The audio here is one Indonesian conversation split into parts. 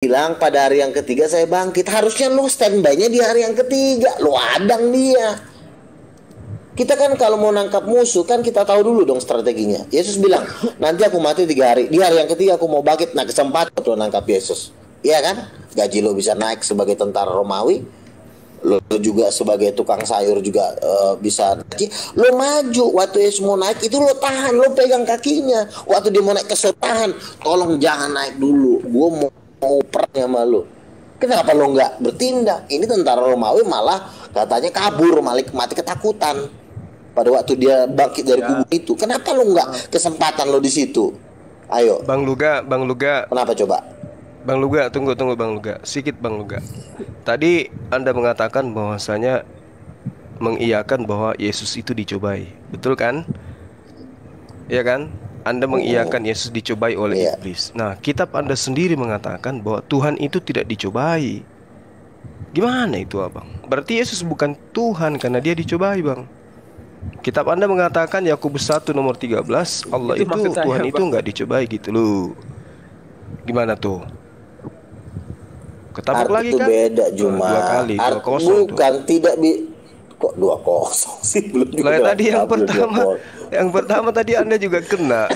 bilang pada hari yang ketiga saya bangkit. Harusnya lo standby-nya di hari yang ketiga. Lo adang dia. Kita kan kalau mau nangkap musuh kan kita tahu dulu dong strateginya. Yesus bilang, nanti aku mati 3 hari. Di hari yang ketiga aku mau bangkit. Nah, kesempatan lo nangkap Yesus. Iya kan? Gaji lo bisa naik sebagai tentara Romawi. Lo juga sebagai tukang sayur juga bisa naik. Lo maju. Waktu Yesus mau naik itu lo tahan. Lo pegang kakinya. Waktu dia mau naik ke surga, tahan. Tolong jangan naik dulu. Gue mau perang sama lo. Kenapa lo nggak bertindak? Ini tentara Romawi malah katanya kabur, malah mati ketakutan. Pada waktu dia bangkit dari kubur itu, kenapa lo nggak kesempatan lo di situ? Ayo. Bang Luga. Kenapa coba? Bang Luga, tunggu Bang Luga. Sikit Bang Luga. Tadi Anda mengatakan bahwasanya mengiyakan bahwa Yesus itu dicobai. Betul kan? Iya kan? Anda mengiyakan Yesus dicobai oleh iblis. Nah, kitab Anda sendiri mengatakan bahwa Tuhan itu tidak dicobai. Gimana itu, Abang? Berarti Yesus bukan Tuhan karena dia dicobai, Bang. Kitab Anda mengatakan Yakobus 1 nomor 13, Allah itu Tuhan itu nggak dicobai gitu loh. Gimana tuh? Ketabrak lagi kan? Beda cuma 2 kali 2-0 bukan tuh. Tidak kok 2-0 sih belum juga. Tadi yang pertama tadi Anda juga kena.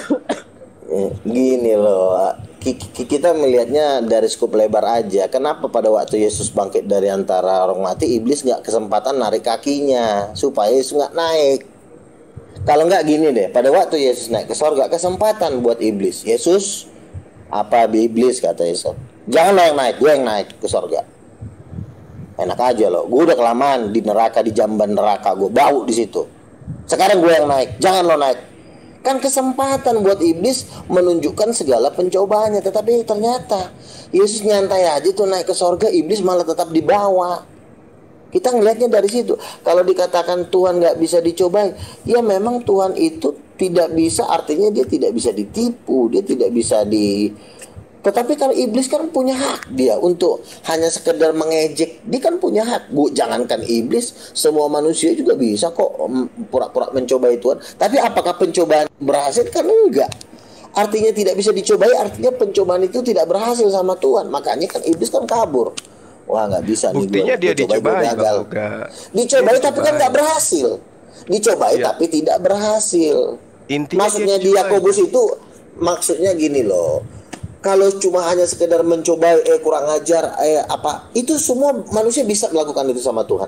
Gini loh, kita melihatnya dari skup lebar aja. Kenapa pada waktu Yesus bangkit dari antara orang mati, iblis nggak kesempatan narik kakinya supaya Yesus nggak naik? Kalau nggak gini deh, pada waktu Yesus naik ke sorga, kesempatan buat iblis. Yesus, apa iblis kata Yesus? Jangan lo yang naik, gue yang naik ke sorga. Enak aja lo, gue udah kelamaan di neraka, di jamban neraka, gue bau di situ. Sekarang gue yang naik, jangan lo naik. Kan kesempatan buat iblis menunjukkan segala pencobaannya. Tetapi ternyata Yesus nyantai aja tuh naik ke sorga, iblis malah tetap di bawah. Kita ngelihatnya dari situ. Kalau dikatakan Tuhan nggak bisa dicobai, ya memang Tuhan itu tidak bisa, artinya dia tidak bisa ditipu, dia tidak bisa Tetapi kalau iblis kan punya hak dia untuk hanya sekedar mengejek. Dia kan punya hak. Jangankan iblis, semua manusia juga bisa kok pura-pura mencobai Tuhan. Tapi apakah pencobaan berhasil? Kan enggak. Artinya tidak bisa dicobai, artinya pencobaan itu tidak berhasil sama Tuhan. Makanya kan iblis kan kabur. Wah, nggak bisa. Buktinya dia dicobai, gagal. Dicobai tapi kan nggak berhasil. Dicobai tapi tidak berhasil. Intinya maksudnya di Yakobus itu maksudnya gini loh. Kalau cuma hanya sekedar mencoba kurang ajar apa, itu semua manusia bisa melakukan itu sama Tuhan.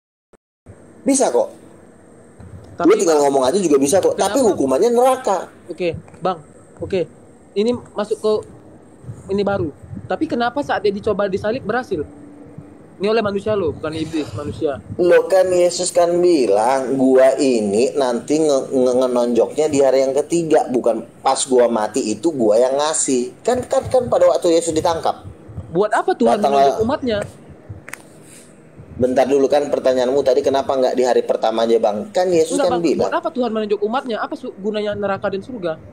Bisa kok. Lu tinggal ngomong aja juga bisa kok. Tapi hukumannya neraka. Oke, Bang. Oke. Ini masuk ke ini baru. Tapi kenapa saat dia dicoba disalib berhasil? Ini oleh manusia lo, bukan iblis, manusia. Lo kan Yesus kan bilang, gua ini nanti ngenonjoknya di hari yang ketiga, bukan pas gua mati itu gua yang ngasih. Kan pada waktu Yesus ditangkap. Buat apa Tuhan menunjuk umatnya? Bentar dulu, kan pertanyaanmu tadi kenapa nggak di hari pertama aja, Bang? Kan Yesus kan bilang. Buat apa Tuhan menunjuk umatnya? Apa gunanya neraka dan surga?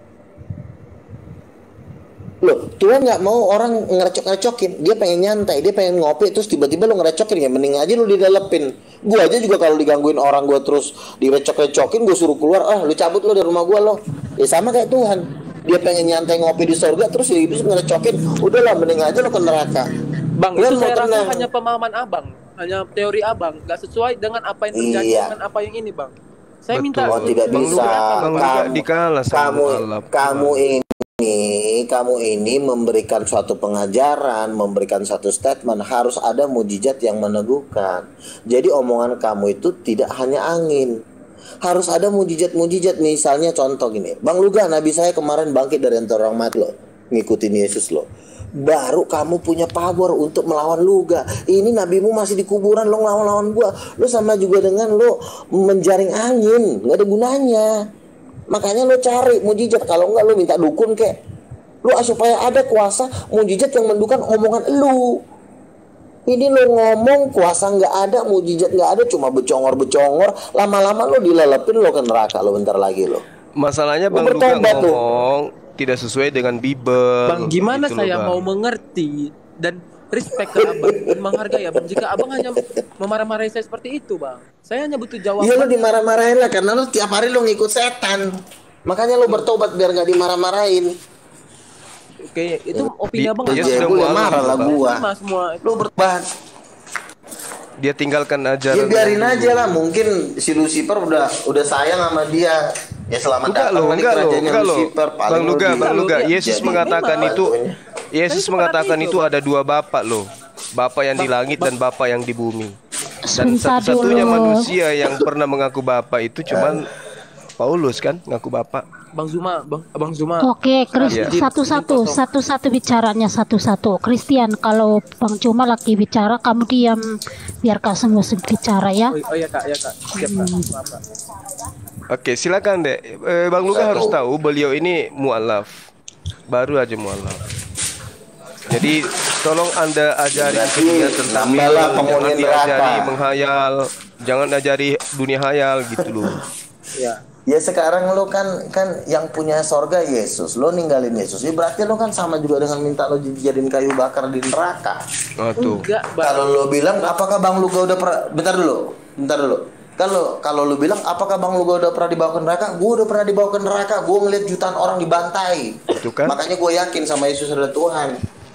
Loh, Tuhan nggak mau orang ngerecok-ngerecokin. Dia pengen nyantai, dia pengen ngopi, terus tiba-tiba lo ngerecokin. Ya mending aja lo didalepin. Gue aja juga kalau digangguin orang, gue terus direcok-recokin, gue suruh keluar, lu cabut lo dari rumah gue lo. Ya sama kayak Tuhan. Dia pengen nyantai ngopi di surga, terus ya iblis ngerecokin. Udahlah, mending aja lo ke neraka. Bang, itu saya rasa hanya pemahaman abang, hanya teori abang, nggak sesuai dengan apa yang terjadi dengan apa yang ini, Bang. Saya minta tidak bisa. Kamu ini memberikan suatu pengajaran, memberikan satu statement, harus ada mujizat yang meneguhkan. Jadi omongan kamu itu tidak hanya angin, harus ada mujizat-mujizat. Misalnya contoh gini, Bang Luga, nabi saya kemarin bangkit dari antara orang mati lo, ngikutin Yesus lo. Baru kamu punya power untuk melawan Luga. Ini nabimu masih di kuburan, lo ngelawan-lawan gua. Lo sama juga dengan lo menjaring angin, nggak ada gunanya. Makanya lo cari mujizat. Kalau enggak lo minta dukun kek. Lo supaya ada kuasa mujizat yang mendukan omongan lo. Ini lo ngomong kuasa nggak ada, mujizat nggak ada, cuma becongor-becongor. Lama-lama lo dilelepin, lo ke neraka lo bentar lagi lo. Masalahnya Bang Luga ngomong tidak sesuai dengan Bible. Bang, gimana gitu saya mau mengerti dan respect ke abang dan menghargai abang jika abang hanya memarah-marahi saya seperti itu, Bang? Saya hanya butuh jawaban. Iya, lo dimarah-marahin lah karena lo tiap hari lo ngikut setan. Makanya lo bertobat biar gak dimarah-marahin. Oke, itu opini abang dia apa? sudah gue mualaf marah lah Bang. gua. Terima semua. Lu berubah. Dia tinggalkan Ya ajaran biarin yang aja dulu. lah, mungkin si Lucifer udah sayang sama dia. Ya selamat datang lah di Enggak kerajaannya loh. Lucifer, paling Bang Luga, lebih Bang Enggak loh, Luga. ya. Yesus jadi mengatakan Memang. itu, bantunya. Yesus Tapi mengatakan sepakat itu ada dua bapak loh. Bapak yang di Bang, langit bang, dan bapak yang di bumi. Dan Sebentar satu-satunya dulu. manusia yang pernah mengaku bapak itu cuman Paulus kan, ngaku bapak. Abang Zuma. Oke, Iya. Izin satu-satu, potong. satu-satu bicaranya satu-satu. Christian, kalau Bang Cuma lagi bicara, kamu diam, biar Kak semua bicara ya. Oh iya kak, siap kak. Maaf, Kak. Oke, silakan deh. Bang Luga Satu. harus tahu beliau ini mualaf. Baru aja mualaf. Jadi tolong Anda ajari Berarti dia tentang nambahlah jangan penghuni diajari neraka. menghayal, jangan ajari dunia hayal gitu loh. Ya. Ya sekarang lo kan yang punya sorga Yesus, lo ninggalin Yesus, ya berarti lo kan sama juga dengan minta lo dijadiin kayu bakar di neraka. Oh, tuh. Enggak, bang. Kalau lo bilang apakah Bang Luga udah pernah, bentar dulu. Kalau lo bilang apakah Bang Luga udah pernah dibawa ke neraka? Gue udah pernah dibawa ke neraka. Gue ngeliat jutaan orang dibantai. Itu kan? Makanya gue yakin sama Yesus adalah Tuhan.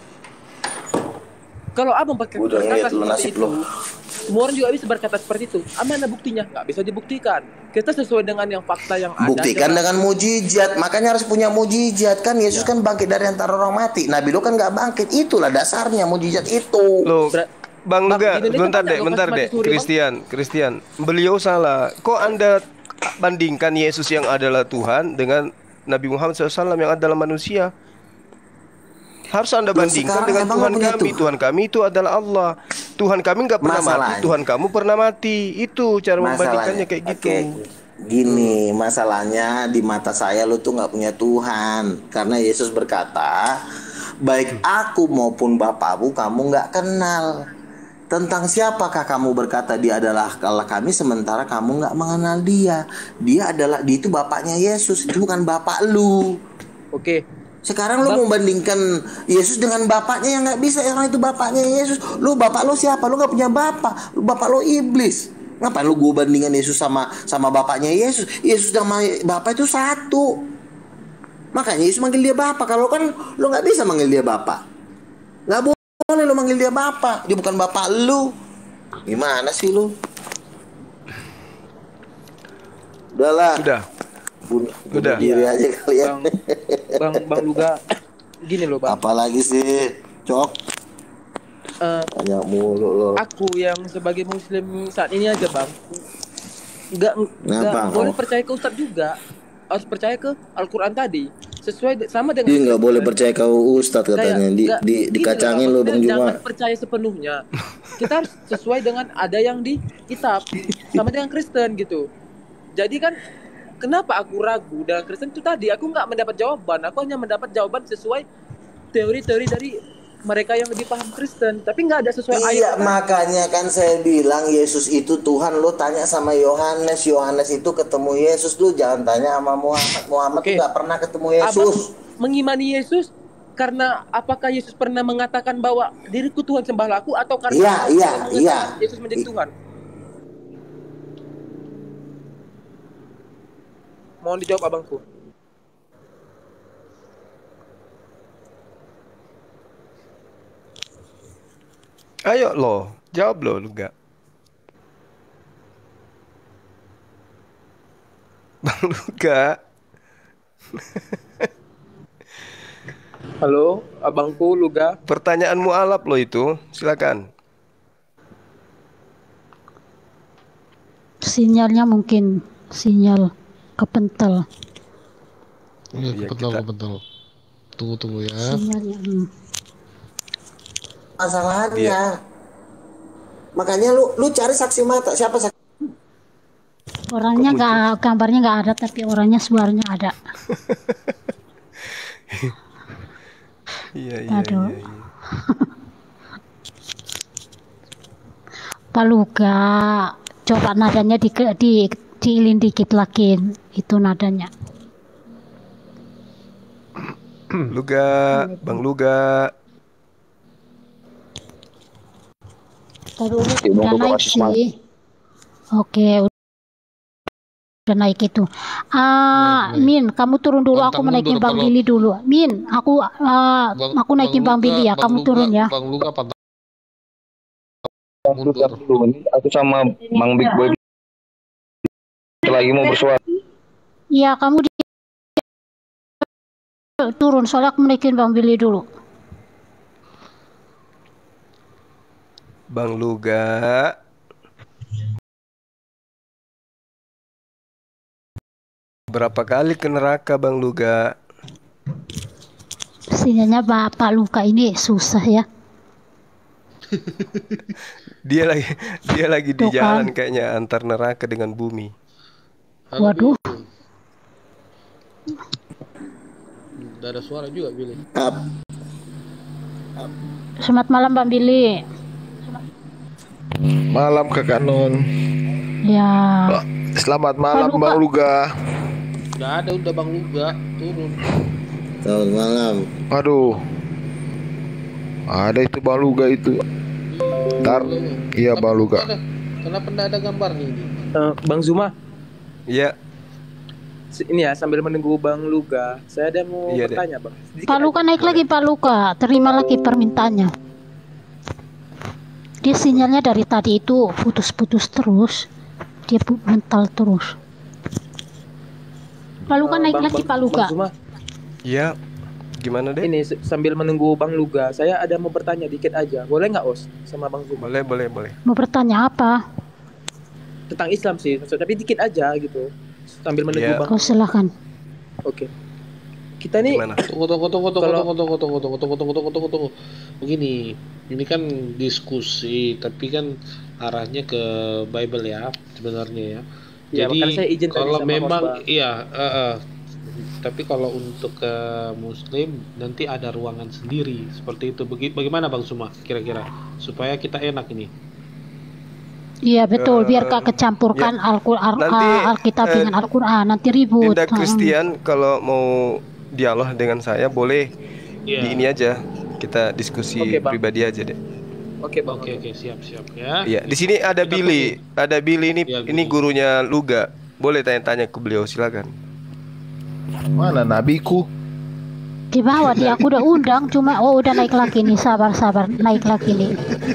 Kalau abang pakai Gua udah berkata ngeliat lu seperti nasib itu, lu. semua orang juga bisa berkata seperti itu. Mana buktinya? Nggak bisa dibuktikan. Kita sesuai dengan yang fakta yang ada. Buktikan dengan mujizat. Makanya harus punya mujizat kan. Yesus kan bangkit dari antara orang mati. Nabi lo kan nggak bangkit. Itulah dasarnya mujizat itu. Loh, Bang Luga, di Indonesia banyak bentar lokasi deh. mati suri, Bang. Christian, beliau salah. Kok Anda bandingkan Yesus yang adalah Tuhan dengan Nabi Muhammad SAW yang adalah manusia? Harus Anda Loh, bandingkan sekarang dengan emang Tuhan nggak punya kami. Tuhan kami itu adalah Allah. Tuhan kami nggak pernah mati. Masalahnya- Tuhan kamu pernah mati. Itu cara membandingkannya kayak gitu. Oke, gini masalahnya di mata saya lo tuh nggak punya Tuhan karena Yesus berkata baik aku maupun Bapakmu kamu nggak kenal. Tentang siapakah kamu berkata dia adalah Allah kami sementara kamu nggak mengenal dia. Dia itu bapaknya Yesus, itu bukan bapak lu. Oke. Sekarang lu mau bandingkan Yesus dengan bapaknya yang nggak bisa, orang itu bapaknya Yesus. Lu bapak lu siapa? Lu nggak punya bapak. Lu bapak lu iblis. Ngapain lu gue bandingkan Yesus sama bapaknya Yesus? Yesus sama bapak itu satu. Makanya Yesus manggil dia bapak. Kalau kan lu nggak bisa manggil dia bapak. Nggak boleh lu manggil dia bapak. Dia bukan bapak lu. Gimana sih lu? Udahlah. Udah. Bunuh Udah. diri aja kalian. Bang Luga, gini loh bang. Apalagi sih, Cok? Banyak mulu loh. Aku yang sebagai Muslim saat ini aja bang, nggak Kenapa? boleh percaya ke Ustadz juga, harus percaya ke Al-Quran tadi, sesuai sama dengan. Dia nggak boleh percaya kau Ustadz katanya. Dikacangin lo Bang Juma. Jangan percaya sepenuhnya. Kita harus sesuai dengan ada yang di kitab, sama dengan Kristen gitu. Jadi kan kenapa aku ragu dengan Kristen itu tadi? Aku nggak mendapat jawaban. Aku hanya mendapat jawaban sesuai teori-teori dari mereka yang lebih paham Kristen. Tapi nggak ada sesuai Iya, ayat. makanya kan saya bilang Yesus itu Tuhan. Lo tanya sama Yohanes. Yohanes itu ketemu Yesus. Lu jangan tanya sama Muhammad. Muhammad Oke. tuh nggak pernah ketemu Abang Yesus. mengimani Yesus karena apakah Yesus pernah mengatakan bahwa diriku Tuhan sembahlah aku, atau karena Iya, Tuhan iya, mengatakan iya. Yesus menjadi Tuhan? Mohon dijawab abangku. Ayo lo, jawab lo, Luga. Bang Luga. Halo, abangku Luga. Pertanyaan mualaf lo itu, silakan. Sinyalnya mungkin sinyal kepental. Iya, Kepental. Tunggu ya. Sinyalnya. Masalahnya. Iya. Makanya lu cari saksi mata. Siapa saksi? Orangnya nggak, gambarnya nggak ada, tapi orangnya suaranya ada. Iya. Aduh. Pak Luga, coba nadanya diilin dikit lagi, itu nadanya. Luga, Bang Luga. Udah naik sih. Oke. udah naik itu. Naik. Min, kamu turun dulu, aku Pantang menaikin mundur Bang kalau Billy dulu. Min, aku naikin Bang Billy ya, kamu turun ya. Bang Luka pantang mundur. Aku sama Mang Big Boy lagi mau bersuara. Iya, kamu turun, soalnya aku menaikin Bang Billy dulu. Bang Luga. Berapa kali ke neraka Bang Luga? Sinyalnya Bapak Luka ini susah ya. Dia lagi di Tuh kan. jalan kayaknya antar neraka dengan bumi. Halo, Waduh. Billy. Udah ada suara juga Billy. Selamat malam Bang Billy. Malam Kakak Non. Ya, Selamat malam Luka. Bang Luga. Udah Bang Luga turun. Selamat malam. Aduh. Ada itu Bang Luga itu. Ntar. Iya Bang Luga. Kenapa enggak ada gambarnya ini? Bang Zuma, Iya, ini ya sambil menunggu Bang Luga, saya ada mau Iya, Dek. bertanya Bang. Sedikit Pak Luka aja. naik lagi Pak Luka, terima lagi permintaannya. Dia sinyalnya dari tadi itu putus-putus terus, dia mental terus. Pak Luka naik lagi Pak Luka. Bang Zuma, iya. Gimana deh? ini sambil menunggu Bang Luga, saya ada mau bertanya dikit aja. Boleh nggak Os sama Bang Zuma? Boleh. Mau bertanya apa? Tentang Islam sih, maksudnya, tapi dikit aja gitu. Sambil menunggu Iya. Bang. Kau silahkan. Oke. Kita nih Gimana? Tunggu. Begini, ini kan diskusi, tapi kan arahnya ke Bible ya sebenarnya ya. Ya, Jadi makanya saya izin tadi kalau sama memang Mas, Bang. iya, tapi kalau untuk ke Muslim nanti ada ruangan sendiri seperti itu. Bagaimana Bang Suma kira-kira supaya kita enak ini? Iya betul, biar gak kecampurkan Nanti, Alkitab dengan Al-Quran, nanti ribut. Dinda Christian kalau mau dialog dengan saya boleh Iya. di ini aja. Kita diskusi Oke, Bang. pribadi aja deh. Oke Bang. Oke, siap ya. Iya, di sini ada Kita Billy. Ada Billy ini Iya, ini Billy. gurunya Luga. Boleh tanya-tanya ke beliau, silakan. Mana nabiku? Di bawah dia aku udah undang, cuma udah naik lagi nih, sabar naik lagi nih.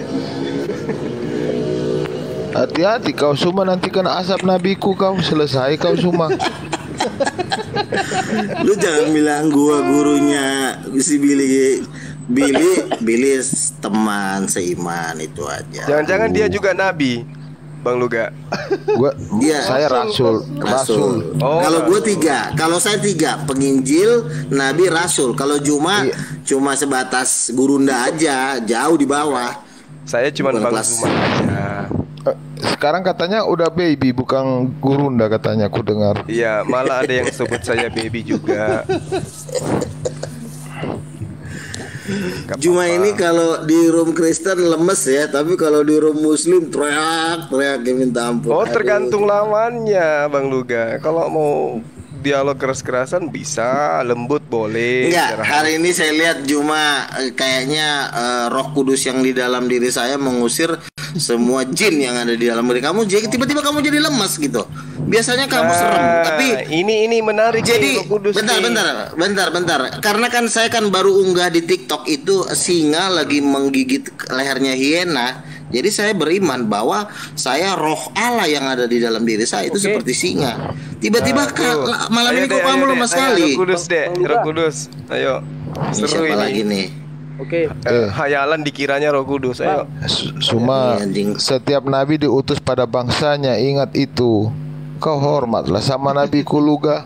Hati-hati kau Suma, nanti kena asap nabiku kau. Selesai kau Suma. Lu jangan bilang gua gurunya si Billy. Billy teman seiman itu aja. Jangan-jangan dia juga nabi, Bang Luga. Gua Iya. saya rasul. Oh, Kalau gue 3, kalau saya 3, penginjil, nabi, rasul. Kalau Juma Iya. cuma sebatas gurunda aja, jauh di bawah. Saya cuma Bukan Bang kelas. Zuma aja. Sekarang katanya udah baby bukan gurunda katanya aku dengar. Iya, malah ada yang sebut saya baby juga. Gak Juma apa-apa. ini kalau di room Kristen lemes ya, tapi kalau di room Muslim teriak ya minta ampun. Oh, Aduh. tergantung lawannya, Bang Luga. Kalau mau dialog keras-kerasan bisa, lembut boleh. Enggak, Jarang. hari ini saya lihat Juma kayaknya Roh Kudus yang di dalam diri saya mengusir semua jin yang ada di dalam diri kamu. Jadi tiba-tiba kamu jadi lemas gitu. Biasanya kamu serem, tapi ini menarik jadi nih, Roh Kudus nih. bentar. Karena kan saya kan baru unggah di TikTok itu singa lagi menggigit lehernya hiena. Jadi saya beriman bahwa saya roh Allah yang ada di dalam diri saya itu Oke. seperti singa. Tiba-tiba Tuh. malam Ayo ini kok deh, kamu ayo lemas deh. Ayo, sekali. Roh Kudus deh, Bang Luga. Roh Kudus. Ayo. Ini Seru siapa ini. lagi nih? Oke. Hayalan dikiranya Roh Kudus. Ayo. Suma, Ini anjing. setiap nabi diutus pada bangsanya, ingat itu. Kau hormatlah sama nabiku Luga.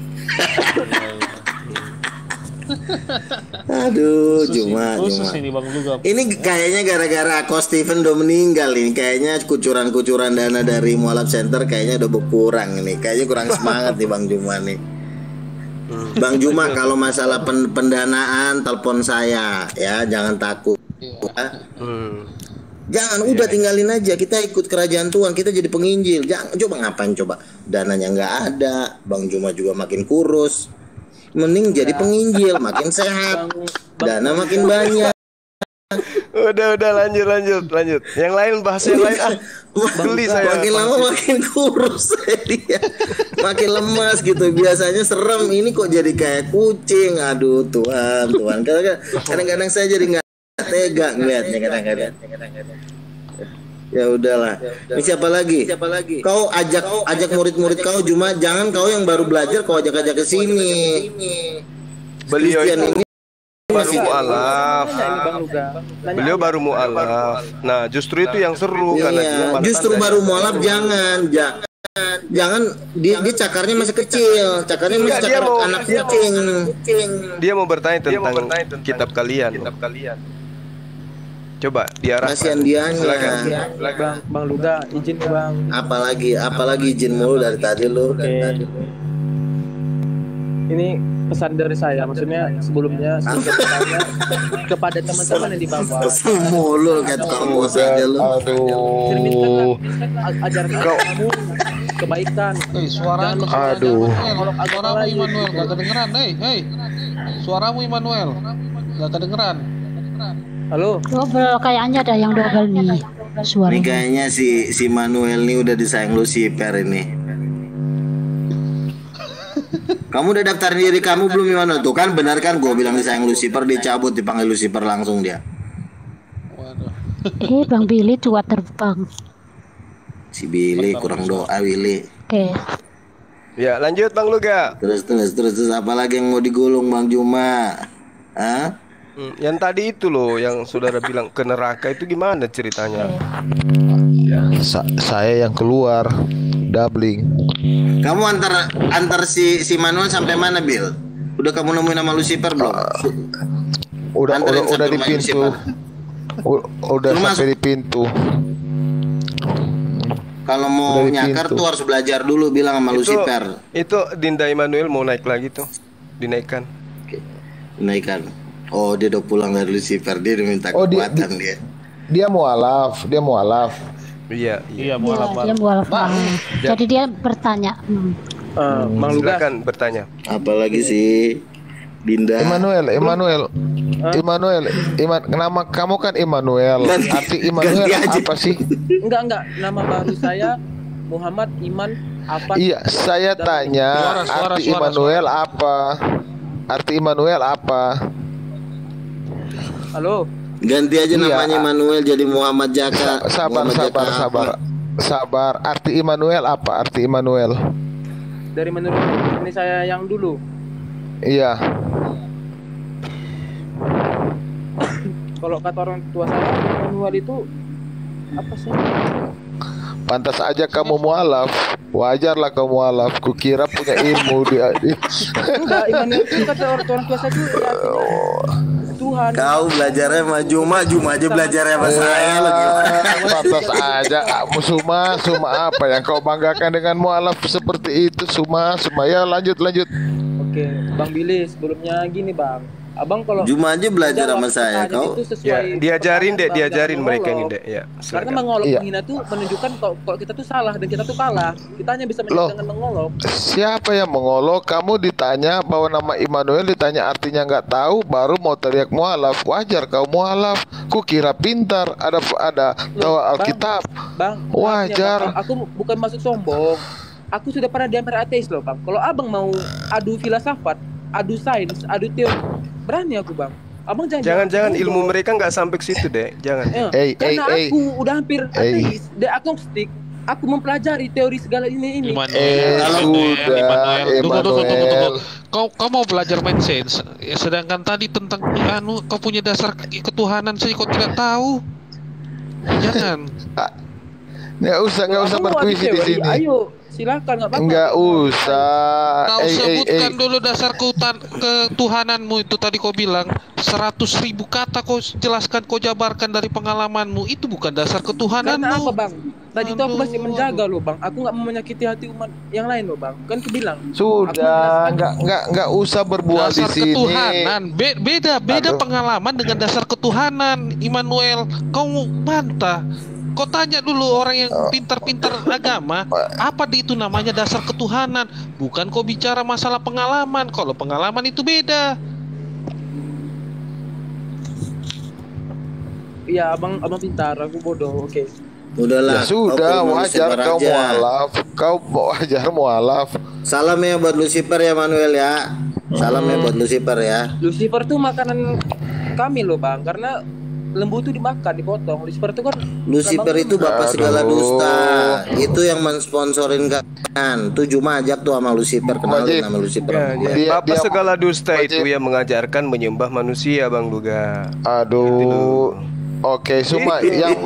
Aduh, Juma. Khusus ini Bang Luga. Ini kayaknya gara-gara Ko Steven udah meninggal ini. Kayaknya kucuran-kucuran dana dari Mualaf Center kayaknya udah berkurang ini. Kayaknya kurang semangat nih Bang Juma nih. Bang Juma, kalau masalah pendanaan telepon saya ya, jangan takut. Ya. Jangan, udah tinggalin aja. Kita ikut kerajaan Tuhan, kita jadi penginjil. Jangan, coba ngapain coba? Dananya nggak ada, Bang Juma juga makin kurus. Mending jadi penginjil, makin sehat, dana makin banyak. Udah lanjut. Yang lain bahas yang lain ah. Geli saya. Makin lama makin kurus saya dia. Makin lemas gitu. Biasanya serem, ini kok jadi kayak kucing. Aduh Tuhan. Kadang-kadang saya jadi nggak tega ngeliatnya kadang-kadang. Ya udahlah. Ini siapa lagi? Kau ajak murid-murid kau, cuma jangan kau yang baru belajar kau ajak-ajak ke sini. Beliau Christian itu ini baru mualaf. Beliau baru mualaf. Nah, justru itu yang seru karena dia iya, pada justru tanda. baru mualaf jangan dia cakarnya masih kecil, cakarnya masih Enggak, dia cakar mau- anak kucing. Dia mau bertanya tentang kitab kalian. Coba diarahkan. Kasihan dianya. Silakan. Bang Luga, izin Bang. Apalagi izin mulu dari tadi lu. Ini pesan dari saya, maksudnya sebelumnya bertanya kepada teman-teman yang di bawah. Mulu kayak tukang bos aja lu. Aduh. Ajarkan kamu kebaikan. Suara lu, Aduh. suaramu Immanuel gak kedengeran. Suaramu Immanuel gak kedengeran. Halo, Double, kayaknya ada yang double nih Ini suaranya. kayaknya si Manuel nih udah disayang Lucifer ini. Kamu udah daftarin diri kamu belum Manuel? Tuh kan benar kan gue bilang disayang Lucifer, dia cabut, dipanggil Lucifer langsung dia. Waduh. Bang Billy tua terbang. Si Billy kurang doa Willy. Oke. Ya, lanjut Bang Luga. Terus apa lagi yang mau digulung Bang Juma? Hah? Yang tadi itu loh yang saudara bilang ke neraka itu gimana ceritanya? Saya yang keluar doubling. Kamu antar si Manuel sampai mana Bill? Udah kamu nemuin nama Lucifer belum? Udah Anterin udah sampai di rumah pintu. Lucifer. Udah Lu sampai masuk. di pintu. Kalau mau Udah di nyakar pintu. tuh harus belajar dulu bilang sama Lucifer. Itu Dinda Immanuel mau naik lagi tuh. Dinaikkan. Naikkan. Oh dia udah pulang dari Lucifer, dia udah minta Oh, kekuatan dia. Dia mualaf. Iya. Iya, Iya, mualaf dia mualaf. Jadi dia bertanya. Bang Luga. Silakan bertanya. Apalagi si Dinda. Immanuel. Nama kamu kan Immanuel. Ganti- Arti Immanuel ganti aja. apa sih? Enggak, nama baru saya Muhammad Iman Afan. Iya, saya tanya Suara. arti Immanuel apa? Arti Immanuel apa? Halo. Ganti aja Iya. namanya Manuel jadi Muhammad Jaka. Muhammad Jaka apa? Sabar. Arti Immanuel apa? Arti Immanuel. Dari menurut ini saya yang dulu. Iya. Kalau kata orang tua saya, Manuel itu apa sih? Pantas aja kamu mualaf. Wajarlah kamu mualaf. Kukira punya ilmu dia. Enggak, Immanuel itu kata orang tua saya itu ya, Tuhan. Kau belajarnya sama Juma aja belajarnya sama saya lo gimana? Pantas aja Suma apa yang kau banggakan dengan mualaf seperti itu Suma ya lanjut. Oke, Bang Billy, sebelumnya gini Bang. Abang kalau Juma aja belajar jawab sama saya. pertanyaan Kau itu sesuai Ya, diajarin pertanyaan, Bang, diajarin jangan mereka ini, mengolok. Dek. Ya, Karena silakan. mengolok Iya. menghina itu menunjukkan kalau kita tuh salah dan kita tuh kalah. Kita hanya bisa menjawab Loh. dengan mengolok. Siapa yang mengolok? Kamu ditanya bahwa nama Immanuel, ditanya artinya nggak tahu, baru mau teriak mualaf. Wajar kau mualaf. Kukira pintar. Ada tahu Bang, Alkitab. Bang, Wajar. maafnya, Bang, aku bukan maksud sombong. Aku sudah pernah diambil ateis loh Bang. Kalau abang mau adu filsafat, adu sains, adu teori, berani aku Bang. Abang Jangan ilmu mereka nggak sampai ke situ, Dek. Jangan. Karena aku udah hampir ateis, dan agnostik. Aku mempelajari teori segala ini. Sudah Immanuel. Kau mau belajar main sains, ya, sedangkan tadi tentang kau punya dasar ketuhanan saja kau tidak tahu. Jangan. Nggak usah berpuisi di sini. Ayo, silakan nggak apa-apa. Nggak usah. Kau sebutkan dulu dasar ketuhananmu itu tadi kau bilang 100.000 kata kau jelaskan, kau jabarkan dari pengalamanmu. Itu bukan dasar Karena ketuhananmu. apa Bang? Tadi itu aku masih menjaga loh Bang. Aku nggak mau menyakiti hati umat yang lain loh Bang. Kan aku bilang. Sudah, nggak usah berbual di Dasar sini. ketuhanan beda Aduh. pengalaman dengan dasar ketuhanan. Immanuel, kau bantah. Kau tanya dulu orang yang pintar-pintar agama, apa itu namanya dasar ketuhanan? Bukan kau bicara masalah pengalaman. Kalau pengalaman itu beda. ya abang pintar, aku bodoh. Oke. Udahlah. Ya sudah, kau wajar Lucifer kau aja. mualaf. Kau wajar mualaf. Salam ya buat Lucifer ya Manuel ya. Salam ya buat Lucifer ya. Lucifer tuh makanan kami loh bang, karena lembu tuh dimakan, dipotong. Lucifer tuh kan Lucifer itu bapak segala dusta. Itu yang mensponsorin kan. Tuh Juma ajak tuh sama Lucifer, kenalin nama Lucifer. Ya, ya. Dia- Bapak dia- segala dusta Wajib. itu yang mengajarkan menyembah manusia, Bang Luga. Aduh. Oke, Suma,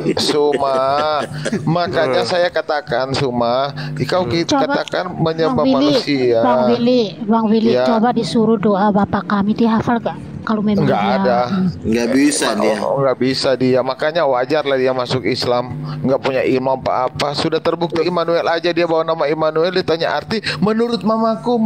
makanya saya katakan Suma, kau katakan menyembah manusia. Bang Willy, Ya. coba disuruh doa Bapak kami, dihafal gak? Kalau memang Enggak dia ada. Nggak bisa dia. Nggak bisa dia, makanya wajar lah dia masuk Islam. Nggak punya ilmu apa-apa. Sudah terbukti Immanuel aja dia bawa nama Immanuel, ditanya arti menurut mamaku.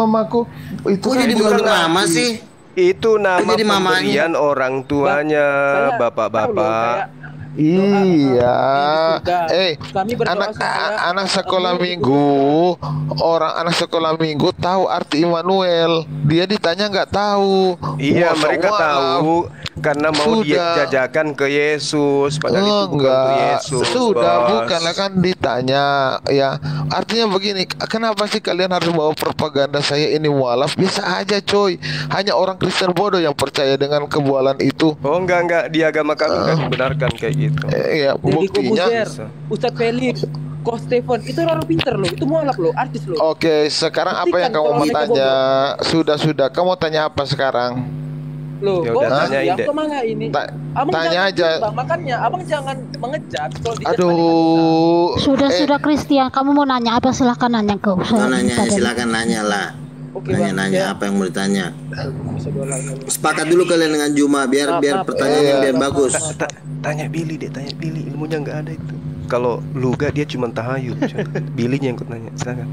Itu Kok jadi bukan menurut mama arti. sih? Itu nama Jadi mamanya. pemberian orang tuanya, Saya tahu loh, bapak-bapak. kayak Iya, Kami berdoa anak supaya- anak sekolah minggu, anak sekolah minggu tahu arti Immanuel. Dia ditanya nggak tahu. Iya, Masa mereka mualaf. tahu karena mau Sudah. dia jajakan ke Yesus, padahal itu bukan untuk Enggak, Yesus. sudah Bos. bukanlah kan ditanya ya. Artinya begini, kenapa sih kalian harus bawa propaganda saya ini mualaf? Bisa aja coy. Hanya orang Kristen bodoh yang percaya dengan kebualan itu. Oh enggak, di agama kami kan benarkan kayak gitu. Iya, Deddy buktinya. Kobuzer, Ustadz Felix, Ko Stefan, itu orang pinter loh, itu mualaf loh, artis loh. Oke, sekarang apa yang kamu mau tanya? Sudah, kamu mau tanya apa sekarang? Loh, Ya kok udah, tanyain diam deh. kemana ini? Abang tanya jangan aja. Bang, makanya abang jangan mengejat kalau di Aduh. sudah Christian, kamu mau nanya apa? Silahkan nanya ke Mau usaha nanya, kita dulu. silakan nanya lah. Oke, Bang. Nanya Ya. apa yang mau ditanya. Bisa dua lagi. Sepakat dulu kalian dengan Juma biar Maaf. pertanyaannya Iya. biar bagus. Tanya Billy deh, tanya Billy, ilmunya nggak ada itu. Kalau Luga dia cuma tahayul, cuy. Billy yang ikut nanya, silakan.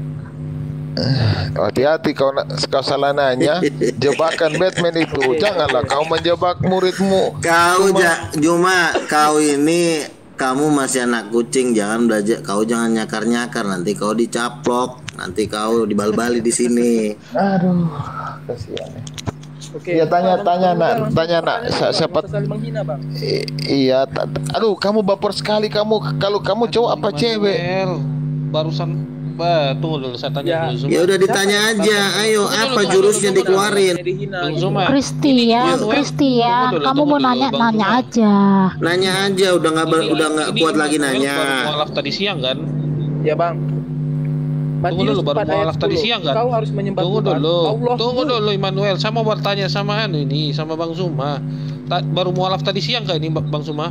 Hati-hati kau salah nanya. Jebakan Batman itu. Janganlah kau menjebak muridmu. Juma, kau ini kamu masih anak kucing, jangan belajar. Kau jangan nyakar-nyakar, nanti kau dicaplok, nanti kau dibal-bali di sini. Aduh, kasihan. Oke. Iya, tanya, Bang, nak. Bang, Siapa- saling menghina, Bang. Iya, aduh, kamu baper sekali kamu. Kalau kamu cowok apa cewek? Immanuel, barusan tunggu dulu saya tanya Ya. dulu Zuma. Ya udah ditanya aja, ayo apa jurusnya dikeluarin? Dihina. Bang Zuma. Christian, Tunggu kamu dulu, mau Bang nanya Zuma. aja. Nanya aja, udah nggak Ini kuat lagi Immanuel nanya. baru mualaf tadi siang kan? Ya, Bang. Tunggu dulu, baru 4 ayat mualaf tadi 10. siang kan? Kau harus menyembah Tunggu Tuhan. dulu. Allah Tunggu dulu Immanuel. Saya mau bertanya sama sama Bang Zuma. Baru mualaf tadi siang kah ini Bang Zuma?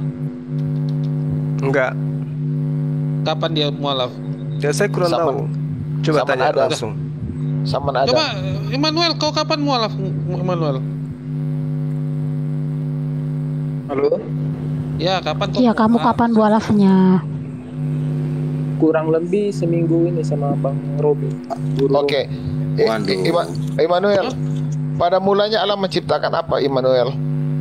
Enggak, Kapan dia mualaf? ya saya kurang Sama- tahu. Coba sama tanya ada. langsung. Sama ada. Coba Immanuel, kau kapan mualaf Immanuel? Halo. Ya, kapan kau? Iya, kamu kapan mualafnya? Kurang lebih seminggu ini sama Bang Robi. Guru. Oke. Waduh. Immanuel. Pada mulanya Allah menciptakan apa, Immanuel?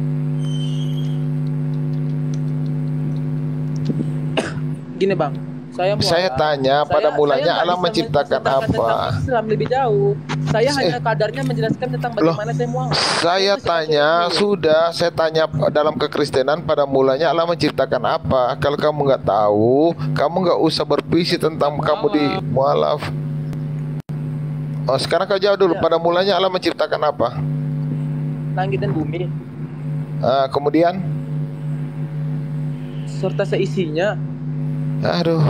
Gini, Bang. Saya tanya, pada mulanya nggak Allah bisa menciptakan menceritakan apa? tentang Islam lebih jauh. Saya hanya kadarnya menjelaskan tentang bagaimana saya mualaf. Saya Itu tanya, seperti saya tanya dalam kekristenan pada mulanya Allah menciptakan apa? Kalau kamu nggak tahu, kamu nggak usah berpuisi tentang kamu di mualaf. Oh, sekarang kau jawab dulu. Ya. Pada mulanya Allah menciptakan apa? langit dan bumi Kemudian, serta seisinya. aduh,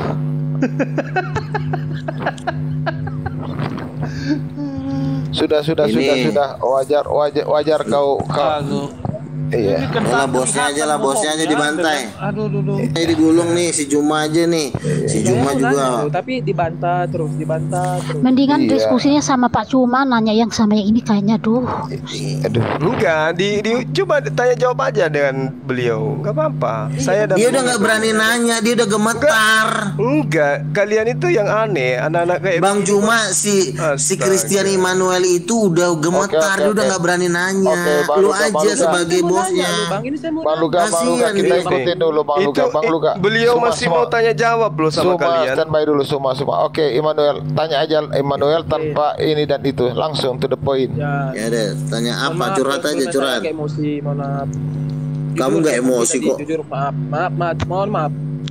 sudah. Ini. Wajar kau. Aduh. Iya. Lah bosnya aja dibantai. Aduh. Ini digulung nih si Juma aja nih. Si Juma Saya mau nanya juga. loh, tapi dibantah terus. Mendingan Iya. diskusinya sama Pak Cuma, nanya yang sama yang ini kayaknya duh. Aduh. Enggak, coba tanya jawab aja dengan beliau. Enggak apa-apa. Saya Dia udah nggak berani nanya, dia udah gemetar. Enggak, kalian itu yang aneh, anak-anak kayak Bang Juma si Astaga. Christian Immanuel itu udah gemetar, Oke, dia udah oke. nggak berani nanya. Oke, Bang Lu Luka, Bang aja Luka. sebagai bosnya. Bang, ini saya mau Bang Luka, Kasihan kita dia. ikutin dulu Bang itu Luka. beliau Semua, masih mau tanya jawab loh sama kalian. standby dulu semua. Oke, Immanuel, tanya aja Immanuel tanpa ini dan itu, langsung to the point. Ya, Ya deh, tanya apa? mohon maaf, Curhat kalau aja, saya curhat. agak emosi, mohon maaf. Kamu nggak saya emosi tadi, kok. Jujur, mohon maaf.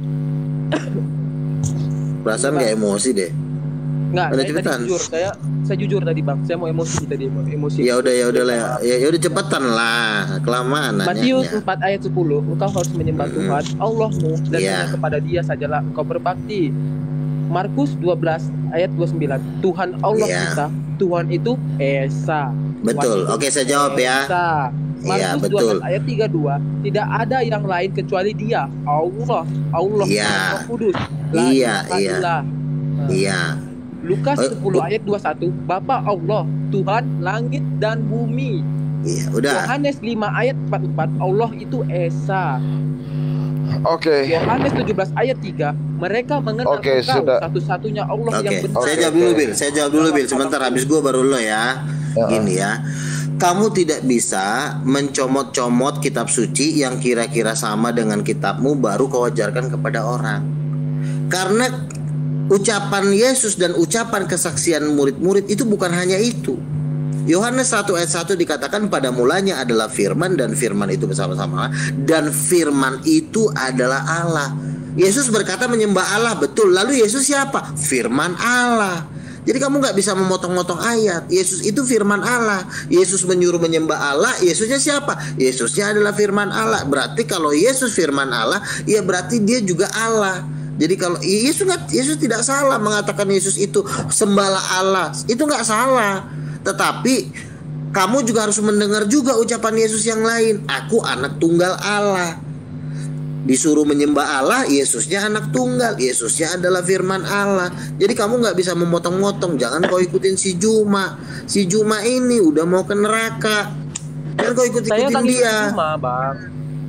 Perasaan nggak emosi deh. Nggak, Ada saya cepetan. tadi jujur, saya jujur tadi bang, saya mau emosi tadi, emosi. Ya udah lah. Ya udah cepetan lah. Kelamaan Matius nanyanya. 4 ayat 10, engkau harus menyembah Tuhan Allahmu dan Iya. hanya kepada Dia sajalah engkau berbakti. Markus 12 ayat 29, Tuhan Allah Iya. kita, Tuhan itu Esa. Betul. Tuhan itu Oke, saya jawab ya. Esa. Iya, Markus betul. 12 ayat 32, tidak ada yang lain kecuali Dia, Allah Iya. Roh Kudus. La Iya, ilaha iya. illallah. Iya. Lukas Oh, 10 ayat 21, Bapa Allah, Tuhan langit dan bumi. Iya, udah. Yohanes 5 ayat 44, Allah itu Esa. Oke. Yohanes 17 ayat 3, mereka mengenal Oke, engkau sudah. satu-satunya Allah Oke, yang benar. saya Oke, jawab dulu oke. Bil. Saya jawab dulu Bil. Sebentar habis gue baru lo ya. Ya. Gini ya. Kamu tidak bisa mencomot-comot kitab suci yang kira-kira sama dengan kitabmu baru kau ajarkan kepada orang. Karena ucapan Yesus dan ucapan kesaksian murid-murid itu bukan hanya itu. Yohanes 1 ayat 1 dikatakan pada mulanya adalah firman dan firman itu bersama-sama Allah, dan firman itu adalah Allah. Yesus berkata menyembah Allah, betul. Lalu Yesus siapa? Firman Allah. Jadi kamu nggak bisa memotong-motong ayat. Yesus itu firman Allah. Yesus menyuruh menyembah Allah. Yesusnya siapa? Yesusnya adalah firman Allah. Berarti kalau Yesus firman Allah, ya berarti dia juga Allah. Jadi kalau Yesus tidak salah mengatakan Yesus itu sembahlah Allah. Itu nggak salah. Tetapi kamu juga harus mendengar juga ucapan Yesus yang lain. Aku anak tunggal Allah. Disuruh menyembah Allah, Yesusnya anak tunggal, Yesusnya adalah firman Allah. Jadi kamu nggak bisa memotong-motong. Jangan kau ikutin si Juma. Si Juma ini udah mau ke neraka. Jangan kau Saya ikut-ikutin tadi dia. cuma bang.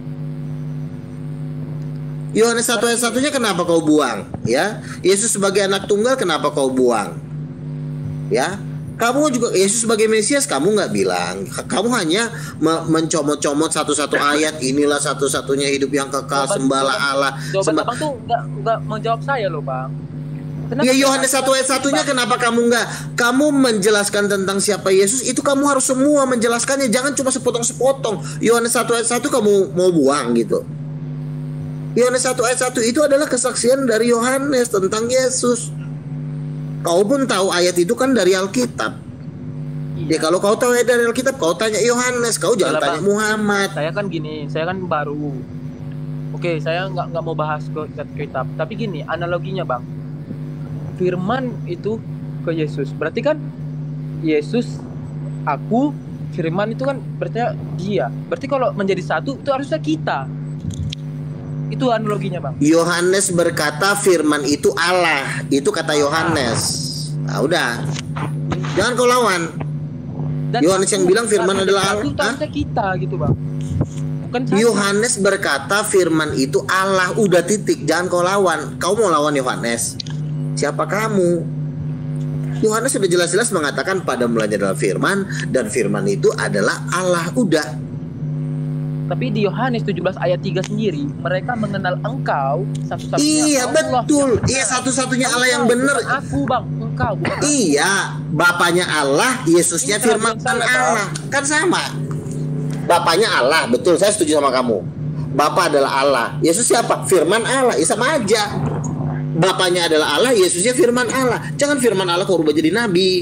Yohanes 1 ayat 1-nya kenapa kau buang? Ya, Yesus sebagai anak tunggal kenapa kau buang? Ya, kamu juga Yesus sebagai Mesias kamu nggak bilang. Kamu hanya mencomot-comot satu-satu ayat. Inilah satu-satunya hidup yang kekal, sembahlah Allah. Jawaban abang tuh nggak menjawab saya loh bang. Kenapa Ya Yohanes 1 ayat 1-nya kenapa kamu nggak? Kamu menjelaskan tentang siapa Yesus itu kamu harus semua menjelaskannya. Jangan cuma sepotong-sepotong. Yohanes 1 ayat 1 kamu mau buang gitu. Yohanes 1 ayat 1 itu adalah kesaksian dari Yohanes tentang Yesus. Kau pun tahu ayat itu kan dari Alkitab. Ya kalau kau tahu ayat dari Alkitab, kau tanya Yohanes, kau jangan Yalah, tanya Bang. Muhammad. Saya kan gini, saya kan baru. Oke, saya nggak mau bahas ke kitab. Tapi gini, analoginya bang. Firman itu ke Yesus. Berarti kan Yesus, aku, Firman itu kan berarti dia. Berarti kalau menjadi satu itu harusnya kita. Itu analoginya bang. Yohanes berkata firman itu Allah. Itu kata Yohanes. Nah udah, jangan kau lawan. Dan Yohanes yang aku, bilang firman kalau adalah satu Allah. itu harusnya kita gitu bang. Bukan satu. Yohanes berkata firman itu Allah. Udah titik, jangan kau lawan. Kau mau lawan Yohanes? Siapa kamu? Yohanes sudah jelas-jelas mengatakan pada mulanya adalah firman, dan firman itu adalah Allah. Udah. Tapi di Yohanes 17 ayat 3 sendiri, mereka mengenal engkau satu-satunya Iya Allah betul. yang benar. Iya satu-satunya Allah yang Engkau, benar. bukan aku bang, engkau bukan aku. Iya, Bapaknya Allah, Yesusnya Ini firman salah, Bang. Allah. Kan sama. Bapaknya Allah, betul, saya setuju sama kamu. Bapak adalah Allah. Yesus siapa? Firman Allah. Ya sama aja. Bapaknya adalah Allah, Yesusnya firman Allah. Jangan firman Allah kau rubah jadi nabi.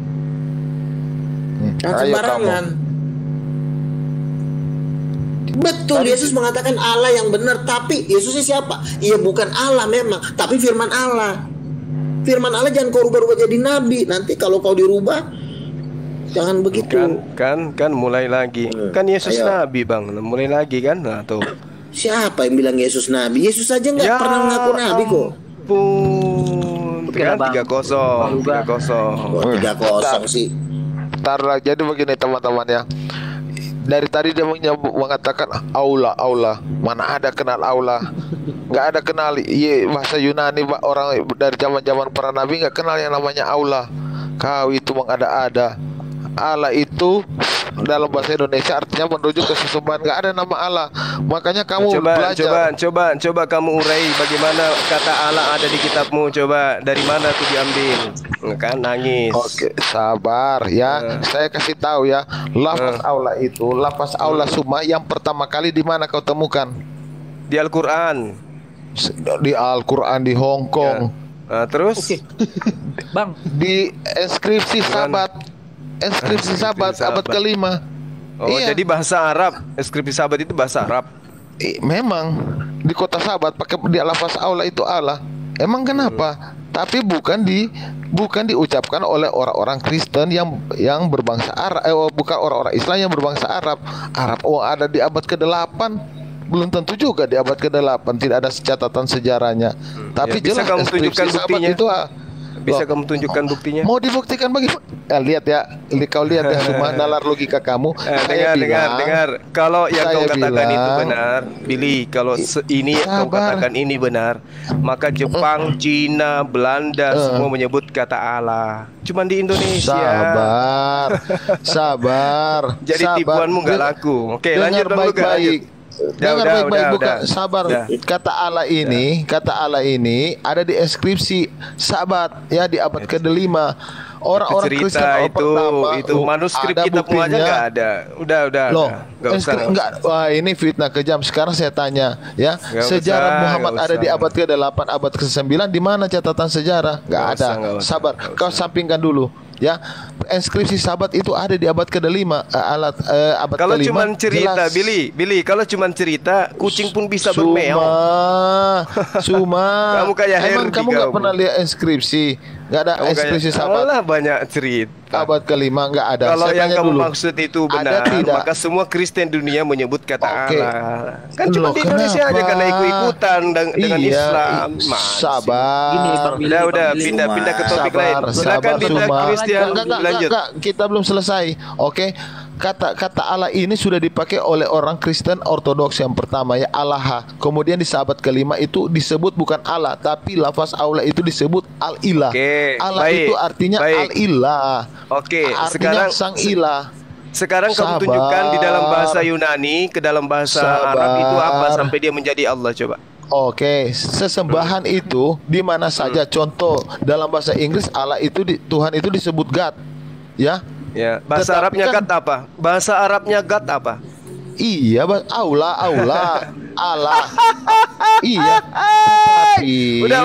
Jangan Ayo sembarangan. Betul, Yesus mengatakan Allah yang benar, tapi Yesusnya siapa? Iya bukan Allah memang, tapi firman Allah. Firman Allah jangan kau rubah-rubah jadi nabi. Nanti kalau kau dirubah, jangan begitu. Kan mulai lagi. Kan Yesus Ayo. nabi bang, mulai lagi kan? Nah tuh. Siapa yang bilang Yesus nabi? Yesus aja nggak Ya pernah ngaku nabi kok. Ampun. Oke Kan lah, Bang. 3-0, 3-0. Oh, 3-0 sih. Ntar lagi, jadi begini teman-teman ya. Dari tadi dia mengatakan aula. Mana ada kenal aula? Nggak ada kenal. Iya, bahasa Yunani orang dari zaman para nabi nggak kenal yang namanya aula. Kau itu mengada-ada. Allah itu dalam bahasa Indonesia artinya menuju ke sesembahan, nggak ada nama Allah. Makanya kamu belajar. Coba kamu urai bagaimana kata Allah ada di kitabmu. Coba dari mana tuh diambil? Kan nangis. Oke, sabar ya. Saya kasih tahu ya. Lafaz Allah itu, lafaz Allah summa yang pertama kali di mana kau temukan? Di Al-Qur'an. Di Al-Qur'an di Hong Kong. Nah, terus? Oke. Bang, Di inskripsi sahabat. Inskripsi sahabat abad ke-5. Oh, Iya. jadi bahasa Arab. Inskripsi sahabat itu bahasa Arab. Memang di kota sahabat pakai di lafaz Allah itu Allah. Emang kenapa? Tapi bukan diucapkan oleh orang-orang Kristen yang berbangsa Arab, bukan orang-orang Islam yang berbangsa Arab. Ada di abad ke-8. Belum tentu juga di abad ke-8, tidak ada catatan sejarahnya. Tapi Ya, bisa jelas kamu tunjukkan inskripsi sahabat buktinya? itu Bisa Loh, kamu tunjukkan buktinya? mau dibuktikan bagaimana? Lihat ya, kau lihat ya semua nalar logika kamu. Saya Dengar. Kalau yang saya kau katakan itu bilang- benar, Billy, kalau ini kau Sabar. katakan ini benar, maka Jepang, Cina, Belanda semua menyebut kata Allah. Cuman di Indonesia. Sabar. Jadi sabar. tipuanmu nggak laku. Oke, lanjut dulu, Kak, baik-baik. lanjut. Dengar Udah, baik-baik, udah, bukan udah. sabar. Udah. Kata Allah ini ada di inskripsi sahabat ya di abad ke-5. Orang-orang Cerita Kristen itu manuskrip ada kitabmu aja buktinya. nggak ada. Udah. Loh, Nggak usah. enggak. Wah, ini fitnah kejam. Sekarang saya tanya, ya. Nggak Sejarah usah, Muhammad nggak ada di usah. abad ke-8, abad ke-9. Di mana catatan sejarah? Nggak ada. Nggak usah. Sabar. Kau sampingkan dulu, ya. Inskripsi sahabat itu ada di abad ke-5, abad Kalau ke-5. cuma cerita, jelas. Billy, kalau cuma cerita, kucing pun bisa bermeong. Suma. Kamu kayak Emang Herdi kamu nggak kamu. pernah lihat inskripsi? Nggak ada inskripsi sahabat. Allah banyak cerita. Abad ke-5 nggak ada. Kalau Saya yang tanya kamu dulu. maksud itu Ada benar, tidak? maka semua Kristen dunia menyebut kata Oke. Allah. Kan cuma Loh, di Indonesia aja kenapa? karena ikut-ikutan dengan Iya, Islam. Masih. Sabar. Gini, Bang Billy, Udah, Bang Billy. pindah ke topik lain. Silakan pindah Suma. Kristen. Lanjut. Enggak, kita belum selesai. Oke. Kata Allah ini sudah dipakai oleh orang Kristen Ortodoks yang pertama ya, Allah. Kemudian di sahabat ke-5 itu disebut bukan Allah, tapi lafaz Allah itu disebut Al-Ilah. Oke, Allah baik, itu artinya baik. Al-Ilah. Oke, Artinya sekarang sang ilah. Sekarang kamu Sabar. tunjukkan di dalam bahasa Yunani ke dalam bahasa Sabar. Arab itu apa sampai dia menjadi Allah, coba. Oke, sesembahan itu di mana saja. Contoh dalam bahasa Inggris Allah itu Tuhan itu disebut God. Ya. Ya, bahasa Tetapi Arabnya kan- God apa? Bahasa Arabnya God apa? Iya, Allah, Allah. Iya. Tapi Udah,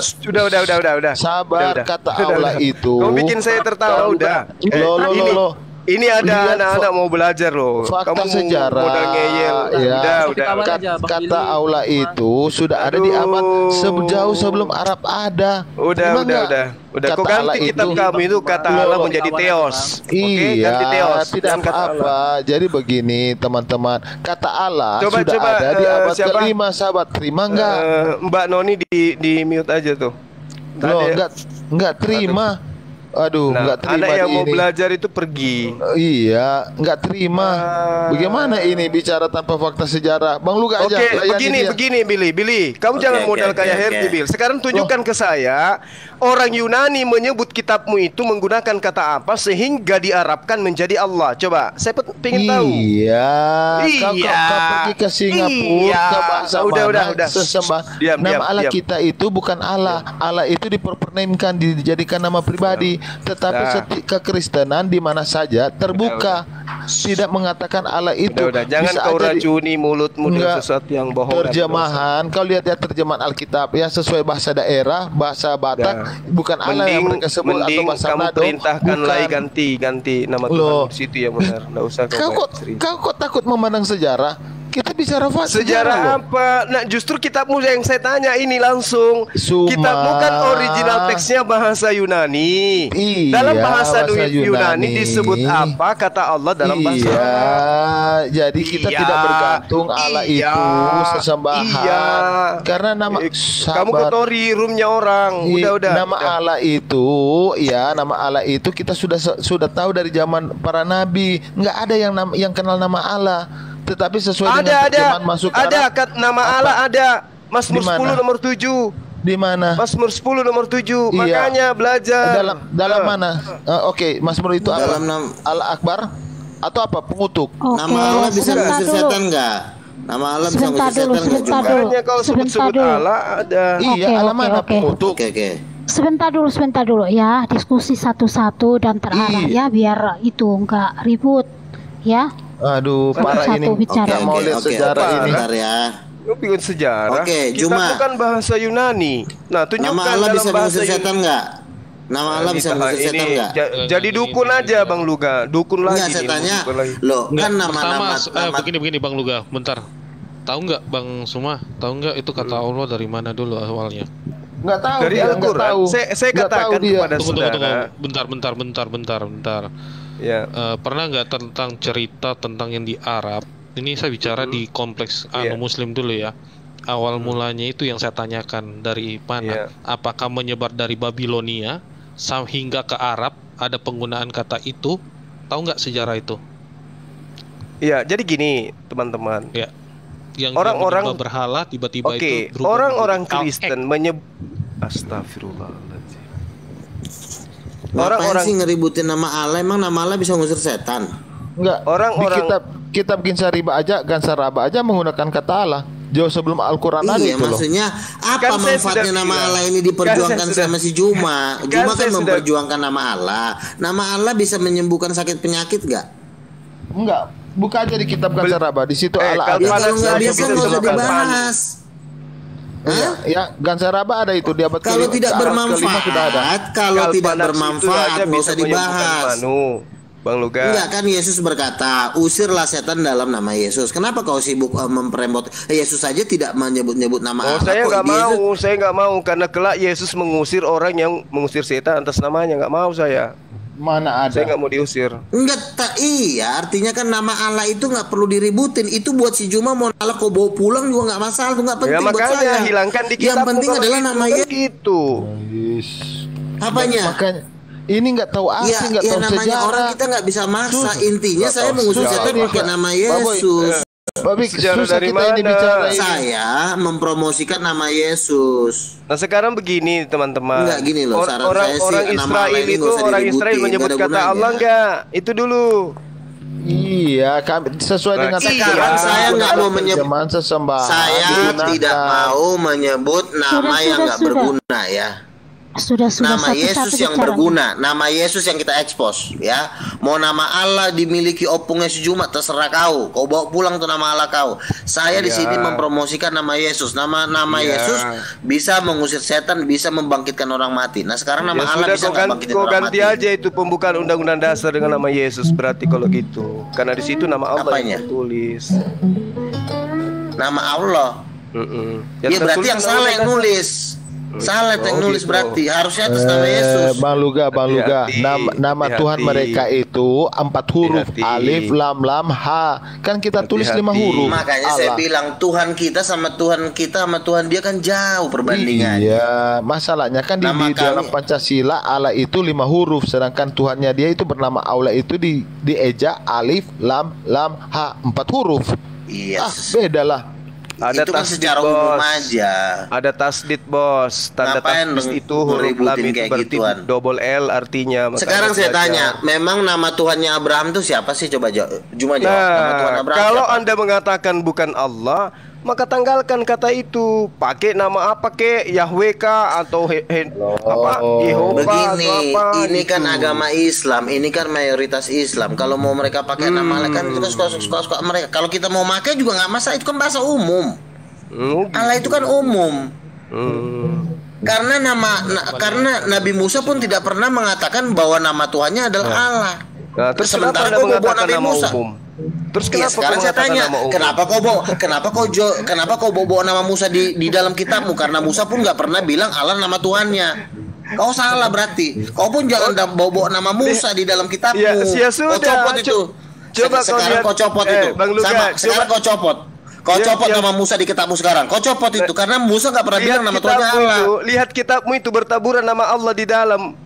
udah. Sabar, Udah. kata Allah itu. Kamu bikin saya tertawa, udah. Loh. Ini ada Lihat anak-anak mau belajar loh. Fakta Kamu sejarah modal ngeyel. ya. Udah. Kawan aja, Bang Kata Billy. Allah itu sudah ada di abad jauh sebelum Arab ada. Udah. Emang nggak? Kau Kata Allah ganti kitab itu- kamu itu kata Loh, Allah loh. menjadi Theos. Oke, Iya, ganti Theos. tidak Jangan kata Allah. apa-apa. Jadi begini teman-teman, kata Allah Coba, sudah ada di abad siapa? ke-5, sahabat. Terima enggak? Mbak Noni di mute aja tuh. Loh, Tadi- enggak terima. Aduh, Nah, enggak terima anak yang di mau ini. belajar itu pergi. Iya, enggak terima. Bagaimana ini bicara tanpa fakta sejarah? Bang Luga Oke, aja. layani dia. begini, Billy. Kamu jangan modal kayak Herdi, Bill. Sekarang tunjukkan ke saya orang Yunani menyebut kitabmu itu menggunakan kata apa sehingga diarabkan menjadi Allah. Coba, saya pengen tahu. Iya. Kau pergi ke Singapura, Iya. ke bangsa Udah. mana, sesembah. Diam, Nama Allah diam. kita itu bukan Allah. Allah itu diperpernaimkan, dijadikan nama pribadi. Tetapi Nah. kekristenan di mana saja terbuka. Tidak mengatakan Allah itu. Udah. Jangan Bisa kau aja racuni mulutmu dengan Enggak. sesuatu yang bohong. dan Terjemahan, kau lihat ya terjemahan Alkitab ya sesuai bahasa daerah, bahasa Batak, bukan Allah yang mereka sebut atau mending bahasa kamu Manado. perintahkan Bukan. lagi ganti nama Tuhan Loh. di situ ya benar. Enggak usah Kau banyak kok, cerita. kau kok takut memandang sejarah? Kita bicara Sejarah loh. apa? Nah, justru kitabmu yang saya tanya ini langsung. Suma. Kitabmu kan original teksnya bahasa Yunani. Iya, Dalam bahasa bahasa Yunani Yunani. disebut apa kata Allah dalam bahasa Iya, Arab? jadi kita Iya, tidak bergantung Allah iya, itu sesembahan. iya. Karena nama Kamu sabar. kotori roomnya orang. Udah. Nama Allah itu, ya nama Allah itu kita sudah tahu dari zaman para nabi. Nggak ada yang kenal nama Allah. Tetapi sesuai dengan terjemahan masuk Ada Arab. nama Apa? Allah ada. Mazmur Di mana? 10 nomor 7. Di mana? Mazmur 10 nomor 7. Iya. Makanya belajar. Dalam mana? Oke, Mazmur itu apa? Dalam Al Akbar. atau apa? Pengutuk. Oke, Nama Allah bisa sebentar mengusir dulu. setan nggak? Nama Allah bisa Sebentar mengusir dulu, setan nggak sebentar juga? dulu. Makanya kalau Sebentar sebut-sebut dulu. Allah ada. Iya, Oke, Allah oke, mana oke. pengutuk? Oke. Sebentar dulu ya, diskusi satu-satu dan terarah Iya. ya, biar itu nggak ribut ya. Aduh, parah Satu ini. bicara. Nggak mau lihat sejarah ini. Bentar ya. Lu bikin sejarah. Oke, Kita Juma. bukan bahasa Yunani. Nah, tunjukkan Nama Allah dalam bisa bahasa mengusir setan nggak? Nama Allah bisa mengusir setan nggak? Jadi dukun aja Bang Luga, dukun lagi. Enggak, nih, setannya. dukun lagi. Loh, kan Pertama, nama begini Bang Luga, bentar. Tahu nggak Bang Suma? Tahu nggak itu kata Allah dari mana dulu awalnya? Nggak tahu Dari dia, nggak Al-Quran. tahu. Saya Nggak tahu katakan dia. kepada Tunggu. saudara. Bentar. Ya. Pernah nggak tentang cerita tentang yang di Arab? Ini saya bicara di kompleks Iya. Muslim dulu ya. Awal mulanya itu yang saya tanyakan dari mana? Iya. Apakah menyebar dari Babilonia hingga ke Arab? Ada penggunaan kata itu? Tahu nggak sejarah itu? Iya, jadi gini, teman-teman. Ya. Yang Orang-orang- dia menyembah berhala tiba-tiba Oke, itu berubah orang-orang menjadi Kristen Astagfirullahaladzim. Orang-orang sih ngeributin nama Allah. Emang nama Allah bisa ngusir setan? Enggak. Orang-orang- Di kitab Ginsariba aja, Gansaraba aja menggunakan kata Allah. Jauh sebelum Al-Quran ada Iya, itu loh. maksudnya apa Kan saya manfaatnya sudah nama bilang. Allah ini diperjuangkan Kan saya sudah- sama si Juma? Kan Juma saya kan sudah- memperjuangkan nama Allah. Nama Allah bisa menyembuhkan sakit penyakit gak? Enggak. Buka aja di kitab Gansaraba. Di situ Allah kalau ada. Ya Pada kalau nggak saat bisa bisa nggak usah sembuhkan dibahas. Iya, ya, Gansaraba ada itu di abad Kalau ke- tidak ke abad kelima sudah ada. bermanfaat, kalau tidak Kalpanas itu bermanfaat aja nggak bisa usah menyembuhkan dibahas. Manu, Bang Luga. Enggak kan Yesus berkata, usirlah setan dalam nama Yesus. Kenapa kau sibuk memperemot? Yesus saja tidak menyebut-nyebut nama Oh, Allah. saya kok. nggak Yesus- mau, saya nggak mau karena kelak Yesus mengusir orang yang mengusir setan atas namanya, nggak mau saya. Mana ada? Saya nggak mau diusir. Enggak, iya. Artinya kan nama Allah itu nggak perlu diributin. Itu buat si Juma mau Allah kau bawa pulang juga nggak masalah. Itu nggak penting Ya buat makanya saya. hilangkan di Yang kitabmu penting kalau adalah gitu, nama kan Yesus. gitu. Yes. Apanya? Makanya ini nggak tahu Ya, asing, nggak ya tahu namanya sejarah. orang kita nggak bisa maksa. Intinya Nggak saya tahu mengusir sejarah. setan pakai nama Baboy, Yesus. Babi, Sejarah susah dari kita ini mana? bicara ini. Saya mempromosikan nama Yesus. Nah sekarang begini teman-teman. Enggak, gini loh, saran orang saya sih, orang nama Israel Allah ini itu nggak usah orang diributin, Israel menyebut nggak ada kata gunanya. Allah enggak? Itu dulu. Iya, kami sesuai Nah, dengan sekarang saya nggak mau menyebut- terjemahan sesembahan. Saya digunakan. tidak mau menyebut nama yang nggak sudah. berguna ya. Sudah Nama satu-satu Yesus yang bicaranya. berguna, nama Yesus yang kita expose ya. Mau nama Allah dimiliki opungnya si Juma terserah kau. Kau bawa pulang tuh nama Allah kau. Saya di Ya. sini mempromosikan nama Yesus. Nama Ya. Yesus bisa mengusir setan, bisa membangkitkan orang mati. Nah sekarang nama Ya Allah sudah bisa kau nggak ganti, bangkitin kau orang ganti mati. aja itu pembukaan undang-undang dasar dengan nama Yesus berarti kalau gitu. Karena di situ nama Allah Apanya? yang tertulis. Nama Allah. Ya berarti yang salah yang nulis. Salah yang Oh, nulis gitu. berarti harusnya atas nama Yesus. Bang Luga, Hati-hati, nama hati-hati. Tuhan mereka itu 4 huruf, Hati-hati. alif, lam, lam, ha. Kan kita tulis 5 Hati-hati. huruf. Makanya saya Allah. bilang Tuhan kita sama Tuhan dia kan jauh perbandingannya. Iya, masalahnya kan di Nama dalam kami- Pancasila Allah itu 5 huruf, sedangkan Tuhannya dia itu bernama Allah itu dieja alif, lam, ha, 4 huruf. Iya. Beda lah. Ada Itu kan tasdid, secara bos. umum aja. Ada tasdid bos. Tanda Ngapain tasdid itu huruf ngeributin lam itu kayak berarti gituan? double L artinya. Makanya Sekarang saya belajar. tanya, memang nama Tuhannya Abraham itu siapa sih? Coba Cuma jawab. Nama Tuhan Nah, Abraham kalau siapa? Anda mengatakan bukan Allah, maka tanggalkan kata itu. Pakai nama apa kek? Yahweh kah atau apa? Yehova Begini, atau apa? ini gitu. kan agama Islam, ini kan mayoritas Islam. Kalau mau mereka pakai nama Allah kan kita suka mereka. Kalau kita mau pakai juga nggak masalah, itu kan bahasa umum. Gitu. Allah itu kan umum. Karena karena Nabi Musa pun tidak pernah mengatakan bahwa nama Tuhannya adalah Allah. Nah, terus Sementara kenapa Anda kau bawa mengatakan Nabi nama Musa. umum? Terus Ya, kenapa sekarang kau saya mengatakan tanya, nama umum? kenapa kau bawa nama Musa di dalam kitabmu? Karena Musa pun nggak pernah bilang Allah nama Tuhannya. Kau salah berarti. Kau pun jangan bawa nama Musa di dalam kitabmu. Ya, ya Kau sudah. copot itu. Coba kau Sekarang lihat. kau copot itu. Bang Luka, Sama, sekarang kau copot. Kau Ya, copot ya. nama Musa di kitabmu sekarang. Kau copot itu karena Musa nggak pernah bilang nama Tuhannya kitabmu Allah. itu, lihat kitabmu itu bertaburan nama Allah di dalam.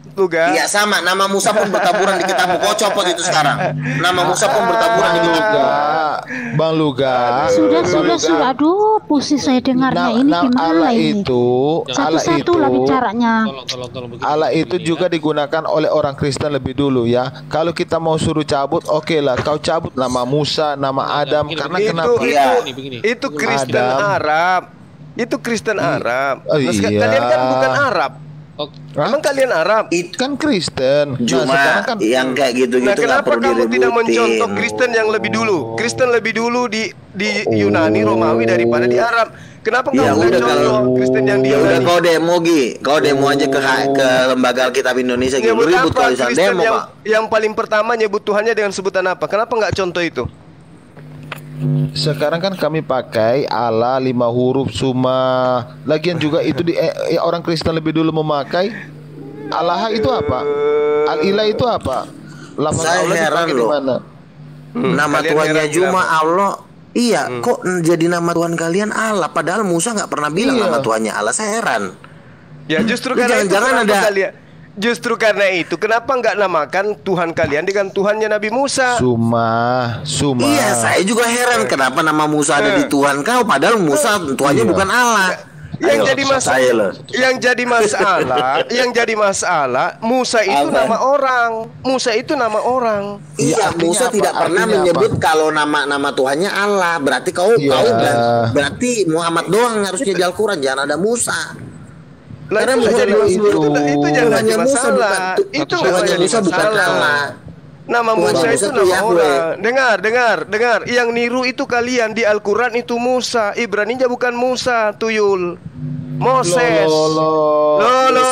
Luga. Iya sama, nama Musa pun bertaburan di kitabmu. Kau copot itu sekarang. Nama Musa pun bertaburan di kitabmu. Bang Luga. Sudah. Aduh, pusing saya dengarnya. Ini gimana Allah ini? Satu-satu lah bicaranya. Tolong begini, Allah itu begini juga digunakan oleh orang Kristen lebih dulu ya. Kalau kita mau suruh cabut, oke lah, kau cabut nama Musa, nama Adam, karena kenapa? Itu Kristen Adam. Arab. Itu Kristen Arab. Oh, Mas, iya. Kalian kan bukan Arab. Emang kalian Arab? Itu Kan Kristen. cuma sekarang kan yang kayak gitu-gitu Nah, nggak kenapa perlu kamu tidak diributin. mencontoh Kristen yang lebih dulu? Kristen lebih dulu di Yunani Romawi daripada di Arab. Kenapa Ya kamu udah tidak kalau contoh Kristen yang di ya udah Yunani? kau demo aja ke lembaga Alkitab Indonesia gitu. Nyebut Ribut apa? kalau bisa Kristen demo, Pak. yang paling pertama nyebut Tuhannya dengan sebutan apa? Kenapa nggak contoh itu? sekarang kan kami pakai Allah 5 huruf Suma. Lagian juga itu orang Kristen lebih dulu memakai Allah itu apa? Al-Ilah itu apa? Lafaz Saya Allah heran dipakai di loh. mana? Nama kalian Tuhannya heran cuma kenapa? Allah. Iya, kok jadi nama Tuhan kalian Allah? Padahal Musa nggak pernah bilang Iya. nama Tuhannya Allah. Saya heran. Ya justru Lu karena itu jangan-jangan kenapa ada- kalian justru karena itu kenapa nggak namakan Tuhan kalian dengan Tuhannya Nabi Musa? Suma. Iya, saya juga heran kenapa nama Musa ada di Tuhan kau, padahal Musa Tuhannya Iya. bukan Allah. Yang Ayo, jadi saya loh. yang jadi masalah Musa itu Apa? nama orang. Musa itu nama orang. Iya, artinya Musa apa? tidak pernah Artinya menyebut apa? kalau nama Tuhannya Allah. Berarti kau Iya. berarti Muhammad doang harusnya di Al-Quran, jangan ada Musa. Lah, Karena itu Musa jadi bilang itu itu. jangan jadi Tuhannya Musa masalah. bukan- Itu Tuhannya nggak jadi Musa bukan masalah. Allah. Nama Tuhannya Musa Musa itu itu nama Yahweh. orang. Dengar. Yang niru itu kalian di Al-Quran itu Musa. Ibraninya bukan Musa, tuyul. Moses. Lo.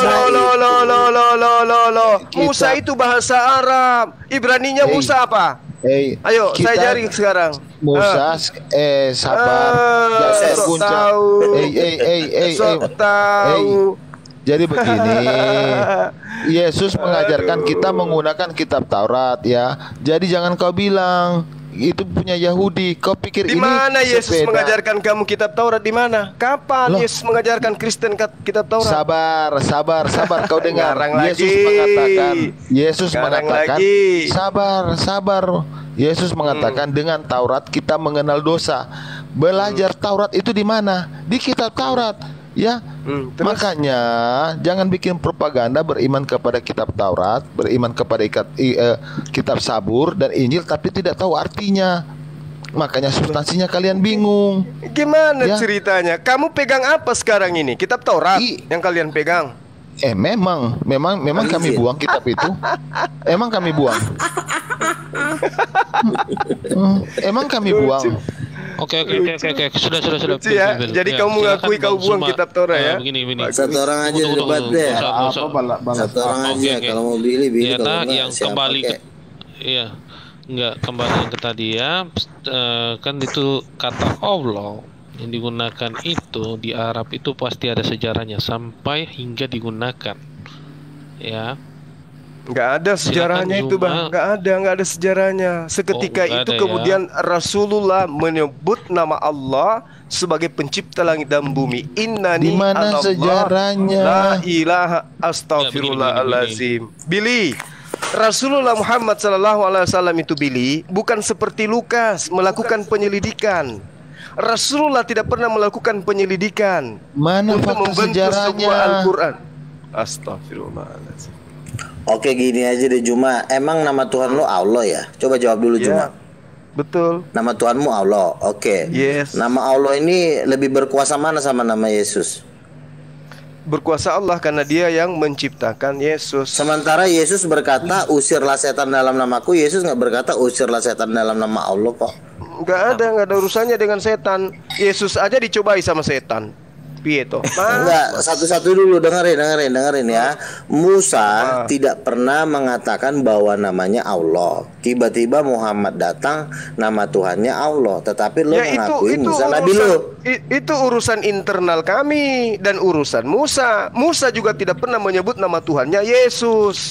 Musa itu bahasa Arab. Ibraninya Hey. Musa apa? Ayo, Kita- saya cari sekarang. Musa, sabar. Jangan Sok guncang. tahu. Sok Hey. tahu. Jadi begini, Yesus mengajarkan kita menggunakan kitab Taurat ya. Jadi jangan kau bilang itu punya Yahudi. Kau pikir Di ini mana Yesus sepeda. mengajarkan kamu kitab Taurat di mana? Kapan Loh. Yesus mengajarkan Kristen kitab Taurat? Sabar. Kau dengar. Ngarang Yesus lagi. mengatakan. Ngarang mengatakan. lagi. Sabar. Yesus mengatakan dengan Taurat kita mengenal dosa. Belajar Taurat itu di mana? Di kitab Taurat. Ya, Terus? makanya jangan bikin propaganda beriman kepada kitab Taurat, beriman kepada kitab Sabur dan Injil, tapi tidak tahu artinya. Makanya substansinya kalian bingung. Gimana Ya. ceritanya? Kamu pegang apa sekarang ini? Kitab Taurat yang kalian pegang? Memang kami buang kitab itu. Emang kami buang. Emang kami buang. Oke. Sudah. Lucu ya. Jadi kamu mengakui kau buang kitab Taurat ya? Begini. Satu orang aja Tunggu, debat tunggu, deh. nggak usah. Satu orang aja. Oke. Kalau mau pilih Ternyata kalau enggak yang siapa kembali kek. iya, enggak kembali yang ke tadi ya. Kan itu kata Allah yang digunakan itu di Arab itu pasti ada sejarahnya sampai hingga digunakan. Ya. Nggak ada sejarahnya Silakan itu, Bang. Zuma. Nggak ada sejarahnya. Seketika nggak itu ada ya. kemudian Rasulullah menyebut nama Allah sebagai pencipta langit dan bumi. Innani Di mana anallah, sejarahnya? La ilaha astaghfirullahalazim. Billy, Rasulullah Muhammad SAW itu Billy bukan seperti Lukas melakukan penyelidikan. Rasulullah tidak pernah melakukan penyelidikan Mana untuk fakta membentuk sejarahnya? sebuah Al-Quran. Astaghfirullahalazim. Oke, gini aja deh Juma. Emang nama Tuhan lo Allah ya? Coba jawab dulu Juma. Ya, betul. Nama Tuhanmu Allah. Oke. Yes. Nama Allah ini lebih berkuasa mana sama nama Yesus? Berkuasa Allah karena dia yang menciptakan Yesus. Sementara Yesus berkata, usirlah setan dalam namaku. Yesus nggak berkata, usirlah setan dalam nama Allah kok. Nggak ada urusannya dengan setan. Yesus aja dicobai sama setan. Pietro. Enggak, satu-satu dulu dengerin ya. Musa tidak pernah mengatakan bahwa namanya Allah. Tiba-tiba Muhammad datang, nama Tuhannya Allah. Tetapi lo mengakui Musa nabi lo. Itu urusan internal kami dan urusan Musa. Musa juga tidak pernah menyebut nama Tuhannya Yesus.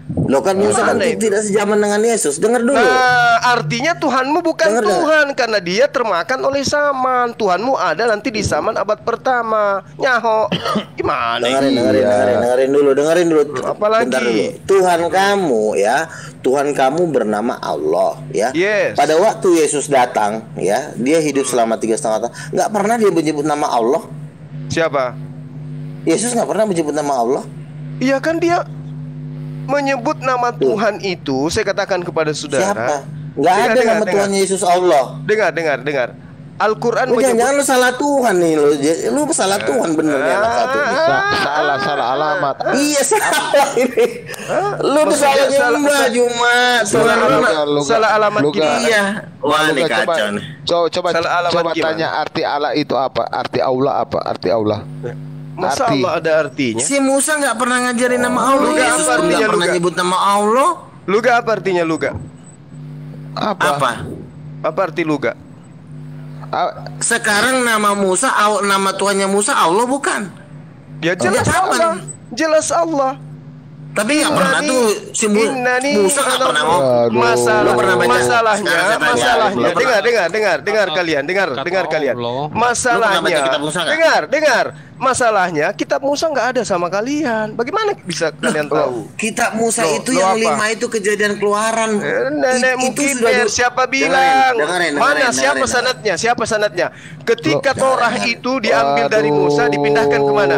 Loh kan Musa kan Gimana itu? tidak sejaman dengan Yesus. Dengar dulu. Nah, artinya Tuhanmu bukan Dengar, Tuhan karena dia termakan oleh zaman. Tuhanmu ada nanti di zaman abad pertama. Nyaho. Gimana Dengerin, ini? dengerin dulu. Apalagi? Bentar dulu. Tuhan kamu ya, Tuhan kamu bernama Allah ya. Yes. Pada waktu Yesus datang ya, dia hidup selama 3,5 tahun. Nggak pernah dia menyebut nama Allah. Siapa? Yesus nggak pernah menyebut nama Allah. Iya kan dia menyebut nama Tuhan itu. Saya katakan kepada saudara. Siapa? Nggak ada Dengar, nama dengar. Tuhan Yesus Allah. Dengar. Al-Quran Lu menyebut. jangan lu salah Tuhan nih lu. Lu salah Tuhan bener nih anak satu ini. Salah alamat. Iya salah ini. Lu tuh salah nyembah Jumat. Salah alamat Luga. kita. Iya. Wah ini Coba, kacau nih. coba Salah alamat coba gimana? tanya arti Allah itu apa? Arti Allah apa? Arti Allah. Masa Arti. Allah ada artinya? Si Musa nggak pernah ngajarin nama Allah. Luga, Yesus apa pun artinya nggak pernah luga? nyebut nama Allah. Luga apa artinya luga? Apa? Apa arti luga? Ah, Sekarang nama Musa, nama Tuhannya Musa Allah bukan? Ya jelas Ya, kapan? Allah. Jelas Allah. Tapi nggak pernah tuh si Innani Musa nggak pernah ngomong. Aduh. Masalah, Lu pernah baca? masalahnya, Sekarang saya tanya, masalahnya. lu pernah? Dengar kalian, dengar kalian. Allah. Lu pernah Masalahnya, baca kitab Musa nggak? dengar. Masalahnya, kitab Musa nggak ada sama kalian. Bagaimana bisa kalian tahu? Kitab Musa Loh, itu loh yang apa? 5 itu kejadian keluaran. Nenek Itu mungkin sudah siapa bilang? Dengerin, Mana siapa dengerin. sanadnya? Siapa sanadnya? Ketika Loh. Torah itu diambil dari Musa dipindahkan kemana?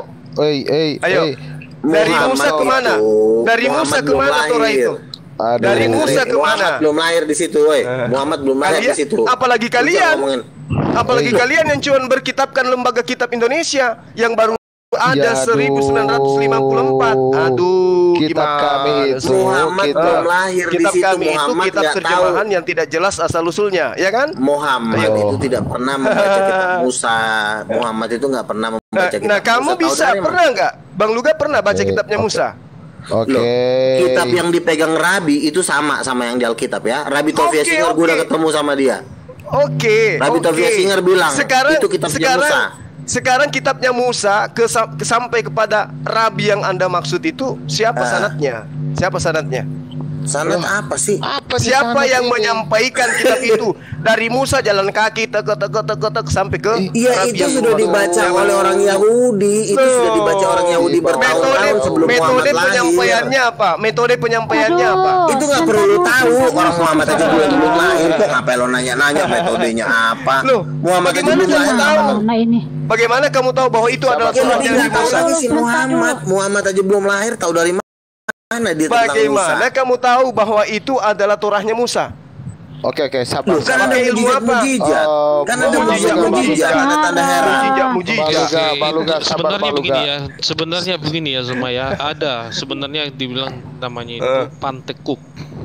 Ayo. Dari Muhammad Musa kemana? itu, Dari Musa Muhammad belum kemana Torah lahir. itu? Aduh. Dari Musa kemana? Muhammad belum lahir di situ, woi. Muhammad belum lahir di situ. Apalagi Lu jangan kalian. ngomongin. Apalagi kalian yang cuma berkitabkan lembaga kitab Indonesia yang baru ada Ya, 1954. Aduh, kitab gimana kami itu sih? Muhammad kita- belum lahir di Kitab situ. kami itu Muhammad kitab nggak tahu. terjemahan yang tidak jelas asal usulnya, ya kan? Muhammad Oh. itu tidak pernah membaca kitab Musa. Muhammad itu nggak pernah membaca kitab Nah, kamu Musa. Tahu bisa dari mana? pernah nggak? Bang Luga pernah baca kitabnya oke. Musa? Oke. Loh, kitab yang dipegang Rabi itu sama yang di Alkitab ya. Rabi Tovia Oke, Singer gue udah oke. ketemu sama dia. Oke. Rabi oke. Tovia Singer bilang, itu kitabnya Musa. Sekarang kitabnya Musa sampai kepada Rabi yang Anda maksud itu siapa sanadnya? Siapa sanadnya? Sanad apa sih? Apa di Siapa sana yang ini? menyampaikan kitab itu? Dari Musa jalan kaki tek sampai ke Iya Rabi itu yang sudah kedua. dibaca oleh orang Yahudi. Itu sudah dibaca orang Yahudi bertahun-tahun sebelum Metode Muhammad lahir. penyampaiannya apa? Metode penyampaiannya Aduh. apa? Itu nggak perlu lu tahu. Orang Muhammad aja belum lahir kok. Ngapain lo nanya-nanya metodenya apa? Loh, Muhammad aja bagaimana belum kamu lahir. tahu? Nah ini Bagaimana kamu tahu bahwa itu adalah Ya, lu Torah tidak dari tahu Musa? lagi si Muhammad. Muhammad aja belum lahir, tahu dari mana dia tentang Bagaimana Musa? kamu tahu bahwa itu adalah Torahnya Musa? Oke, sabar. Loh, kan ada Pakai ilmu apa? mujizat-mujizat. Kan ada mujizat-mujizat, ada tanda heran. Mujizat. Bang Luga, sabar, Sebenarnya Bang Luga. begini ya, sebenarnya begini ya Zuma ya, ada sebenarnya dibilang namanya itu Pantekuk,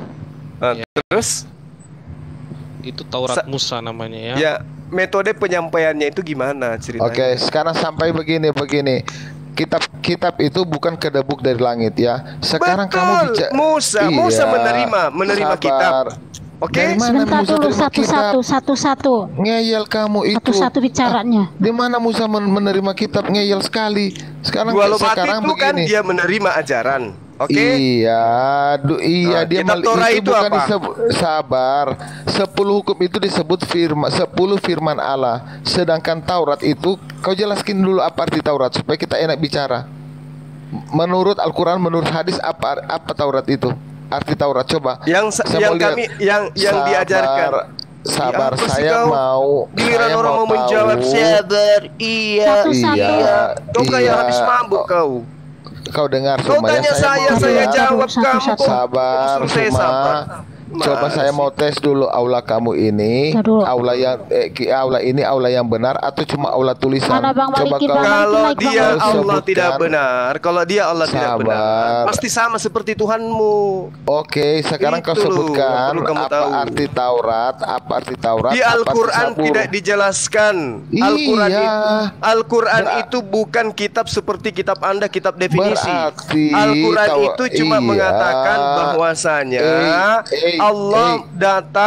Terus itu Taurat Musa namanya ya. ya metode penyampaiannya itu gimana ceritanya? Oke, sekarang sampai begini. Kitab itu bukan kedebuk dari langit ya. Sekarang Betul. kamu bicara Musa menerima kitab. Oke. Dari mana sebentar Musa dulu, terima kitab? satu-satu Ngeyel kamu itu. satu-satu bicaranya. Di mana Musa menerima kitab? Ngeyel sekali. Sekarang Sekarang itu kan begini. dia menerima ajaran. Oke. Iya, Nah, dia kitab Torah itu bukan apa? sabar. 10 hukum itu disebut 10 firman Allah. Sedangkan Taurat itu kau jelaskan dulu apa arti Taurat supaya kita enak bicara. Menurut Al-Qur'an, menurut hadis apa Taurat itu? Arti Taurat coba. Yang Saya mau lihat. yang Sabar, diajarkan. Sabar, Ya, apa sih saya kau? mau. Giliran saya orang mau menjawab tahu. sabar, iya. Satu-satu. Iya. Kau kayak iya. habis mabuk kau. Kau dengar Kau Suma ya, tanya saya mau lihat. jawab kamu. Satu-satu. kok Sabar, suruh saya Suma. sabar. Coba Mana saya sih? mau tes dulu aula kamu ini, Aduh. aula yang benar atau cuma aula tulisan? Mana Bang Coba Maliki, kau Bang? Kalau Like, dia Bang. Allah Sebutkan. tidak benar, kalau dia Allah tidak Sabar. benar, pasti sama seperti Tuhanmu. Oke, sekarang kau Itu loh sebutkan yang perlu kamu apa tahu. arti Taurat, apa arti Taurat, Di apa arti Al-Quran Zabur. tidak dijelaskan. Iya. Al-Quran Berat- itu bukan kitab seperti kitab Anda, kitab definisi. Berarti Al-Quran tahu- itu cuma iya. mengatakan bahwasanya Eh, Allah datang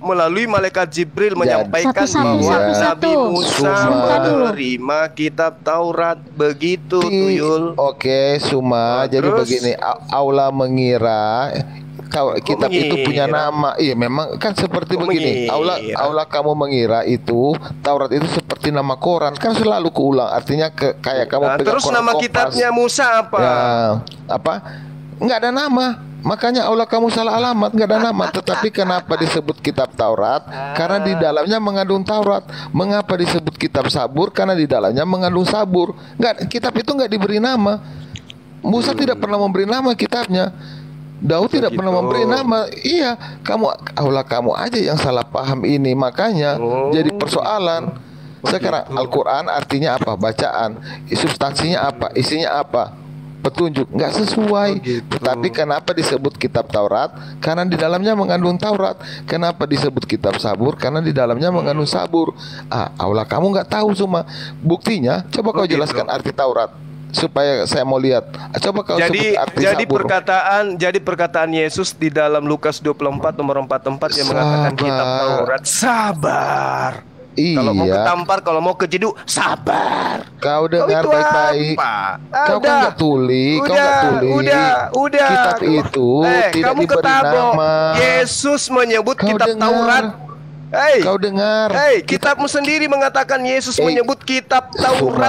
melalui malaikat Jibril menyampaikan Satu-satu, bahwa satu-satu. Nabi Musa Sebentar dulu. menerima kitab Taurat. Begitu Tuyul. Oke, Suma. Jadi terus? begini, Aula mengira kitab itu punya mengira? nama. Iya, memang kan seperti begini. mengira? Aula kamu mengira itu Taurat itu seperti nama koran. Kan selalu keulang. Artinya kayak kamu Nah, pegang terus koran nama Kompas. kitabnya Musa apa? Ya, apa? Nggak ada nama. Makanya Allah kamu salah alamat, nggak ada nama. Tetapi kenapa disebut kitab Taurat? Karena di dalamnya mengandung Taurat. Mengapa disebut kitab Sabur? Karena di dalamnya mengandung Sabur. Nggak, kitab itu nggak diberi nama. Musa tidak pernah memberi nama kitabnya. Daud tidak pernah memberi nama. Iya, Allah kamu aja yang salah paham ini. Makanya jadi persoalan. Sekarang Al-Quran artinya apa? Bacaan. Substansinya apa? Isinya apa? Petunjuk. Nggak sesuai. Tetapi kenapa disebut kitab Taurat? Karena di dalamnya mengandung Taurat. Kenapa disebut kitab Sabur? Karena di dalamnya mengandung Sabur. Allah kamu nggak tahu semua. Buktinya, coba kau jelaskan arti Taurat supaya saya mau lihat. Coba kau sebut arti Sabur. Jadi perkataan Yesus di dalam Lukas 24 nomor 44 yang mengatakan kitab Taurat sabar. Iya. Kalau mau ketampar, kalau mau kejeduk, sabar. Kau dengar itu baik-baik. Kau kan nggak tuli, kau nggak tuli. Udah. Kitab itu tidak kamu diberi ketabok. nama. Yesus menyebut Kau kitab dengar. Taurat. Kau dengar. Kitabmu sendiri mengatakan Yesus menyebut kitab Taurat.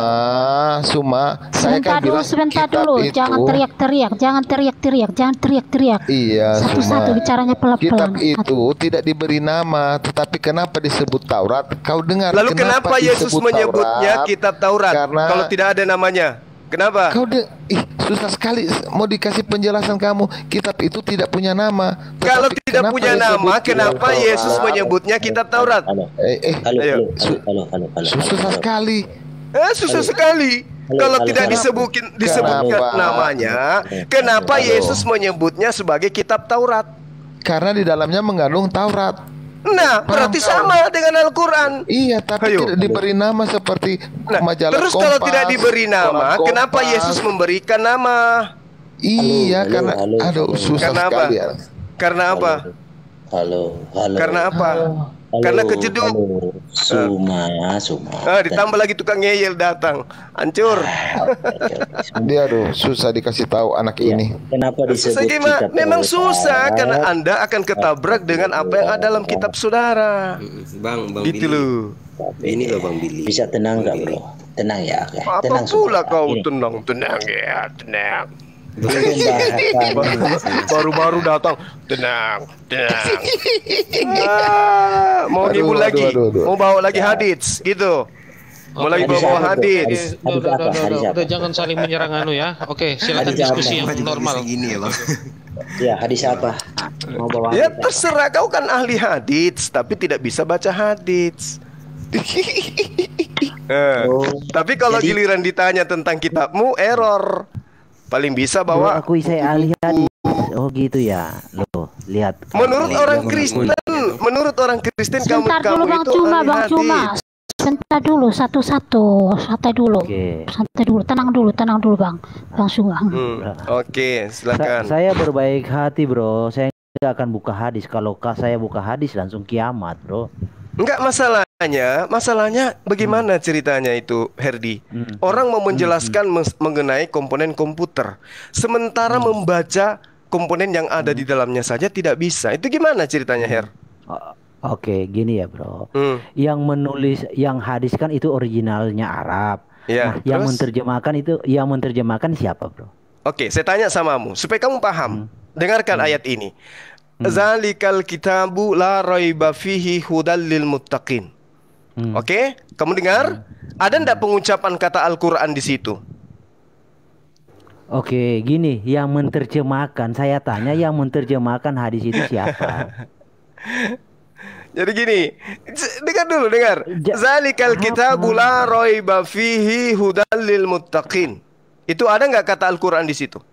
Suma, saya kan Sebentar dulu, bilang sebentar kitab dulu. itu. Jangan teriak-teriak, jangan teriak-teriak. Iya, Satu-satu Suma. bicaranya pelan-pelan. Kitab itu tidak diberi nama, tetapi kenapa disebut Taurat? Kau dengar. Lalu kenapa Yesus disebut menyebutnya Taurat? kitab Taurat? Karena Kalau tidak ada namanya. Kenapa? Susah sekali mau dikasih penjelasan kamu. Kitab itu tidak punya nama. Kalau Tetapi tidak kenapa punya disebut nama, kitab kenapa Taurat? Yesus menyebutnya kitab Taurat? Ayo. Susah sekali. Susah sekali. Kalau tidak disebutkan Kenapa? namanya, kenapa Yesus menyebutnya sebagai kitab Taurat? Karena di dalamnya mengandung Taurat. Nah, berarti sama dengan Al-Quran. Iya, tapi tidak diberi nama seperti majalah Terus Kompas, kalau tidak diberi nama, koran kenapa Kompas. Yesus memberikan nama? Iya, karena susah Karena apa? sekali ya. Karena apa? Halo. Karena apa? Karena kejeduk. Suma. Ditambah lagi tukang ngeyel datang. Hancur. Dia susah dikasih tahu anak ini. Kenapa disebut kitab Memang Taurat? susah karena Anda akan ketabrak dengan apa yang ada dalam kitab saudara. Bang Gitu Billy. loh. Ini loh Bang Billy. Bisa tenang nggak bro? Tenang ya. Apa Tenang pula Suma. kau Ini, tenang ya, tenang. pembahasan Baru-baru datang, tenang. Mau ngibul lagi, mau bawa lagi hadits, gitu. Mau lagi bawa hadits. Udah, jangan saling menyerang ya. Oke, silakan Hadis apa? diskusi yang normal. Gini loh. Ya, hadis apa? Mau bawa Ya hadis apa? terserah, kau kan ahli hadits, tapi tidak bisa baca hadits. Tapi kalau giliran ditanya tentang kitabmu, error. Paling bisa bawa. Aku saya ahli hadis. Oh gitu ya. Loh, lihat. Menurut orang Kristen, Sebentar kamu dulu Bang itu Cuma, ahli Bang Cuma. hadits. Sebentar dulu, satu-satu. Santai dulu. Oke. Santai dulu, tenang dulu Bang. Bang Cuma. Oke, silakan. Saya berbaik hati bro. Saya nggak akan buka hadis. Kalau saya buka hadis langsung kiamat bro. Enggak, masalahnya bagaimana ceritanya itu, Herdi? Orang mau menjelaskan mengenai komponen komputer, sementara membaca komponen yang ada di dalamnya saja tidak bisa. Itu gimana ceritanya, Her? Oke, gini ya bro. Yang menulis, yang hadis kan itu originalnya Arab. Ya, Nah, yang terus? menerjemahkan siapa bro? Oke, saya tanya samamu supaya kamu paham. Dengarkan ayat ini. Zalikal kitabu la raiba fihi hudal lil muttaqin. Oke, kamu dengar? Ada ndak pengucapan kata Al-Qur'an di situ? Oke, gini, yang menerjemahkan, saya tanya yang menerjemahkan hadis itu siapa? Jadi gini, dengar. Zalikal kitabu la raiba fihi hudal lil muttaqin. Itu ada nggak kata Al-Qur'an di situ?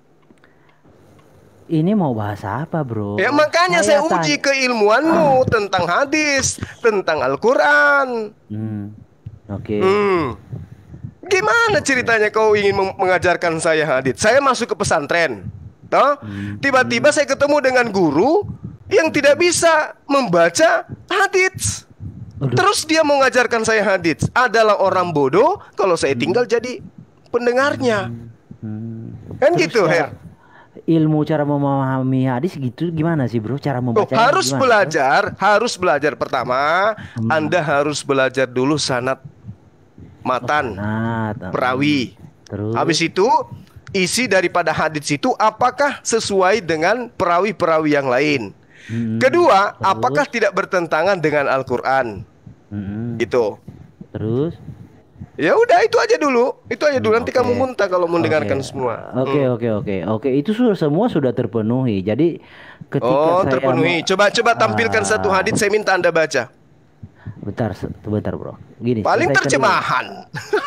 Ini mau bahas apa bro? Ya makanya saya uji keilmuanmu tentang hadis, tentang Al-Quran. Oke. Gimana ceritanya kau ingin mengajarkan saya hadis? Saya masuk ke pesantren, toh? Tiba-tiba saya ketemu dengan guru yang tidak bisa membaca hadits. Terus dia mau ngajarkan saya hadits. Adalah orang bodoh kalau saya tinggal jadi pendengarnya. Kan Terus gitu, Her. Ilmu cara memahami hadis gitu gimana sih, Bro? Cara membacanya Harus gimana, belajar, harus belajar. Pertama, Anda harus belajar dulu sanad matan, perawi. Terus Habis itu isi daripada hadits itu apakah sesuai dengan perawi-perawi yang lain. Kedua, apakah tidak bertentangan dengan Al-Qur'an. Gitu. Terus ya udah itu aja dulu. Itu aja dulu, nanti kamu muntah kalau mendengarkan semua. Oke. Itu semua sudah terpenuhi. Jadi ketika saya terpenuhi. Coba tampilkan satu hadits, saya minta Anda baca. Bentar, Bro. Gini. Paling terjemahan.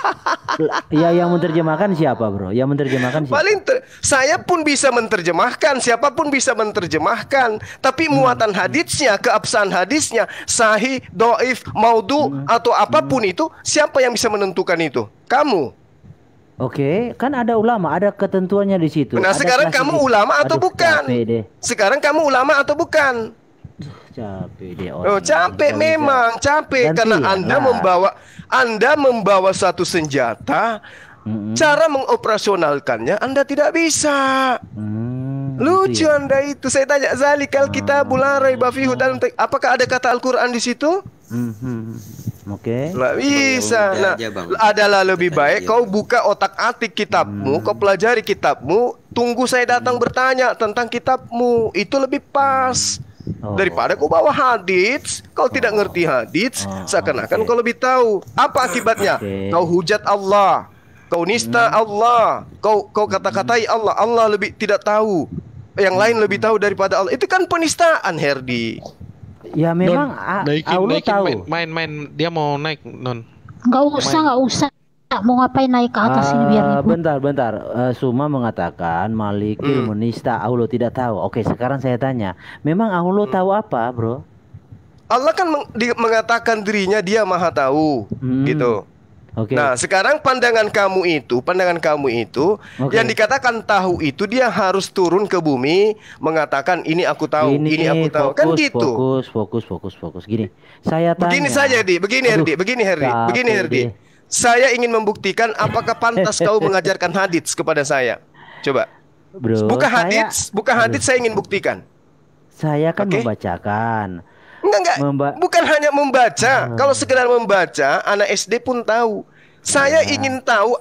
Ya, yang menerjemahkan siapa, Bro? Yang menerjemahkan siapa? Saya pun bisa menerjemahkan, siapapun bisa menerjemahkan. Tapi muatan haditsnya, keabsahan hadisnya, sahih, dhaif, maudhu atau apapun itu, siapa yang bisa menentukan itu? Kamu. Oke, kan ada ulama, ada ketentuannya di situ. Nah, sekarang kamu ulama atau bukan? Sekarang kamu ulama atau bukan? Capek deh. Capek memang, capek karena Anda membawa satu senjata, cara mengoperasionalkannya Anda tidak bisa. Lucu Anda itu. Saya tanya, zalikal kitabul la raiba fihi, apakah ada kata Al-Qur'an di situ? Oke. Nggak bisa. Nah, adalah lebih baik kau buka otak-atik kitabmu, kau pelajari kitabmu, tunggu saya datang bertanya tentang kitabmu. Itu lebih pas. Daripada kau bawa hadits, kau tidak ngerti hadits, seakan-akan kau lebih tahu. Apa akibatnya? Kau hujat Allah, kau nista Allah, kau kata-katai Allah. Allah lebih tidak tahu, yang lain lebih tahu daripada Allah. Itu kan penistaan, Herdi. Ya memang Allah tahu. Main dia mau naik, Non. Nggak usah. Mau ngapain naik ke atas ini biar ribut. Bentar. Suma mengatakan Malikil menista, Allah tidak tahu. Oke, sekarang saya tanya, memang Allah tahu apa, Bro? Allah kan mengatakan dirinya dia maha tahu, gitu. Nah, sekarang pandangan kamu itu yang dikatakan tahu itu, dia harus turun ke bumi mengatakan ini aku tahu, ini aku tahu. Kan gitu. Fokus. Gini, saya tanya. Begini Herdi. Saya ingin membuktikan apakah pantas kau mengajarkan hadits kepada saya. Coba. Bro, buka hadits, saya ingin buktikan. Saya kan membacakan. Enggak. Bukan hanya membaca. Kalau sekedar membaca, anak SD pun tahu. Saya ingin tahu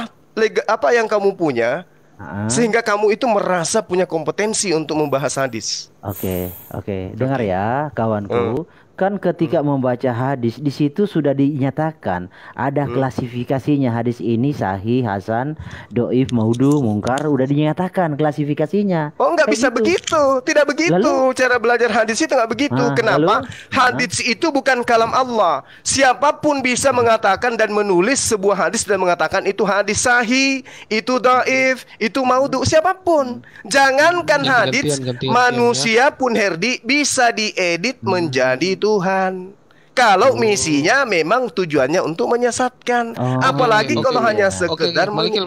apa yang kamu punya, sehingga kamu itu merasa punya kompetensi untuk membahas hadis. Oke. Dengar ya, kawanku. Kan ketika membaca hadis, di situ sudah dinyatakan ada klasifikasinya, hadis ini sahih, hasan, doif, maudhu, mungkar, udah dinyatakan klasifikasinya. Oh, nggak bisa begitu, tidak begitu. Cara belajar hadis itu nggak begitu. Kenapa? Hadis itu bukan kalam Allah. Siapapun bisa mengatakan dan menulis sebuah hadis dan mengatakan itu hadis sahih, itu doif, itu maudhu. Siapapun. Jangankan hadis, manusia pun, Herdi, bisa diedit menjadi Tuhan. Kalau misinya memang tujuannya untuk menyesatkan, apalagi kalau hanya sekedar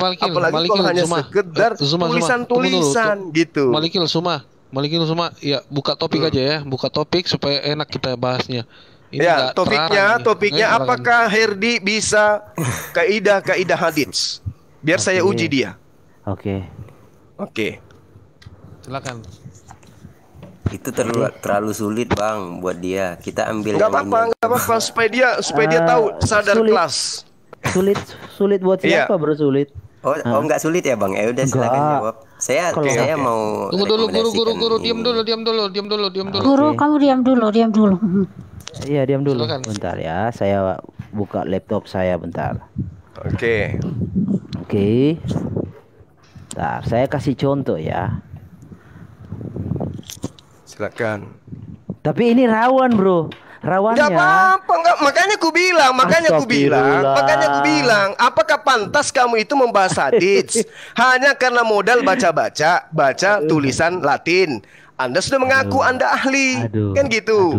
tulisan-tulisan gitu. Malikil Suma, ya buka topik aja ya, buka topik supaya enak kita bahasnya. Ini ya, topiknya apakah Herdi bisa kaidah hadits? Biar saya uji dia. Oke. Silakan. Itu terlalu sulit, Bang, buat dia. Kita ambil nggak apa-apa supaya dia tahu, sadar kelas. Sulit buat siapa, Bro? Sulit. Oh, nggak sulit ya, Bang? Ya udah, silakan jawab. Saya mau. Tunggu dulu, guru, diam dulu. Guru, kamu diam dulu. Iya, diam dulu. Bentar ya, saya buka laptop saya bentar. Oke. Bentar, saya kasih contoh ya. Silakan. Tapi ini rawan, Bro. Rawannya. Gak apa-apa, makanya ku bilang, apakah pantas kamu itu membahas hadits hanya karena modal baca tulisan Latin? Anda sudah mengaku Anda ahli, kan gitu.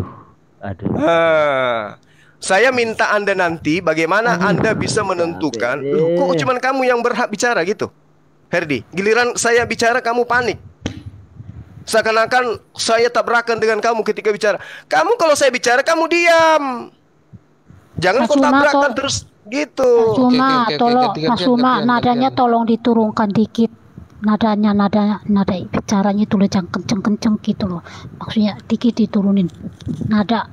Saya minta Anda nanti bagaimana Anda bisa menentukan. Kok cuman kamu yang berhak bicara gitu, Herdi? Giliran saya bicara kamu panik. Seakan-akan saya tabrakan dengan kamu ketika bicara. Kamu kalau saya bicara kamu diam. Jangan kau tabrakan terus gitu. Cuma tolong Mas Suma nadanya tolong diturunkan dikit. Nada bicaranya itu jangan kenceng-kenceng gitu loh. Maksudnya dikit diturunin nada.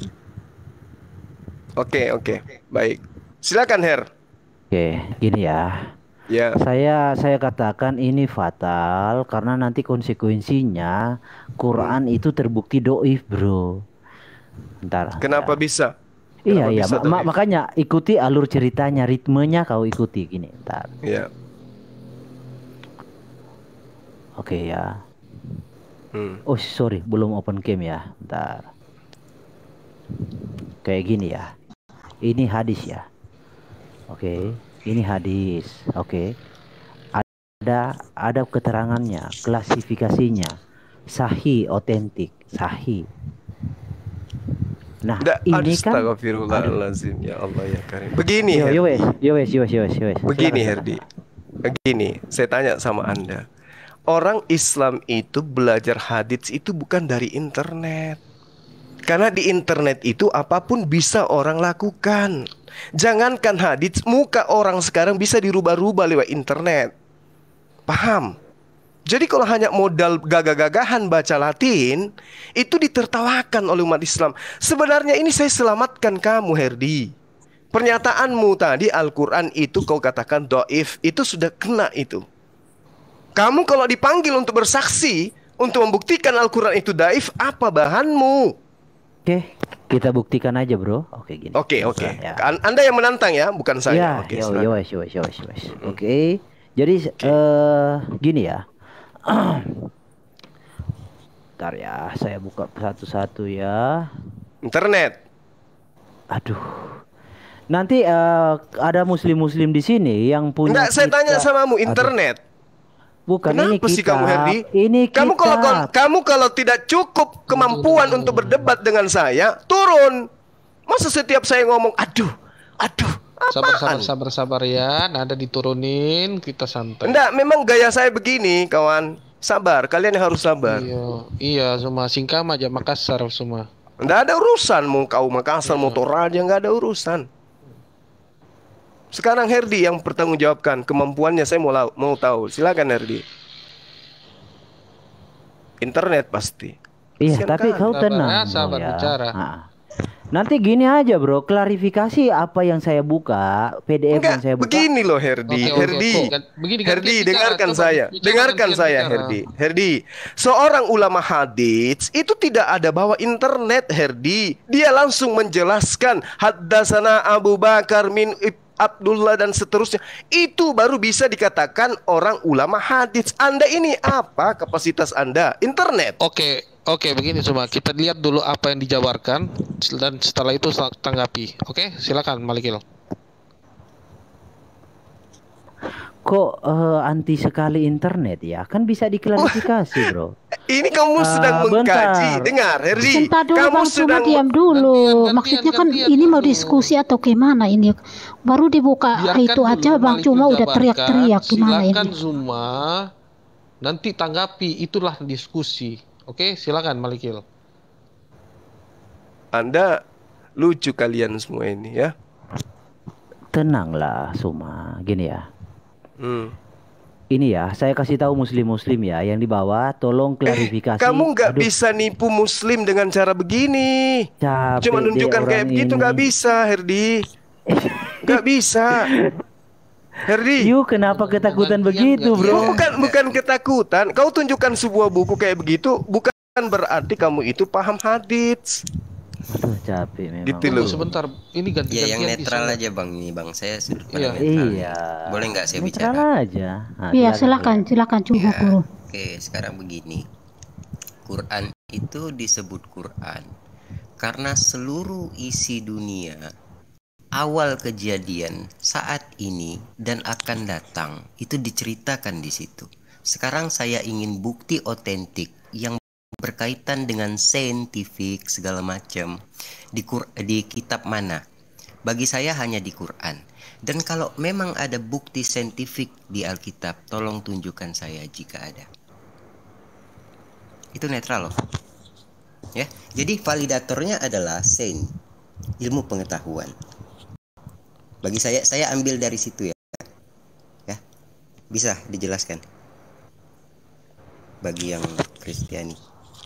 Oke, baik. Silakan Her. Oke, gini ya. Ya. Saya katakan ini fatal karena nanti konsekuensinya Quran itu terbukti doif, bro. Bentar. Kenapa bisa? Iya, makanya ikuti alur ceritanya, ritmenya kau ikuti gini. Bentar. Iya. Oke ya. Oh sorry, belum open cam ya. Bentar. Kayak gini ya. Ini hadis ya. Oke, ini hadis. Oke. Ada keterangannya, klasifikasinya. Sahih, otentik, sahih. Nah, ini kan Astagfirullahaladzim, ya Allah ya Karim. Begini Yowes. Begini Herdi. Begini, saya tanya sama Anda. Orang Islam itu belajar hadits itu bukan dari internet. Karena di internet itu apapun bisa orang lakukan. Jangankan hadits, muka orang sekarang bisa dirubah-rubah lewat internet. Paham? Jadi kalau hanya modal gagah-gagahan baca Latin, itu ditertawakan oleh umat Islam. Sebenarnya ini saya selamatkan kamu Herdi. Pernyataanmu tadi Al-Quran itu kau katakan doif, itu sudah kena itu. Kamu kalau dipanggil untuk bersaksi, untuk membuktikan Al-Quran itu daif, apa bahanmu? Oke, kita buktikan aja bro. Oke gini. Oke. Ya. Anda yang menantang ya, bukan saya. Oke, Oke, jadi gini ya. Bentar ya, saya buka satu-satu ya. Internet. Aduh. Nanti ada muslim-muslim di sini yang punya. Enggak, saya tanya samamu, internet. Bukan. Kenapa ini kitab. Sih kamu Herdi? Ini kamu kalau tidak cukup kemampuan untuk berdebat dengan saya, turun. Masa setiap saya ngomong, aduh. Sabar ya, nada diturunin, kita santai. Enggak, memang gaya saya begini, kawan. Sabar, kalian harus sabar. Iya, semua singkam aja Makassar semua. Enggak ada urusan mau kau Makassar, mau Toraja, enggak ada urusan. Sekarang Herdi yang bertanggung jawabkan kemampuannya, saya mau tahu. Silakan Herdi. Internet pasti. Iya, tapi kau tenang. Sabar bicara. Nanti gini aja bro, klarifikasi apa yang saya buka, PDF yang saya buka. Begini loh Herdi. Herdi, dengarkan saya. Herdi. Seorang ulama hadits itu tidak ada bawa internet Herdi. Dia langsung menjelaskan haddatsana Abu Bakar min Abdullah dan seterusnya. Itu baru bisa dikatakan orang ulama hadits. Anda ini apa kapasitas Anda? Internet. Oke, begini semua. Kita lihat dulu apa yang dijabarkan dan setelah itu tanggapi. Oke, silakan Malikil. Kok anti sekali internet ya? Kan bisa diklarifikasi, bro. Ini kamu sedang mengkaji. Dengar, Herdi. Kamu sedang diam dulu. Maksudnya kan ini mau diskusi atau gimana ini? Baru dibuka itu aja Bang Cuma udah teriak-teriak gimana ini? Silakan Zuma. Nanti tanggapi, itulah diskusi. Oke, silakan Malikil. Anda lucu kalian semua ini ya. Tenanglah Suma, gini ya. Ini ya, saya kasih tahu muslim-muslim ya yang di bawah, tolong klarifikasi. Kamu nggak bisa nipu muslim dengan cara begini. Cuma nunjukkan kayak begitu nggak bisa, Herdi. Nggak bisa. Herdi, kenapa ketakutan begitu, bro? Bukan ketakutan. Kau tunjukkan sebuah buku kayak begitu, bukan berarti kamu itu paham hadits. Aduh, capek memang. Gitu loh. Sebentar, ini ganti. Ya, yang netral aja Bang, ini Bang. Saya sudut pandang netral. Iya. Boleh nggak saya netral bicara? Aja. Iya, silakan coba guru. Oke, sekarang begini. Quran itu disebut Quran karena seluruh isi dunia, awal kejadian, saat ini dan akan datang itu diceritakan di situ. Sekarang saya ingin bukti otentik yang berkaitan dengan saintifik segala macam di kitab mana? Bagi saya hanya di Quran. Dan kalau memang ada bukti saintifik di Alkitab, tolong tunjukkan saya jika ada. Itu netral loh. Ya. Jadi validatornya adalah sains, ilmu pengetahuan. Bagi saya ambil dari situ ya. Ya. Bisa dijelaskan bagi yang Kristiani.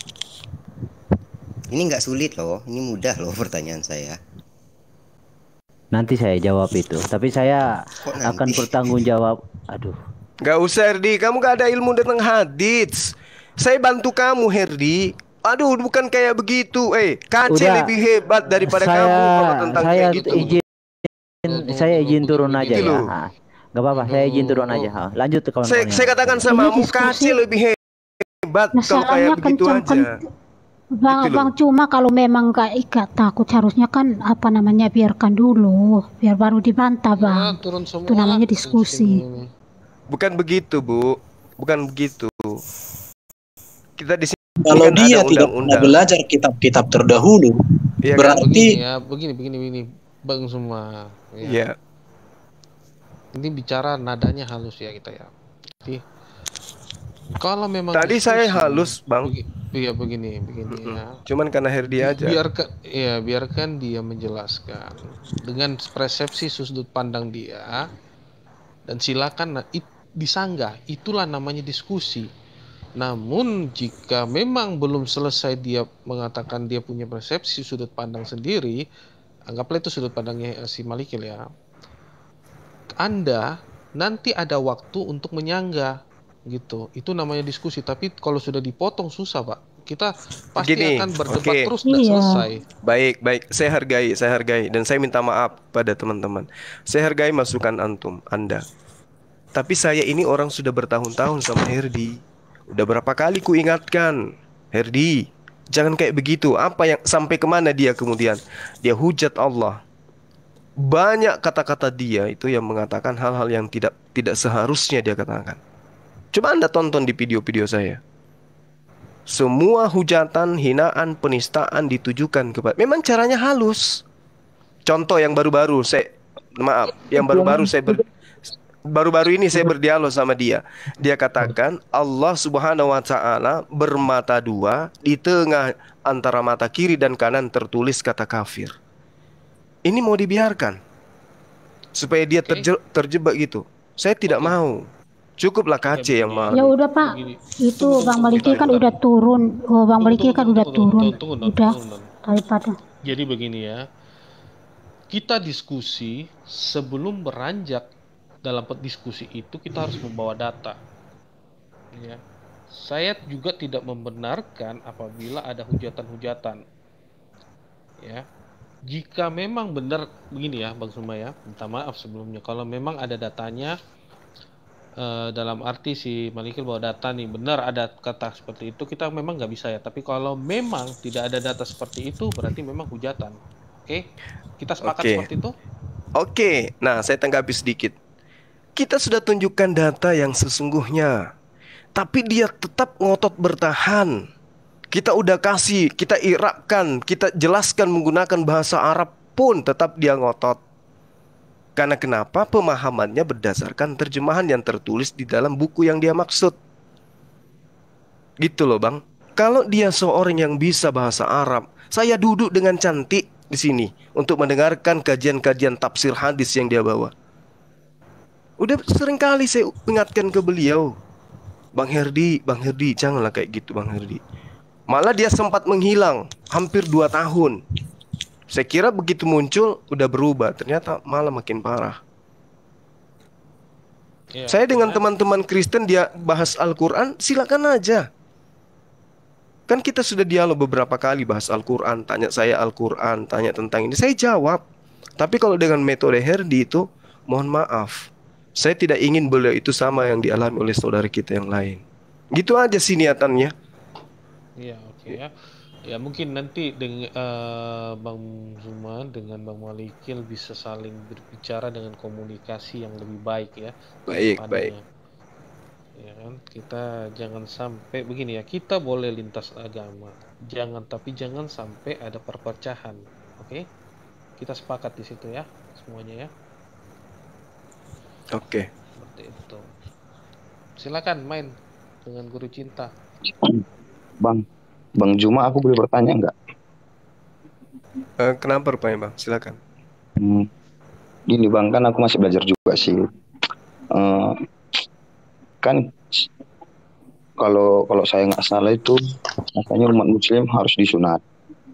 Ini nggak sulit loh, ini mudah loh pertanyaan saya. Nanti saya jawab itu, tapi saya akan bertanggung jawab. Aduh. Gak usah Herdi, kamu gak ada ilmu tentang hadits. Saya bantu kamu Herdi. Aduh, bukan kayak begitu. KC Udah, lebih hebat daripada kamu kalau tentang kayak gitu. Saya izin turun aja ya. Gak apa-apa, saya izin turun aja. Lanjut ke kawan-kawan. Saya katakan sama kamu, KC lebih hebat kalau kayak begitu aja. Bang, cuma kalau memang gak takut harusnya kan biarkan dulu, biar baru dibantah Bang. Itu namanya diskusi. Bukan begitu Bu, bukan begitu. Kita di sini kalau dia tidak pernah belajar kitab-kitab terdahulu, ya, berarti kan? Begini Bang semua. Ya. Ini bicara nadanya halus ya kita ya. Jadi kalau memang tadi diskusi, saya halus Bang. Iya begini ya. Cuman karena Herdi aja. Biarkan dia menjelaskan dengan persepsi sudut pandang dia, dan silakan disanggah. Itulah namanya diskusi. Namun jika memang belum selesai dia mengatakan dia punya persepsi sudut pandang sendiri, anggaplah itu sudut pandangnya si Malikil ya. Anda nanti ada waktu untuk menyanggah. Gitu, itu namanya diskusi. Tapi kalau sudah dipotong susah Pak, kita pasti akan berdebat terus dan selesai. Baik, saya hargai dan saya minta maaf pada teman-teman. Saya hargai masukan Anda. Tapi saya ini orang sudah bertahun-tahun sama Herdi. Udah berapa kali ku ingatkan, Herdi, jangan kayak begitu. Apa yang sampai kemana dia kemudian? Dia hujat Allah. Banyak kata-kata dia itu yang mengatakan hal-hal yang tidak seharusnya dia katakan. Coba Anda tonton di video-video saya. Semua hujatan, hinaan, penistaan ditujukan kepada. Memang caranya halus. Contoh yang baru-baru baru-baru ini saya berdialog sama dia. Dia katakan Allah Subhanahu wa taala bermata dua, di tengah antara mata kiri dan kanan tertulis kata kafir. Ini mau dibiarkan supaya dia terjebak gitu. Saya tidak mau. Cukuplah KC yang mau. Ya udah Pak, itu Bang Maliki kan udah turun. Bang Maliki kan udah turun. Udah daripada. Jadi begini ya, kita diskusi sebelum beranjak dalam diskusi itu kita harus membawa data. Ya, saya juga tidak membenarkan apabila ada hujatan-hujatan. Ya, jika memang benar begini ya, Bang Suma ya, minta maaf sebelumnya. Kalau memang ada datanya. Dalam arti si Malikil bawa data nih, benar ada kata seperti itu, kita memang nggak bisa ya. Tapi kalau memang tidak ada data seperti itu, berarti memang hujatan. Oke? Kita sepakat seperti itu? Oke, nah saya tanggapi sedikit. Kita sudah tunjukkan data yang sesungguhnya, tapi dia tetap ngotot bertahan. Kita udah kasih, kita i'rabkan, kita jelaskan menggunakan bahasa Arab pun tetap dia ngotot. Karena kenapa? Pemahamannya berdasarkan terjemahan yang tertulis di dalam buku yang dia maksud. Gitu loh Bang. Kalau dia seorang yang bisa bahasa Arab, saya duduk dengan cantik di sini untuk mendengarkan kajian-kajian tafsir hadis yang dia bawa. Udah sering kali saya ingatkan ke beliau, Bang Herdi, janganlah kayak gitu Bang Herdi. Malah dia sempat menghilang hampir 2 tahun. Saya kira begitu muncul udah berubah, ternyata malah makin parah. Saya dengan teman-teman Kristen dia bahas Al-Quran, silakan aja. Kan kita sudah dialog beberapa kali bahas Al-Quran, tanya saya Al-Quran, tanya tentang ini, saya jawab. Tapi kalau dengan metode Herdi itu, mohon maaf, saya tidak ingin beliau itu sama yang dialami oleh saudara kita yang lain. Gitu aja sih niatannya. Iya, oke ya. Ya mungkin nanti dengan Bang Zuma dengan Bang Malikil bisa saling berbicara dengan komunikasi yang lebih baik ya. Baik. Ya kan, kita jangan sampai begini ya. Kita boleh lintas agama, tapi jangan sampai ada perpecahan. Oke? Kita sepakat di situ ya, semuanya ya. Oke. Seperti itu. Silakan main dengan Guru Cinta. Bang Juma, aku boleh bertanya nggak? Kenapa rupanya Bang? Silakan. Gini Bang, kan aku masih belajar juga sih. Kan kalau saya nggak salah itu katanya umat Muslim harus disunat.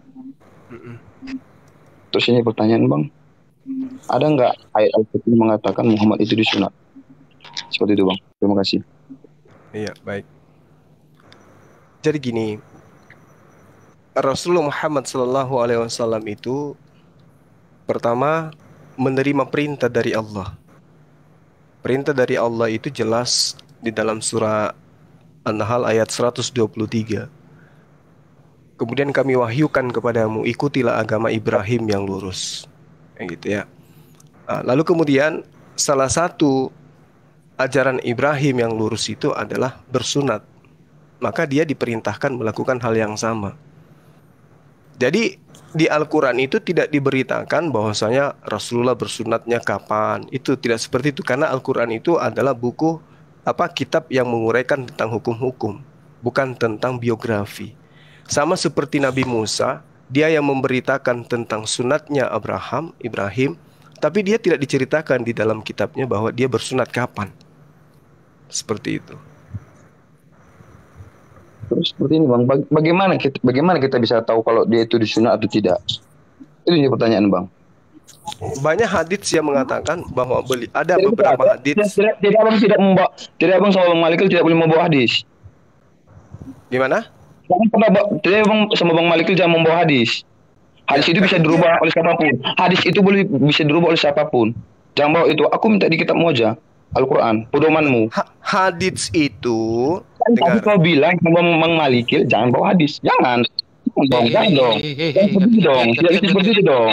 Terus ini pertanyaan Bang, ada nggak ayat Al-Quran mengatakan Muhammad itu disunat? Seperti itu Bang. Terima kasih. Iya, baik. Jadi gini, Rasulullah Muhammad SAW itu pertama menerima perintah dari Allah. Perintah dari Allah itu jelas di dalam surah An-Nahl ayat 123. Kemudian kami wahyukan kepadamu, ikutilah agama Ibrahim yang lurus. Gitu ya. Lalu kemudian salah satu ajaran Ibrahim yang lurus itu adalah bersunat. Maka dia diperintahkan melakukan hal yang sama. Jadi di Al-Quran itu tidak diberitakan bahwasanya Rasulullah bersunatnya kapan. Itu tidak seperti itu, karena Al-Quran itu adalah buku kitab yang menguraikan tentang hukum-hukum, bukan tentang biografi. Sama seperti Nabi Musa, dia yang memberitakan tentang sunatnya Ibrahim, tapi dia tidak diceritakan di dalam kitabnya bahwa dia bersunat kapan. Seperti itu. Terus seperti ini Bang, bagaimana kita bisa tahu kalau dia itu disunat atau tidak? Itu pertanyaan Bang. Banyak hadits yang mengatakan bahwa ada beberapa hadits. Tidak Abang sama Bang Malikil tidak boleh membawa hadis. Gimana? Tidak Bang sama Bang Malikil jangan membawa hadis. Hadis itu bisa dirubah oleh siapapun. Hadis itu bisa dirubah oleh siapapun. Jangan bawa itu. Aku minta di kitabmu aja, Al-Quran, pedomanmu. Hadits itu. Tapi kau bilang sama Bang Malikil jangan bawa hadis. Jangan dong. Tidak seperti itu dong.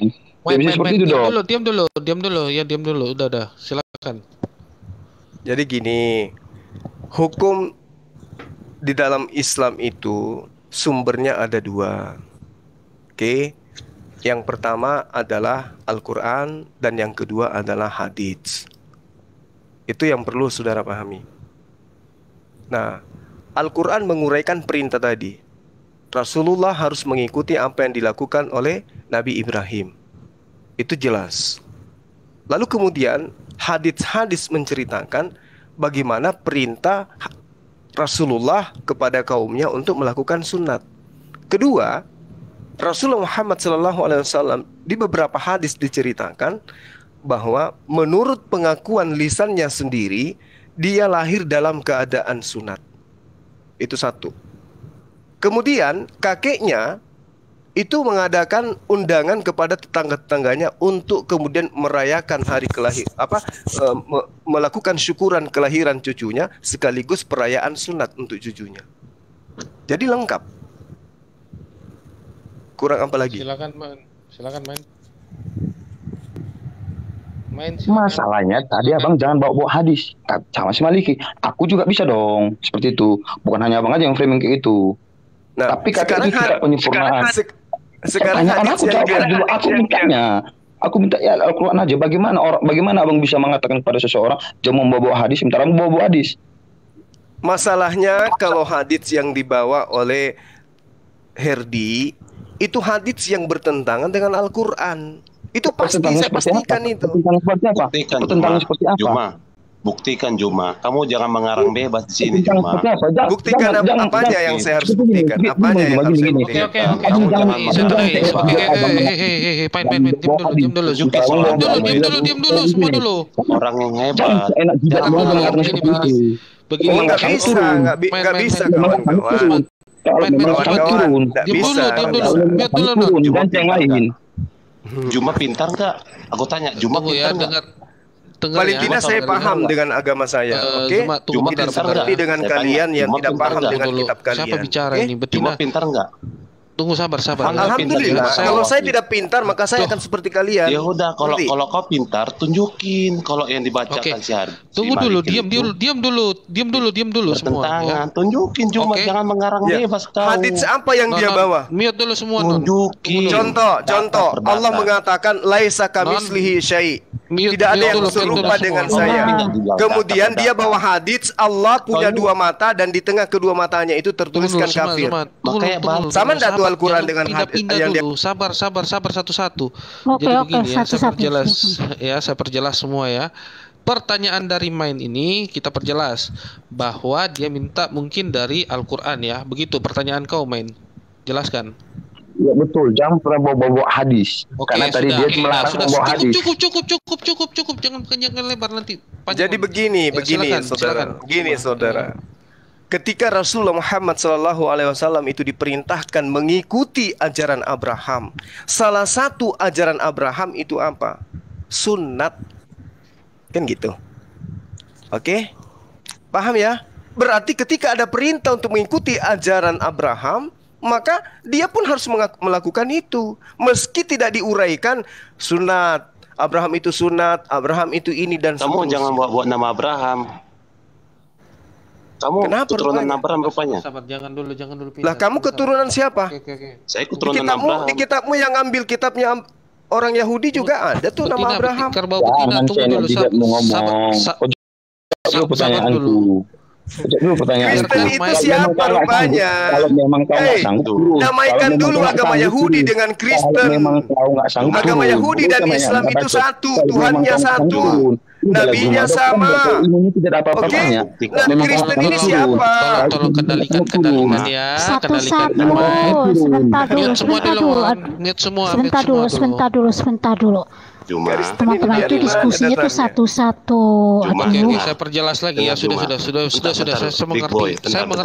Diam dulu. Udah, silakan. Jadi gini, hukum di dalam Islam itu sumbernya ada dua. Oke. Yang pertama adalah Al-Quran dan yang kedua adalah hadits. Itu yang perlu saudara pahami. Nah, Al-Quran menguraikan perintah tadi. Rasulullah harus mengikuti apa yang dilakukan oleh Nabi Ibrahim. Itu jelas. Lalu kemudian hadis-hadis menceritakan bagaimana perintah Rasulullah kepada kaumnya untuk melakukan sunat. Kedua, Rasulullah Muhammad SAW di beberapa hadis diceritakan bahwa menurut pengakuan lisannya sendiri, dia lahir dalam keadaan sunat. Itu satu. Kemudian kakeknya itu mengadakan undangan kepada tetangga-tetangganya untuk kemudian merayakan hari melakukan syukuran kelahiran cucunya sekaligus perayaan sunat untuk cucunya. Jadi lengkap. Kurang apa lagi? Silakan main. Masalahnya tadi Abang jangan bawa hadis sama si Maliki. Aku juga bisa dong seperti itu. Bukan hanya Abang aja yang framing kayak gitu. Nah, tapi kata itu tidak penyempurnaan. Sekarang aku jawab dulu. Aku minta ya Al-Quran aja. Bagaimana Abang bisa mengatakan kepada seseorang jangan membawa hadis sementara membawa hadis? Masalahnya kalau hadis yang dibawa oleh Herdi itu hadis yang bertentangan dengan Al-Quran. Itu pasti saya pastikan itu. Buktikan Juma. Kamu jangan mengarang bebas di sini Juma. Buktikan apanya yang saya harus buktikan? Apanya yang harus saya buktikan? Kamu jangan diam dulu semua dulu. Orang yang hebat. Begini nggak bisa kawan-kawan. Juma pintar nggak? Aku tanya, Juma pintar nggak? Paling tidak saya paham dengan agama saya, oke? Tidak seperti dengan kalian yang tidak paham dengan kitab kalian. Siapa bicara ini? Juma pintar nggak? Tunggu sabar. Alhamdulillah. Kalau saya tidak pintar maka saya akan seperti kalian. Ya udah, kalau kau pintar tunjukin kalau yang dibacakan si Har. Tunggu dulu, diam dulu semua. Ya. Tunjukin cuma jangan mengarang bebas kau. Hadits apa yang dia bawa? Mute dulu semua. Tunjukin. Contoh. Allah mengatakan laisa kamislihi syai'. Tidak ada yang serupa dengan saya. Kemudian dia bawa hadits Allah punya dua mata dan di tengah kedua matanya itu tertuliskan kafir. Sama enggak tuh Al-Quran dengan hadits yang dia... Sabar satu-satu. Oke, Saya perjelas semua ya. Pertanyaan dari Main ini kita perjelas bahwa dia minta mungkin dari Al-Quran ya. Begitu pertanyaan kau Main. Jelaskan. Ya betul, jangan pernah bawa hadis. Karena tadi dia melarang membawa hadis. Cukup, jangan lebar nanti. Jadi begini saudara. Ketika Rasulullah Muhammad SAW itu diperintahkan mengikuti ajaran Abraham, salah satu ajaran Abraham itu apa? Sunnat, kan gitu. Oke, paham ya? Berarti ketika ada perintah untuk mengikuti ajaran Abraham, maka dia pun harus melakukan itu, meski tidak diuraikan sunat. Abraham itu sunat, Abraham itu ini dan kamu jangan buat nama Abraham. Kamu keturunan Abraham rupanya. Jangan dulu Lah kamu keturunan siapa? Saya keturunan Abraham. Di kitabmu yang ambil kitabnya orang Yahudi juga ada tuh nama Abraham. Jangan saya tidak mau ngomong. Itu pertanyaanku. Kristen itu siapa rupanya? Kalau memang kau nggak sanggup, damaikan dulu agama Yahudi dengan Kristen. Agama Yahudi dan Islam itu satu, Tuhannya satu, nabinya sama. Oke, nah Kristen ini siapa? Tolong kendalikan ya. Satu-satu. Sebentar dulu. Teman-teman itu diskusinya tuh satu-satu. Oke, saya perjelas lagi ya. Sudah. Saya mengerti.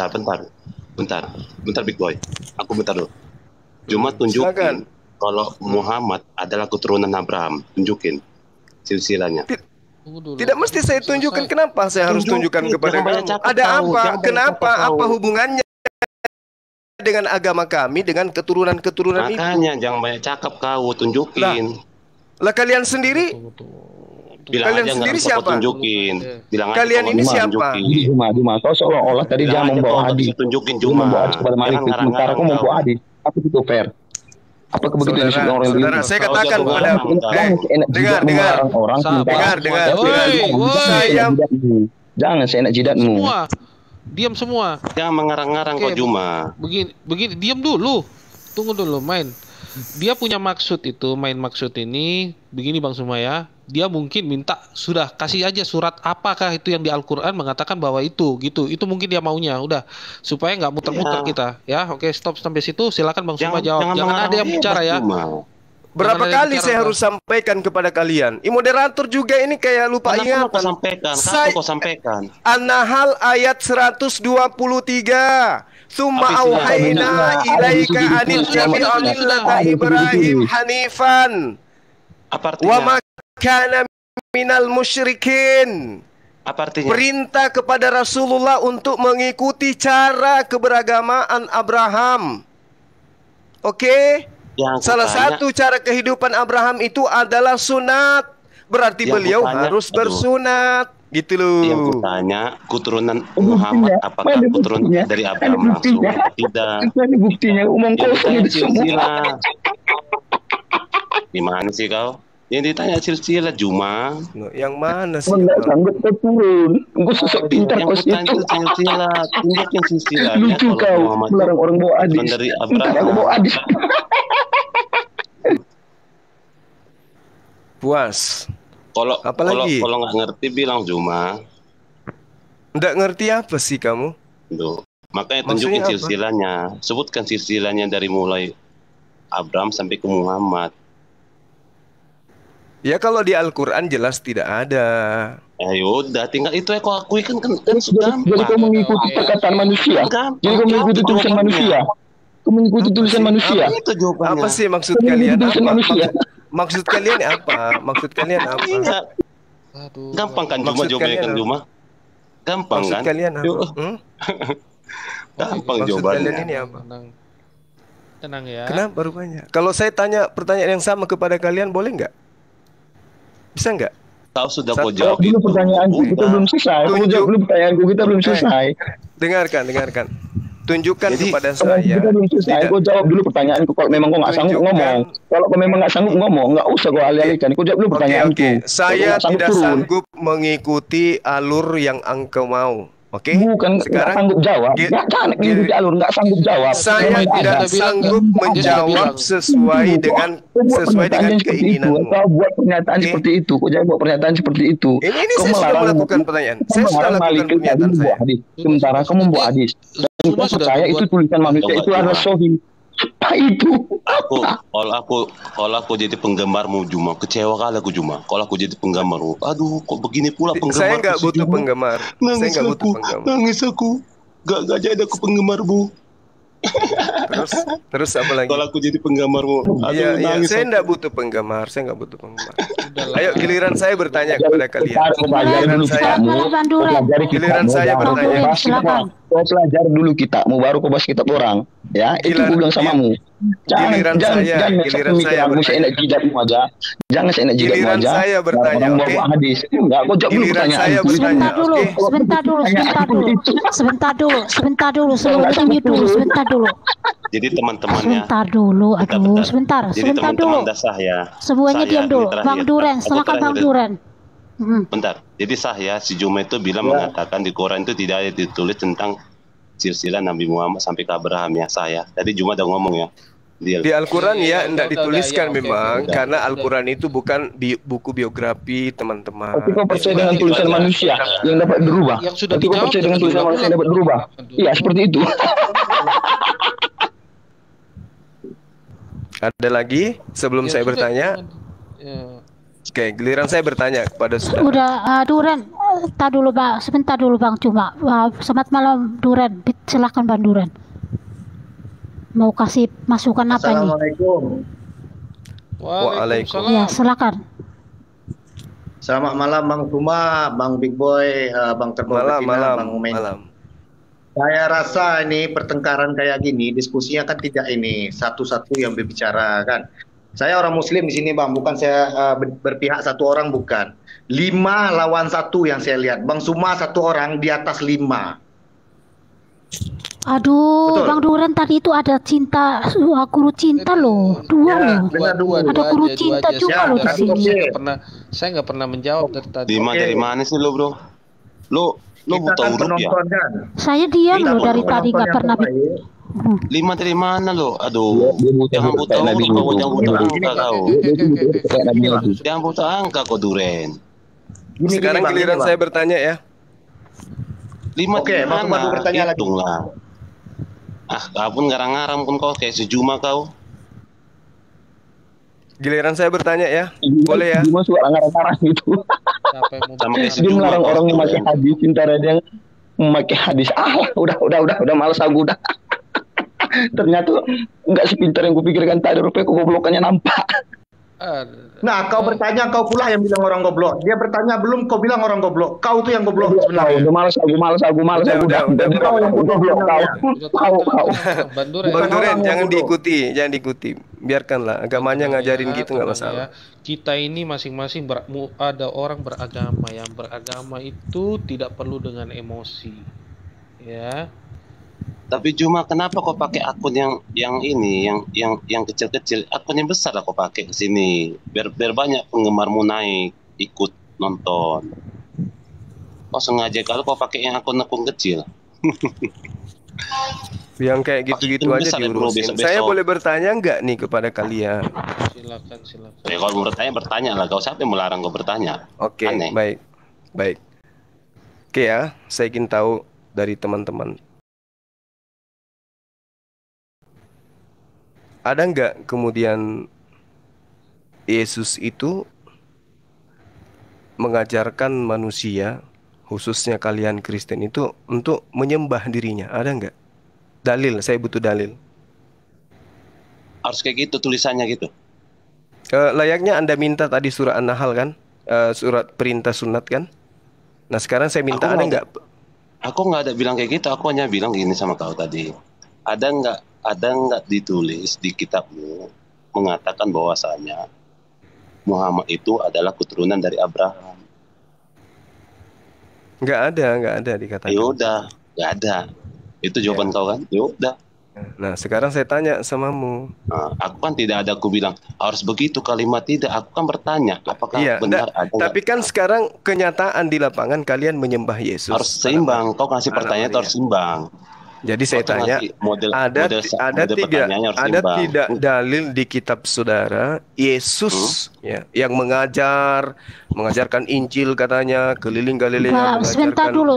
Bentar Big Boy. Aku bentar dulu. Cuma tunjukin kalau Muhammad adalah keturunan Abraham. Tunjukin silsilahnya. Tidak mesti saya tunjukkan. Kenapa saya harus tunjukkan kepada kamu? Ada apa? Kenapa? Apa hubungannya dengan agama kami dengan keturunan-keturunan itu? Makanya jangan banyak cakap kau, tunjukin. Lah kalian sendiri? Kalian sendiri siapa? Tunjukin. Kalian ini siapa? Cuma kau seolah-olah tadi jangan membawa hadis. Tunjukin cuma. Kepada Malik. Sementara kau membawa hadis. Apa itu fair? Apa begitu disebut orang saudara, saya katakan pada dengar. Jangan seenak jidatmu. Diam semua. Jangan mengarang-arang kau cuma. Begini, diam dulu. Tunggu dulu, Main. Dia punya maksud itu, maksud ini begini Bang Sumaya. Dia mungkin minta sudah kasih aja surat apakah itu yang di Al-Quran mengatakan bahwa itu gitu. Itu mungkin dia maunya. Udah supaya nggak muter-muter kita ya. Oke, stop sampai situ. Silakan Bang Sumaya jawab. Jangan ada yang bicara ya. Berapa kali saya harus sampaikan kepada kalian? Moderator juga ini kayak lupa ingatan. Kau sampaikan. An-Nahl ayat 123. Summa auhayna ilaika anittabi'a millata Ibrahim hanifan. Apa artinya? Wa ma kana minal musyrikin. Apa artinya? Perintah kepada Rasulullah untuk mengikuti cara keberagamaan Abraham. Oke? Salah satu cara kehidupan Abraham itu adalah sunat. Berarti beliau harus bersunat. Gitu loh. Yang kutanya keturunan Muhammad apakah keturunan dari Abraham langsung? Tidak. Ada buktinya. Umum kau silsilah. Di mana sih kau? Yang ditanya silsilah Juma. Yang mana sih? Enggak sanggup turun. Gue sosok pintar kos itu. Silsilah. Tunjukin silsilah. Lucu kau. Melarang orang bawa hadis. Dari Abraham. Aku bawa hadis. Puas. Kalau nggak ngerti bilang Juma. Nggak ngerti apa sih kamu? Tuh. Makanya tunjukin silsilahnya. Sebutkan silsilahnya dari mulai Abraham sampai ke Muhammad. Ya kalau di Al-Quran jelas tidak ada. Yaudah, tinggal itu aku akui kan sudah. Jadi kau mengikuti perkataan manusia. Jadi kau mengikuti tulisan manusia. Kau mengikuti tulisan manusia. Apa sih maksud kalian? Maksud kalian apa? Maksud kalian apa? Gampang kan Juma jawabannya kan Juma? Gampang kan? Maksud kalian apa? Gampang Maksud jawabannya. Kalian ini apa? Tenang ya. Kenapa rupanya? Kalau saya tanya pertanyaan yang sama kepada kalian, boleh nggak? Bisa nggak? Kau sudah kau Jawab jawab dulu itu. pertanyaanku, kita belum selesai. Kamu jawab dulu pertanyaanku, kita belum selesai. Dengarkan. Tunjukkan Jadi, kepada Kita saya. belum selesai. Kau jawab dulu pertanyaanku. Kalau memang kau nggak sanggup ngomong, kalau kau memang nggak sanggup ngomong, nggak usah kau alih-alihkan. Kau jawab dulu pertanyaanku. Saya Kalau kau tidak turun. sanggup mengikuti alur yang engkau mau. Oke? Bukan nggak sanggup jawab. Jangan mengikuti alur, nggak sanggup jawab. Saya tidak sanggup menjawab sesuai dengan keinginanmu. Kau buat pernyataan seperti itu. Kau jangan buat pernyataan seperti itu. Ini saya sudah melakukan pertanyaan. Saya sudah lakukan pernyataan saya. Sementara kamu membuat hadis. Dan kau percaya itu tulisan manusia itu adalah sahih. Apa itu? Kalau aku jadi penggemarmu Juma, kecewa kali aku Juma. Kalau aku jadi penggemarmu, aduh kok begini pula penggemar. Saya nggak butuh penggemar. Nangis aku. Gak jadi aku penggemarmu. Terus apa lagi? Kalau aku jadi penggemarmu, aduh nangis. Saya nggak butuh penggemar. Ayo giliran saya bertanya kepada kalian. Giliran saya bertanya. Kau pelajar dulu kitabmu, baru kau bahas kitab orang. Ya, itu gue bilang samamu. Jangan aku seenak jidatmu aja. Jangan seenak jidatmu aja. Giliran saya bertanya, oke? Enggak, kau jawab dulu pertanyaan. Sebentar dulu, sebelum lanjut dulu, sebentar dulu. Jadi teman-temannya. Sebentar dulu, sebentar dulu. Semuanya diam dulu. Bang Duren, silakan Bang Duren. Bentar. Jadi si Juma itu bilang mengatakan di Quran itu tidak ada ditulis tentang silsilah Nabi Muhammad sampai ke Abraham ya saya. Tadi Juma udah ngomong ya. Di Al-Quran ya tidak dituliskan memang karena Al-Quran itu bukan buku biografi teman-teman. Tapi kau percaya dengan tulisan manusia yang dapat berubah. Yang sudah dijawab percaya dengan tulisan manusia yang dapat berubah. Iya seperti itu. Ada lagi sebelum saya bertanya? Oke, giliran saya bertanya kepada saudara. Udah, Duren, sebentar dulu Bang Cuma. Selamat malam Duren, silakan Bang Duren. Mau kasih masukan apa nih? Assalamualaikum. Waalaikumsalam. Ya, silakan. Selamat malam Bang Cuma, Bang Big Boy, Bang Terbaik, Bang Umen. Saya rasa ini pertengkaran kayak gini, diskusinya kan tidak ini satu-satu yang berbicara kan. Saya orang Muslim di sini Bang, bukan saya berpihak satu orang, bukan. 5 lawan 1 yang saya lihat. Bang Suma 1 orang di atas 5. Aduh, betul. Bang Duren tadi itu ada guru cinta loh, 2 loh. Ada guru cinta juga loh di sini. Saya nggak pernah menjawab dari tadi. Dari mana sih lo bro? Lo buta huruf ya? Saya diam loh dari tadi nggak pernah. 5 dari mana lo? Aduh, jangan buta huruf kau, jangan buta angka kau. Jangan buta angka kau Duren. Sekarang giliran saya bertanya ya. 5 dari mana? Hitung lah. Kau pun ngarang-ngarang pun kau kayak sejuma kau. Giliran saya bertanya ya. Boleh ya? Cuma suara ngarang-ngarang gitu. Dia melarang orang memakai hadis, sementara dia memakai hadis. Udah malas aku udah. Ternyata nggak sepintar yang kupikirkan tadi, rupanya kegoblokannya nampak. Nah, kau bertanya, kau pula yang bilang orang goblok. Dia bertanya belum, kau bilang orang goblok. Kau tuh yang goblok sebenarnya. Udah malas aku. Udah. Kau yang goblok kau. Bang Duren, jangan diikuti. Biarkanlah agamanya ngajarin gitu nggak masalah. Kita ini masing-masing ada orang beragama. Yang beragama itu tidak perlu dengan emosi. Ya. Tapi cuma kenapa kau pakai akun yang ini, yang kecil-kecil? Akun yang besar lah kau pakai ke sini, biar banyak penggemarmu naik ikut nonton. Kau sengaja kalau kau pakai yang akun kecil. Yang kayak gitu-gitu aja diurusin. Saya boleh bertanya nggak nih kepada kalian? Silakan. Ya, kalau mau bertanya lah. Kau siapa yang melarang kau bertanya? Oke, baik. Oke ya, saya ingin tahu dari teman-teman. Ada nggak kemudian Yesus itu mengajarkan manusia, khususnya kalian Kristen itu, untuk menyembah dirinya? Ada nggak? Dalil, saya butuh dalil. Harus kayak gitu tulisannya gitu. Layaknya Anda minta tadi surah An-Nahl kan, surat perintah sunat kan. Nah sekarang saya minta, ada nggak? Aku nggak ada bilang kayak gitu. Aku hanya bilang gini sama kau tadi. Ada nggak ada nggak ditulis di kitabmu mengatakan bahwasanya Muhammad itu adalah keturunan dari Abraham? Nggak ada dikatakan. Ya udah, nggak ada. Itu jawaban kau kan? Ya udah. Nah, sekarang saya tanya samamu. Nah, aku kan tidak ada, aku bilang harus begitu kalimat, tidak. Aku kan bertanya apakah benar ada. Tapi kan sekarang kenyataan di lapangan kalian menyembah Yesus. Harus seimbang. Kau kasih pertanyaan harus seimbang. Jadi saya tanya, ada tidak dalil di kitab saudara Yesus yang mengajarkan Injil katanya keliling Galilea? Sebentar dulu.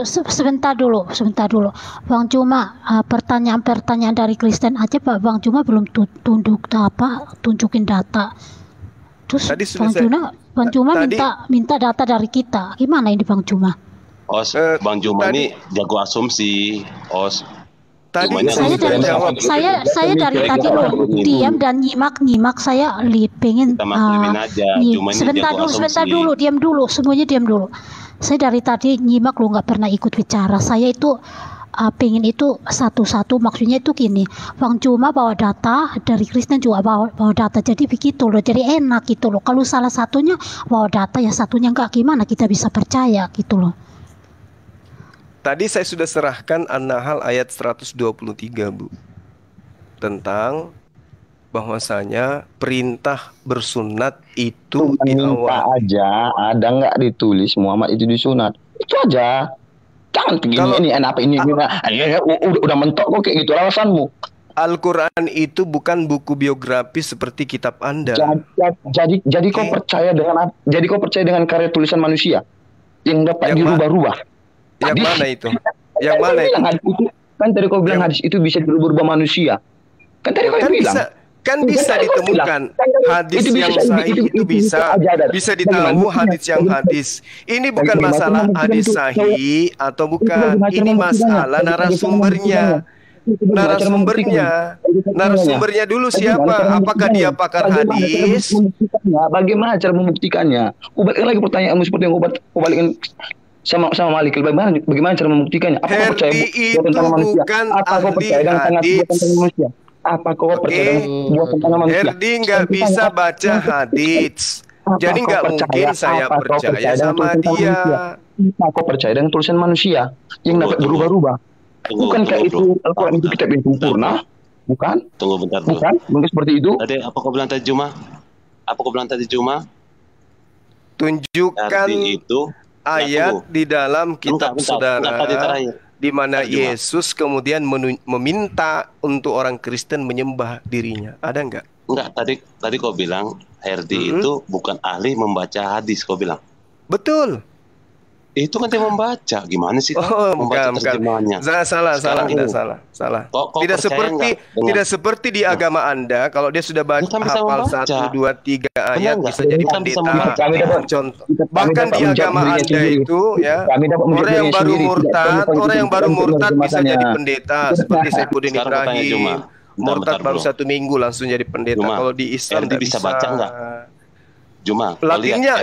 Bang Cuma, pertanyaan dari Kristen aja Pak Bang Cuma belum tunjukin data. Terus Bang Cuma minta data dari kita. Gimana ini Bang Cuma? Bang Cuma ini jago asumsi. Saya dari tadi diam dan nyimak saya pengen sebentar dulu diam dulu semuanya diam dulu. Saya dari tadi nyimak lo nggak pernah ikut bicara. Saya itu pengen itu satu-satu, maksudnya itu gini, Bang Cuma bawa data, dari Kristen juga bawa data, jadi begitu loh, jadi enak gitu loh. Kalau salah satunya bawa data, yang satunya enggak, gimana kita bisa percaya gitu loh. Tadi saya sudah serahkan An-Nahl ayat 123, Bu, tentang bahwasanya perintah bersunat itu di awal aja, ada nggak ditulis Muhammad itu disunat, itu aja. Jangan begini, ini udah mentok kok kayak gitu alasanmu. Al-Quran itu bukan buku biografi seperti kitab Anda. Jadi kau percaya dengan karya tulisan manusia yang dapat dirubah-rubah. Yang mana itu? Yang mana itu? Kan tadi kau bilang hadis itu bisa dirubah manusia. Kan tadi kau bilang. Kan bisa ditemukan hadis yang sahih itu bisa ditahu hadis yang hadis. Ini bukan masalah hadis sahih atau bukan. Ini masalah narasumbernya. Narasumbernya dulu siapa? Apakah dia pakar hadis? Bagaimana cara membuktikannya? Kau balikin lagi pertanyaanmu seperti yang kau balikin sama Malik. Bagaimana cara membuktikannya? Apa kau percaya tentang manusia? Apa kau percaya dengan hadis tentang manusia? Apa kau percaya buah tentang manusia? Herdi nggak bisa baca hadis, jadi nggak mungkin saya percaya sama dia. Apa kau percaya dengan tulisan manusia yang dapat berubah-ubah? Bukankah itu Al-Quran itu kitab yang sempurna? Bukan? Tunggu bentar. Bukan seperti itu. Tadi apa kau bilang tadi Juma? Tunjukkan itu ayat di dalam kitab saudara di mana Yesus kemudian meminta untuk orang Kristen menyembah dirinya. Ada enggak? Enggak, tadi kau bilang Herdi itu bukan ahli membaca hadis, kau bilang. Betul. Itu kan dia membaca. Gimana sih? Membaca terjemahannya. Salah. Tidak seperti di agama Anda, kalau dia sudah baca hafal 1, 2, 3 ayat bisa jadi pendeta. Contoh. Bahkan di agama Anda itu ya, orang yang baru murtad bisa jadi pendeta seperti Saifuddin Ibrahim. Murtad baru 1 minggu langsung jadi pendeta. Kalau di Islam tidak bisa baca enggak? Cuma Latinnya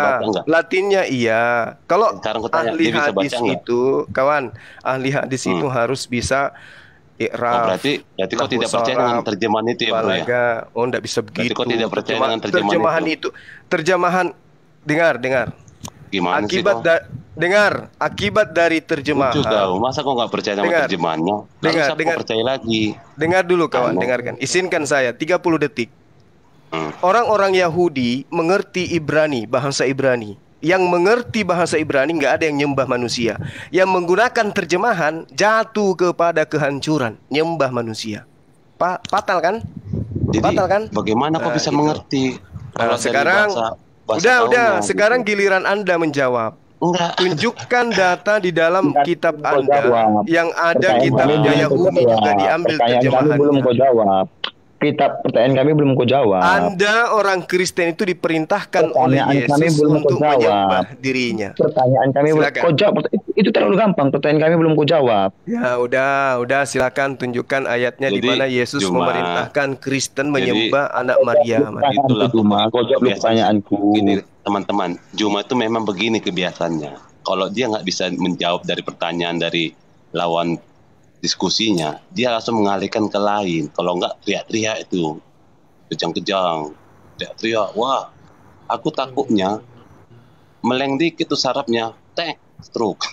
iya. Kalau ahli hadis itu, kawan, ahli hadis itu harus bisa ikraf. Berarti kau tidak percaya dengan terjemahan itu ya, Bro ya? Oh, enggak bisa begitu. Kau tidak percaya dengan terjemahan itu. Terjemahan, dengar. Gimana Akibat dari terjemahan. Masa kau nggak percaya dengan terjemahannya? Dengar. Percaya lagi. Dengar dulu, kawan, dengarkan. Izinkan saya 30 detik. Orang-orang Yahudi mengerti bahasa Ibrani. Yang mengerti bahasa Ibrani nggak ada yang nyembah manusia. Yang menggunakan terjemahan jatuh kepada kehancuran, nyembah manusia. Fatal kan? Bagaimana kau bisa mengerti? Kalau sekarang udah. Sekarang giliran Anda menjawab. Enggak. Tunjukkan data di dalam kitab Anda yang ada kitabnya Yahudi juga diambil terjemahannya. Belum kau jawab. Pertanyaan kami belum kau jawab. Anda orang Kristen itu diperintahkan oleh Yesus untuk menyembah dirinya. Pertanyaan kami belum kau jawab. Itu terlalu gampang. Pertanyaan kami belum kau jawab. Ya udah silakan tunjukkan ayatnya di mana Yesus memerintahkan Kristen menyembah anak Maria. Itulah kau jawab pertanyaanku. Gini, teman-teman, Juma itu memang begini kebiasaannya. Kalau dia nggak bisa menjawab dari pertanyaan dari lawan diskusinya, dia langsung mengalihkan ke lain. Kalau enggak teriak-teriak itu, kejang-kejang, teriak-teriak. Wah, aku takutnya meleng dikit tuh sarafnya, stroke.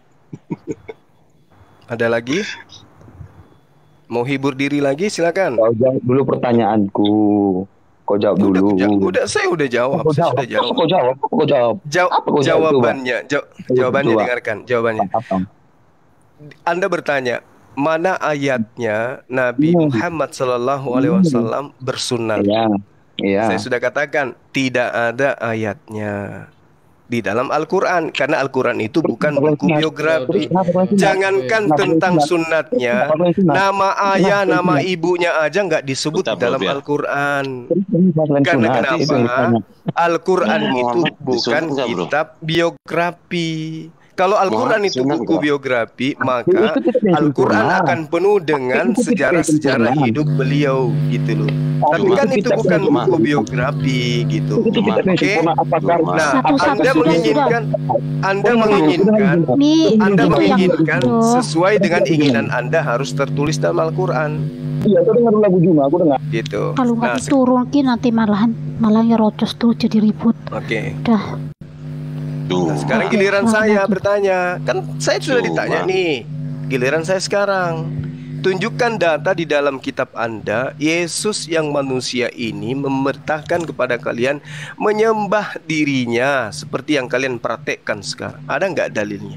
Ada lagi? Mau hibur diri lagi, silakan. Kau jawab dulu pertanyaanku. Kau jawab dulu. Saya udah jawab. Jawabannya dengarkan. Jawabannya. Anda bertanya, mana ayatnya Nabi Muhammad SAW bersunat? Iya. Saya sudah katakan tidak ada ayatnya di dalam Al-Quran, karena Al-Quran itu bukan buku biografi. Jangankan tentang sunatnya, nama ayah, nama ibunya aja nggak disebut di dalam Al-Quran. Karena kenapa? Al-Quran itu bukan kitab biografi. Kalau Al-Quran itu buku biografi, maka Al-Quran akan penuh dengan sejarah-sejarah hidup beliau, gitu loh. Tapi kan itu bukan buku biografi, gitu. Oke? Nah, Anda menginginkan sesuai dengan keinginan Anda harus tertulis dalam Al-Quran. Iya, aku dengar lagu Juma, aku dengar. Gitu. Kalau nggak diturunkan nanti malah nyerocos tuh jadi ribut. Oke. Dah. Nah, sekarang giliran saya bertanya. Kan saya sudah ditanya nih. Giliran saya sekarang. Tunjukkan data di dalam kitab Anda, Yesus yang manusia ini memerintahkan kepada kalian menyembah dirinya seperti yang kalian praktekkan sekarang. Ada nggak dalilnya?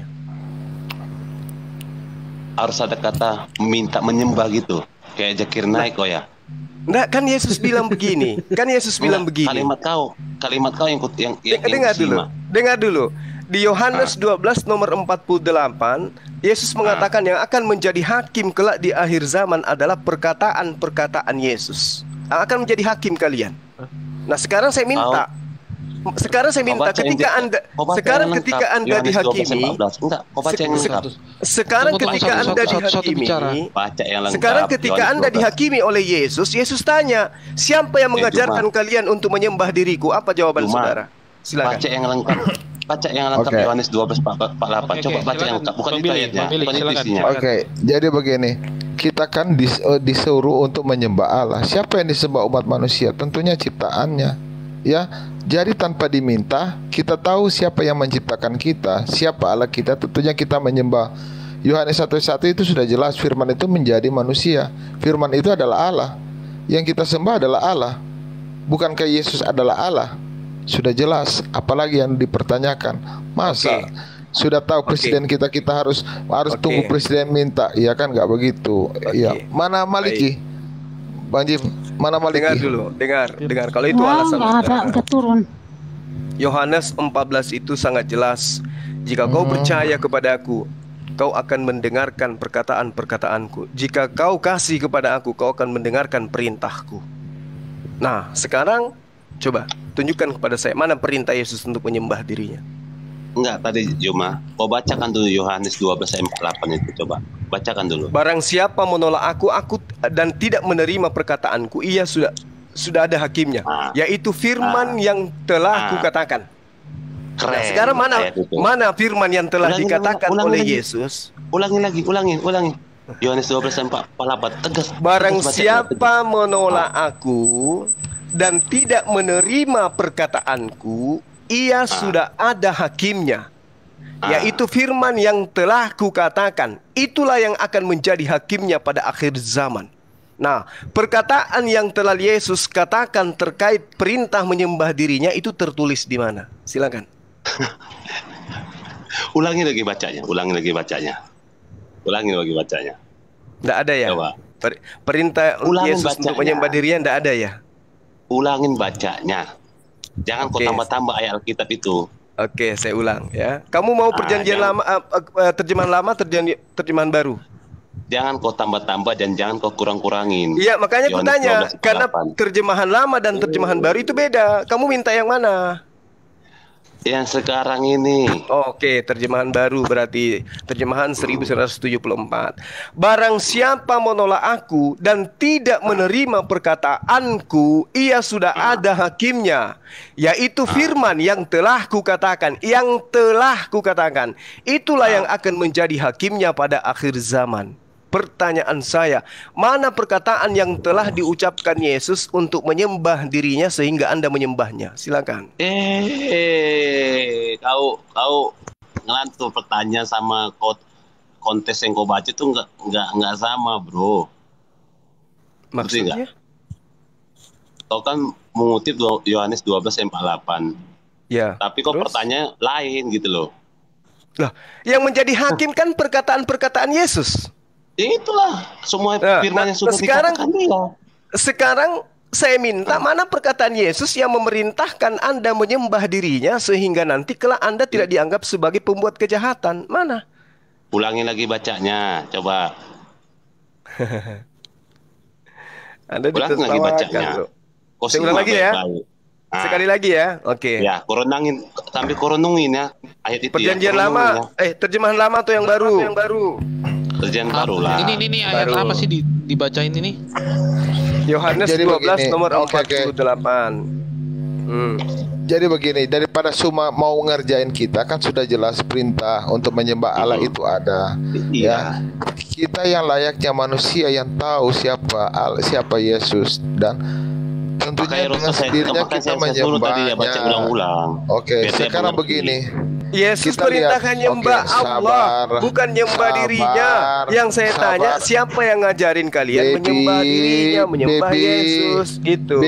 Harus ada kata minta menyembah gitu. Kayak Zakir Naik kok ya. Enggak, kan Yesus bilang begini. Kalimat kau yang dengar dulu. Di Yohanes 12 nomor 48, Yesus mengatakan yang akan menjadi hakim kelak di akhir zaman adalah perkataan-perkataan Yesus. Akan menjadi hakim kalian. Nah, sekarang saya minta ketika Anda dihakimi, oleh Yesus, Yesus tanya, siapa yang mengajarkan kalian untuk menyembah diriku? Apa jawaban saudara? Silakan. Baca yang lengkap Yohanes 12:48. Coba baca yang lengkap, bukan itu ayatnya, bukan itu isinya. Oke, jadi begini. Kita kan disuruh untuk menyembah Allah. Siapa yang disembah umat manusia? Tentunya ciptaannya. Ya, jadi tanpa diminta kita tahu siapa yang menciptakan kita, siapa Allah kita, tentunya kita menyembah. Yohanes 1:1 itu sudah jelas, firman itu menjadi manusia. Firman itu adalah Allah. Yang kita sembah adalah Allah. Bukankah Yesus adalah Allah? Sudah jelas, apalagi yang dipertanyakan. Masa sudah tahu presiden kita harus tunggu presiden minta, ya kan, nggak begitu. Iya. Mana Maliki? Bang Jim, mana Maliki? Dengar. Kalau itu alasan udah turun. Yohanes 14 itu sangat jelas. Jika kau percaya kepadaku, kau akan mendengarkan perkataan-perkataanku. Jika kau kasih kepada aku, kau akan mendengarkan perintahku. Nah, sekarang coba tunjukkan kepada saya mana perintah Yesus untuk menyembah dirinya. Enggak, tadi Juma. Kau bacakan dulu Yohanes 12:48 itu, coba. Bacakan dulu. Barang siapa menolak aku dan tidak menerima perkataanku, ia sudah ada hakimnya, yaitu firman yang telah kukatakan. Keren. Nah, sekarang mana firman yang telah dikatakan oleh Yesus? Ulangi lagi. Yohanes 12:48 tegas. Barang siapa menolak aku dan tidak menerima perkataanku, ia sudah ada hakimnya, yaitu firman yang telah kukatakan. Itulah yang akan menjadi hakimnya pada akhir zaman. Nah, perkataan yang telah Yesus katakan terkait perintah menyembah dirinya itu tertulis di mana? Silakan. Ulangi lagi bacanya. Tidak ada ya? Coba. Perintah Yesus untuk menyembah dirinya tidak ada ya? Ulangin bacanya. Jangan kau tambah-tambah ayat Alkitab itu. Oke, saya ulang ya. Kamu mau perjanjian lama, terjemahan lama, terjemahan baru? Jangan kau tambah-tambah dan jangan kau kurang-kurangin. Iya, makanya aku tanya, karena terjemahan lama dan terjemahan baru itu beda. Kamu minta yang mana? Yang sekarang ini. Oke, terjemahan baru berarti terjemahan 1974. Barang siapa menolak aku dan tidak menerima perkataanku, ia sudah ada hakimnya, yaitu firman yang telah kukatakan. Itulah yang akan menjadi hakimnya pada akhir zaman. Pertanyaan saya, mana perkataan yang telah diucapkan Yesus untuk menyembah dirinya sehingga Anda menyembahnya? Silakan. Kau ngelantur pertanyaan sama kontes yang kau baca itu nggak sama, bro. Maksudnya? Kau kan mengutip Yohanes 12:48. Ya. Tapi kok pertanyaan lain gitu loh. Lah, yang menjadi hakim kan perkataan-perkataan Yesus. Ya itulah semua firman yang sudah dikatakan dia. Sekarang saya minta mana perkataan Yesus yang memerintahkan Anda menyembah dirinya sehingga nanti kelak Anda tidak dianggap sebagai pembuat kejahatan. Mana? Ulangi lagi bacanya, coba. Anda ulangi lagi bacanya. Saya ulang lagi ya. Sekali lagi ya. Oke. Ya, koronangin sambil koronungin ya ayat itu. Perjanjian lama, terjemahan lama atau yang baru? Perjanjian baru lah. Ini ayat apa sih dibacain ini? Yohanes 12 nomor 48. Jadi begini, daripada cuma mau ngerjain kita kan sudah jelas perintah untuk menyembah Allah itu ada. Ya. Kita yang layaknya manusia yang tahu siapa Yesus dan tentunya dengan sendirinya kita menyembahnya. Oke, sekarang begini. Yesus perintahkan nyembah Allah, bukan nyembah dirinya. Yang saya tanya, siapa yang ngajarin kalian menyembah dirinya, menyembah Yesus? Gitu.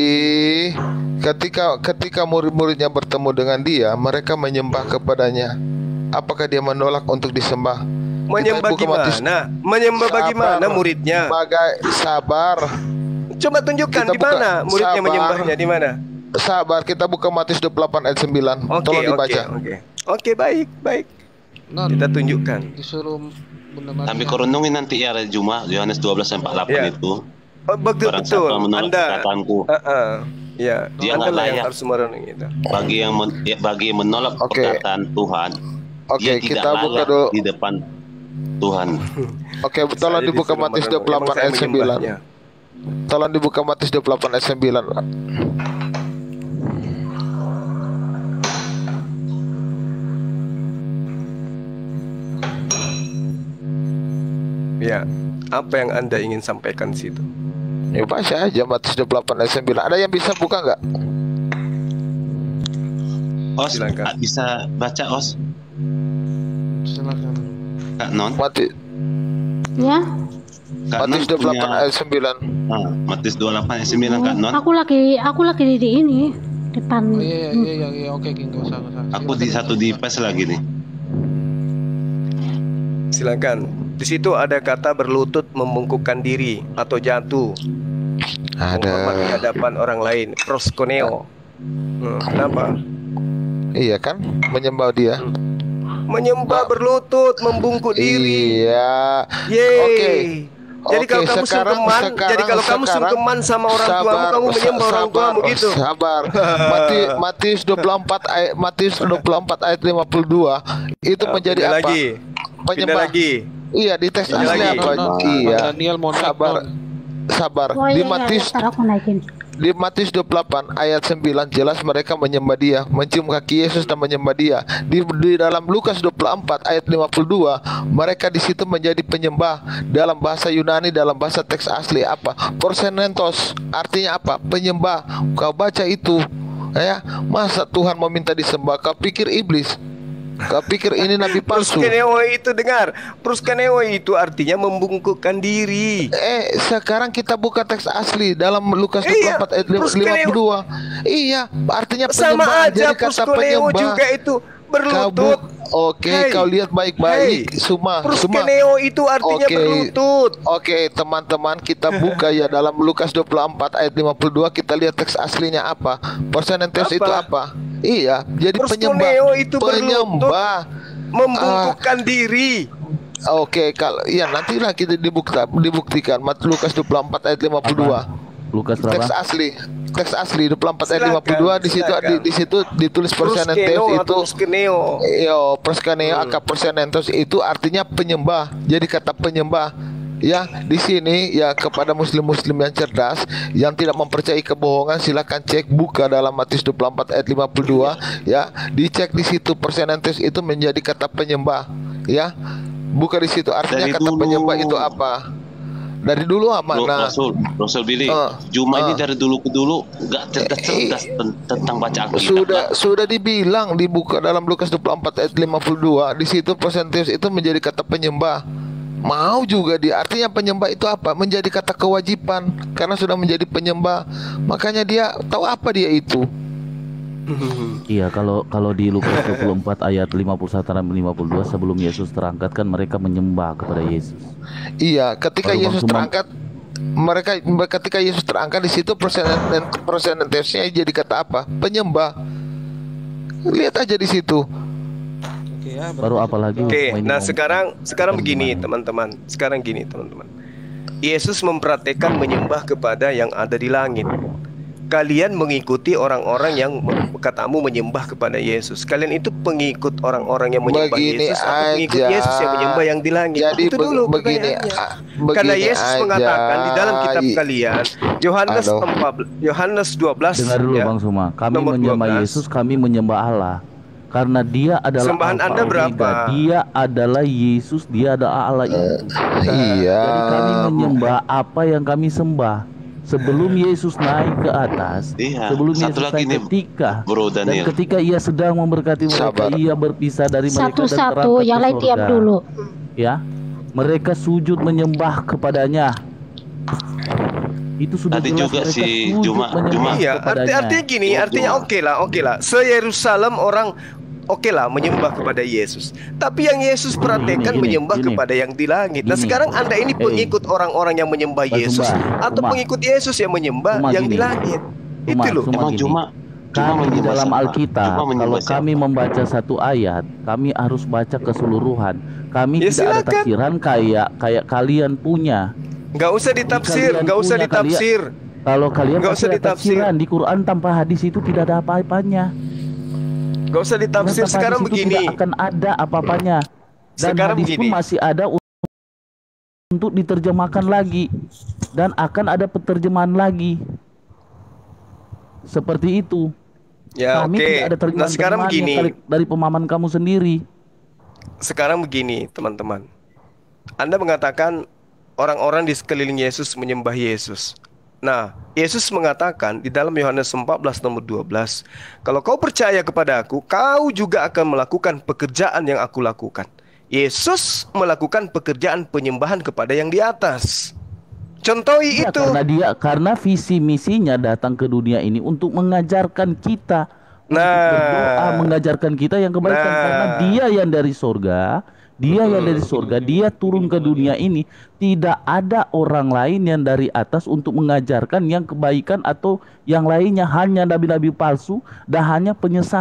Ketika murid-muridnya bertemu dengan dia, mereka menyembah kepadanya. Apakah dia menolak untuk disembah? Menyembah gimana? Menyembah bagaimana muridnya? Sabar. Coba tunjukkan di mana muridnya menyembahnya, di mana? Sabar, kita buka Matius 28 ayat 9. Tolong dibaca. Oke, baik. Kita tunjukkan. Disuruh sambil koronungin nanti ya Juma Yohanes 12:48 itu. Betul. Anda dia nggak layak harus merenung itu. Bagi yang menolak perkataan Tuhan, dia tidak layak di depan Tuhan. Oke, tolong dibuka Matius 28 ayat 9. Tolong dibuka Matius 28 ayat 9. Ya, apa yang Anda ingin sampaikan situ? Ya baca aja Matius 28 ayat 9. Ada yang bisa buka nggak? Os, bisa baca Os? Silakan. Kak Non. Ya. Matius 28 ayat 9. Matius 28 ayat 9 Kak Non. Aku lagi di ini depan. Iya, oke, enggak usah. Aku di pas lagi nih. Silakan. Di situ ada kata berlutut, membungkukkan diri atau jatuh. Ada di hadapan orang lain, proskuneo. Kenapa? Iya kan, menyembah dia. Menyembah berlutut, membungkuk diri. Iya. Oke. Jadi kalau kamu sungkeman sama orang tuamu, kamu menyembah orang tuamu gitu. Sabar. Matius 24 ayat 52 itu menjadi apa? Penyembah. Iya, di teks asli apa? Iya. Sabar. Di Matius 28 ayat 9 jelas mereka menyembah dia, mencium kaki Yesus dan menyembah dia. Di dalam Lukas 24 ayat 52 mereka di situ menjadi penyembah. Dalam bahasa Yunani, dalam bahasa teks asli apa? Porsenentos, artinya apa? Penyembah. Kau baca itu, ya. Masa Tuhan meminta disembah? Kau pikir iblis? Kau pikir ini nabi palsu? Proskuneo itu dengar. Proskuneo itu artinya membungkukkan diri. Sekarang kita buka teks asli dalam Lukas 24 ayat 52. Iya, artinya penyembah. Sama aja, jadi kata penyembah juga itu berlutut. Oke, kau lihat baik-baik. Proskuneo itu artinya berlutut. Oke, teman-teman, kita buka ya dalam Lukas 24 ayat 52, kita lihat teks aslinya apa. Porsenentes itu apa? Iya, jadi penyembah itu penyembah membungkukkan diri. Oke, kalau ya nantilah kita dibuktikan. Lukas 24 ayat 52. Lukas berapa? Teks asli 24 ayat 52 di situ ditulis porsenentes itu. Proskuneo akap porsenentes itu artinya penyembah. Jadi kata penyembah. Ya, di sini ya kepada muslim-muslim yang cerdas yang tidak mempercayai kebohongan, silakan cek buka dalam Matius 24 ayat 52 ya. Dicek di situ porsenentes itu menjadi kata penyembah ya. Buka di situ. Artinya dari kata dulu. Penyembah itu apa? Dari dulu apa? Nah, Rasul Billy, Juma ini dari dulu ke dulu nggak cerdas tentang baca Alkitab. Sudah dibilang dibuka dalam Lukas 24 ayat 52. Di situ Presentius itu menjadi kata penyembah. Mau juga dia. Artinya penyembah itu apa? Menjadi kata kewajiban. Karena sudah menjadi penyembah, makanya dia tahu apa dia itu. Iya, kalau di Lukas 24 ayat 51 dan 52, sebelum Yesus terangkat kan mereka menyembah kepada Yesus. Iya, ketika Yesus terangkat, ketika Yesus terangkat di situ presentasinya jadi kata apa? Penyembah. Lihat aja di situ. Oke, ya, baru apalagi? Oke, nah sekarang begini teman-teman. Sekarang gini teman-teman. Yesus mempraktekkan menyembah kepada yang ada di langit. Kalian mengikuti orang-orang yang katamu menyembah kepada Yesus. Kalian itu pengikut orang-orang yang menyembah begini Yesus atau pengikut Yesus yang menyembah yang di langit? Jadi itu dulu begini karena Yesus mengatakan di dalam kitab kalian Yohanes 12. Dengar dulu Bang Suma. Kami menyembah 12. Yesus, kami menyembah Allah. Karena dia adalah sembahan Anda berapa? Dia adalah Yesus, dia adalah Allah itu. Iya. Jadi kami menyembah apa yang kami sembah. Sebelum Yesus naik ke atas, sebelum Yesus naik ketika ia sedang memberkati mereka, ia berpisah dari mereka dan terangkat yang lain diam dulu. Ya, mereka sujud menyembah kepadanya. Itu sudah tadi jelas juga si Juma. Iya, artinya gini, artinya oke lah. Se-Yerusalem orang oke lah menyembah kepada Yesus. Tapi yang Yesus praktekkan menyembah kepada yang di langit. Nah sekarang Anda ini pengikut orang-orang yang menyembah Yesus atau pengikut Yesus yang menyembah yang di langit? Itu loh. Emang kami di dalam Alkitab, kalau kami membaca satu ayat, kami harus baca keseluruhan. Kami tidak ada tafsiran kayak kalian punya. Nggak usah ditafsir, nggak usah ditafsir. Kalau kalian nggak usah ditafsiran di Quran tanpa hadis itu tidak ada apa-apanya. Gak usah ditafsir. Sekarang begini, tidak akan ada apa-apanya. Dan sekarang hadis pun masih ada untuk diterjemahkan lagi. Dan akan ada penerjemahan lagi. Seperti itu. Ya, kami tidak ada terjemahan. Nah sekarang begini, dari pemahaman kamu sendiri. Sekarang begini teman-teman, Anda mengatakan orang-orang di sekeliling Yesus menyembah Yesus. Nah, Yesus mengatakan di dalam Yohanes 14 nomor 12, kalau kau percaya kepada aku, kau juga akan melakukan pekerjaan yang aku lakukan. Yesus melakukan pekerjaan penyembahan kepada yang di atas. Contohi itu. Karena visi misinya datang ke dunia ini untuk mengajarkan kita, untuk berdoa, mengajarkan kita yang kebaikan. Karena dia yang dari surga. Dia yang dari surga, dia turun ke dunia ini. Tidak ada orang lain yang dari atas untuk mengajarkan yang kebaikan atau yang lainnya. Hanya nabi-nabi palsu dan hanya penyesat.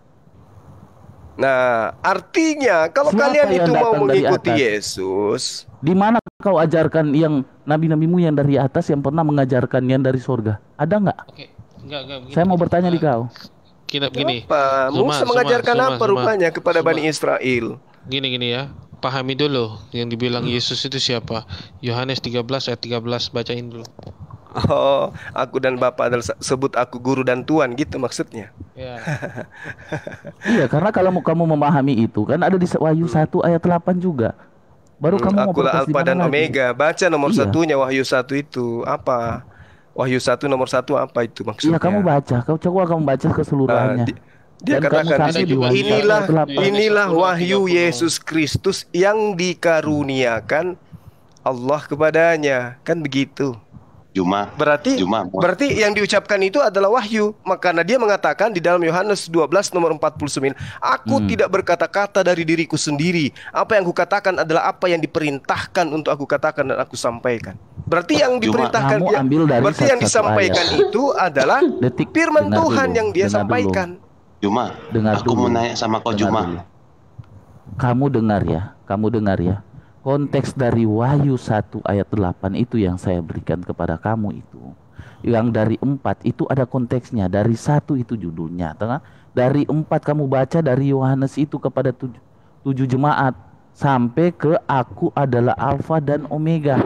Nah, artinya kalau kalian itu mau mengikuti Yesus, di mana kau ajarkan yang nabi-nabimu yang dari atas yang pernah mengajarkan yang dari surga? Ada nggak? Enggak, saya mau bertanya di kau. Begini. Musa mengajarkan apa rupanya kepada Bani Israel? Gini ya, pahami dulu yang dibilang Yesus itu siapa. Yohanes 13 ayat 13, bacain dulu. Oh, aku dan Bapa adalah, sebut aku guru dan tuan gitu maksudnya. Ya. Iya, karena kalau kamu memahami itu kan ada di Wahyu 1 ayat 8 juga. Baru kamu mau akulah Alfa dan Omega. Baca nomor satunya Wahyu 1 itu apa? Wahyu 1 nomor 1 apa itu maksudnya? Iya, kamu baca. Kamu baca keseluruhannya. Dia katakan inilah wahyu Yesus Kristus yang dikaruniakan Allah kepadanya. Kan begitu. Berarti yang diucapkan itu adalah wahyu. Makanya dia mengatakan di dalam Yohanes 12 nomor 49, aku tidak berkata-kata dari diriku sendiri. Apa yang kukatakan adalah apa yang diperintahkan untuk aku katakan dan aku sampaikan. Berarti yang diperintahkan, berarti yang disampaikan itu adalah firman Tuhan yang dia sampaikan. Juma, aku mau nanya sama kau Juma. Kamu dengar ya. Konteks dari Wahyu 1 ayat 8 itu yang saya berikan kepada kamu itu. Yang dari 4 itu ada konteksnya. Dari 1 itu judulnya. Dari 4 kamu baca dari Yohanes itu kepada 7 jemaat. Sampai ke aku adalah Alfa dan Omega.